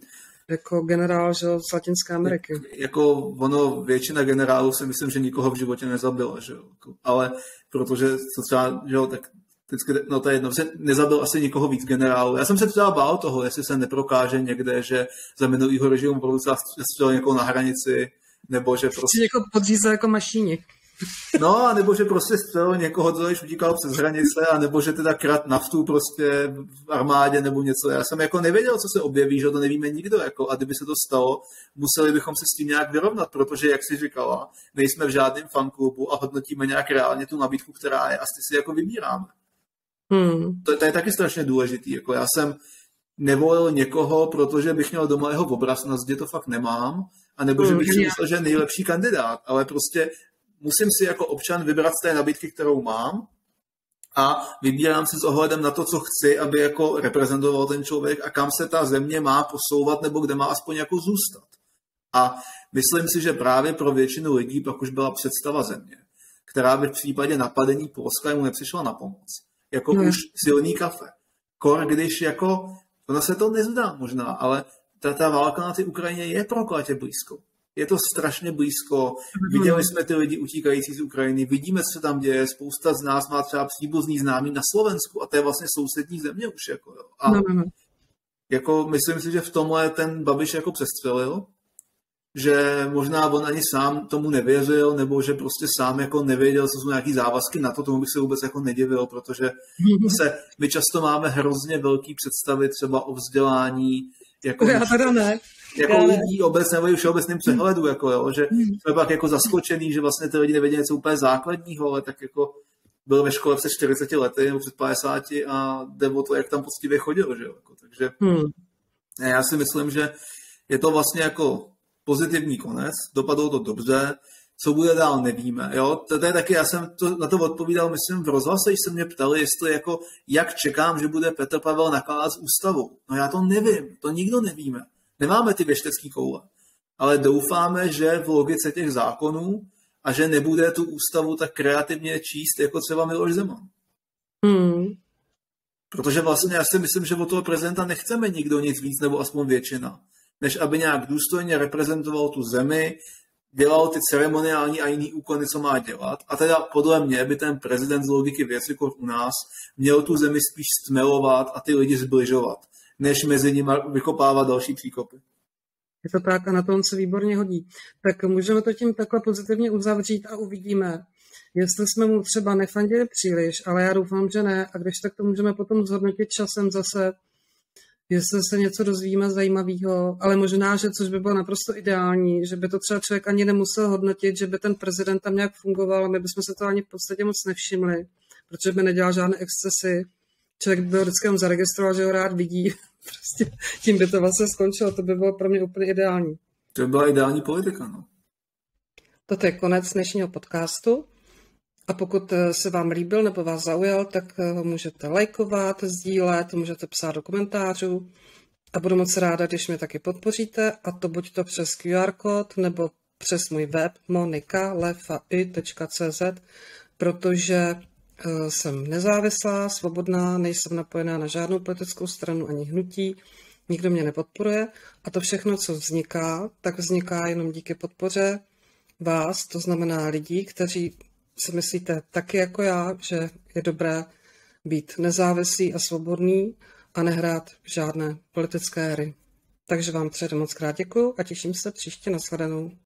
jako generál, že, z Latinské Ameriky. Jak, jako ono, většina generálů si myslím, že nikoho v životě nezabila, že jo. Ale protože to třeba, že jo, tak vždycky, no to je jedno, nezabil asi nikoho víc generálů. Já jsem se třeba bál toho, jestli se neprokáže někde, že za minulýho režimu producenta střelil někoho na hranici, nebo že prostě... Někoho podřízl jako mašíni. No, a nebo že prostě střelil někoho, co již utíkal přes hranice, a nebo že teda krat naftu prostě v armádě nebo něco. Já jsem jako nevěděl, co se objeví, že to nevíme nikdo. Jako, a kdyby se to stalo, museli bychom se s tím nějak vyrovnat, protože, jak jsi říkala, nejsme v žádném fanklubu a hodnotíme nějak reálně tu nabídku, která je, a si jako vybíráme. Hmm. To, to je taky strašně důležitý. Jako já jsem nevolil někoho, protože bych měl doma jeho obraz na zdi, to fakt nemám, a nebo že bych si myslel, že je nejlepší kandidát, ale prostě musím si jako občan vybrat z té nabídky, kterou mám, a vybírám si s ohledem na to, co chci, aby jako reprezentoval ten člověk a kam se ta země má posouvat, nebo kde má aspoň jako zůstat. A myslím si, že právě pro většinu lidí pak už byla představa země, která by v případě napadení Polska mu nepřišla na pomoc. Jako hmm. už silný kafe. Kor, když jako, ono se to nezdá možná, ale ta, ta válka na té Ukrajině je proklatě blízko. Je to strašně blízko. Viděli jsme ty lidi utíkající z Ukrajiny, vidíme, co se tam děje, spousta z nás má třeba příbuzný známý na Slovensku a to je vlastně sousední země už. Jako, jo. A no, no. Jako, myslím si, že v tomhle ten Babiš jako přestřelil, že možná on ani sám tomu nevěřil, nebo že prostě sám jako nevěděl, co jsou nějaký závazky na to, tomu bych se vůbec jako nedivil, protože se, my často máme hrozně velký představy třeba o vzdělání, jako já teda ne. Jako já lidí obecně, nebo i všeobecným přehledu, jako, jo, že jsme pak jako zaskočený, že vlastně ty lidi nevědí něco úplně základního, ale tak jako byl ve škole před čtyřiceti lety nebo před padesáti a jde o to, jak tam poctivě chodil, že jo. Jako, takže hmm. já si myslím, že je to vlastně jako pozitivní konec, dopadlo to dobře, co bude dál, nevíme. Jo? To je taky, já jsem to, na to odpovídal, myslím, v rozhlase, když se mě ptali, jestli jako, jak čekám, že bude Petr Pavel nakládat s ústavou. No já to nevím, to nikdo nevíme. Nemáme ty věštecký koule, ale doufáme, že v logice těch zákonů a že nebude tu ústavu tak kreativně číst, jako třeba Miloš Zeman. Hmm. Protože vlastně já si myslím, že od toho prezidenta nechceme nikdo nic víc, nebo aspoň většina, než aby nějak důstojně reprezentoval tu zemi, dělal ty ceremoniální a jiný úkony, co má dělat. A teda podle mě by ten prezident z logiky věci, jako u nás, měl tu zemi spíš stmelovat a ty lidi zbližovat, než mezi nimi vykopávat další příkopy. Je to tak a na to on se výborně hodí. Tak můžeme to tím takhle pozitivně uzavřít a uvidíme, jestli jsme mu třeba nefandili příliš, ale já doufám, že ne. A když tak to můžeme potom zhodnotit časem zase, jestli se něco dozvíme zajímavého, ale možná, že což by bylo naprosto ideální, že by to třeba člověk ani nemusel hodnotit, že by ten prezident tam nějak fungoval a my bychom se to ani v podstatě moc nevšimli, protože by nedělal žádné excesy. Člověk by ho vždycky jenom zaregistroval, že ho rád vidí. Prostě tím by to vlastně skončilo. To by bylo pro mě úplně ideální. To by byla ideální politika, no. Toto je konec dnešního podcastu. A pokud se vám líbil nebo vás zaujal, tak ho můžete lajkovat, sdílet, můžete psát do komentářů. A budu moc ráda, když mě taky podpoříte, a to buď to přes Q R kód nebo přes můj web monika lefai tečka cé zet, protože jsem nezávislá, svobodná, nejsem napojená na žádnou politickou stranu ani hnutí, nikdo mě nepodporuje a to všechno, co vzniká, tak vzniká jenom díky podpoře vás, to znamená lidí, kteří si myslíte taky jako já, že je dobré být nezávislý a svobodný a nehrát žádné politické hry. Takže vám předem moc krát děkuju a těším se příště na shledanou.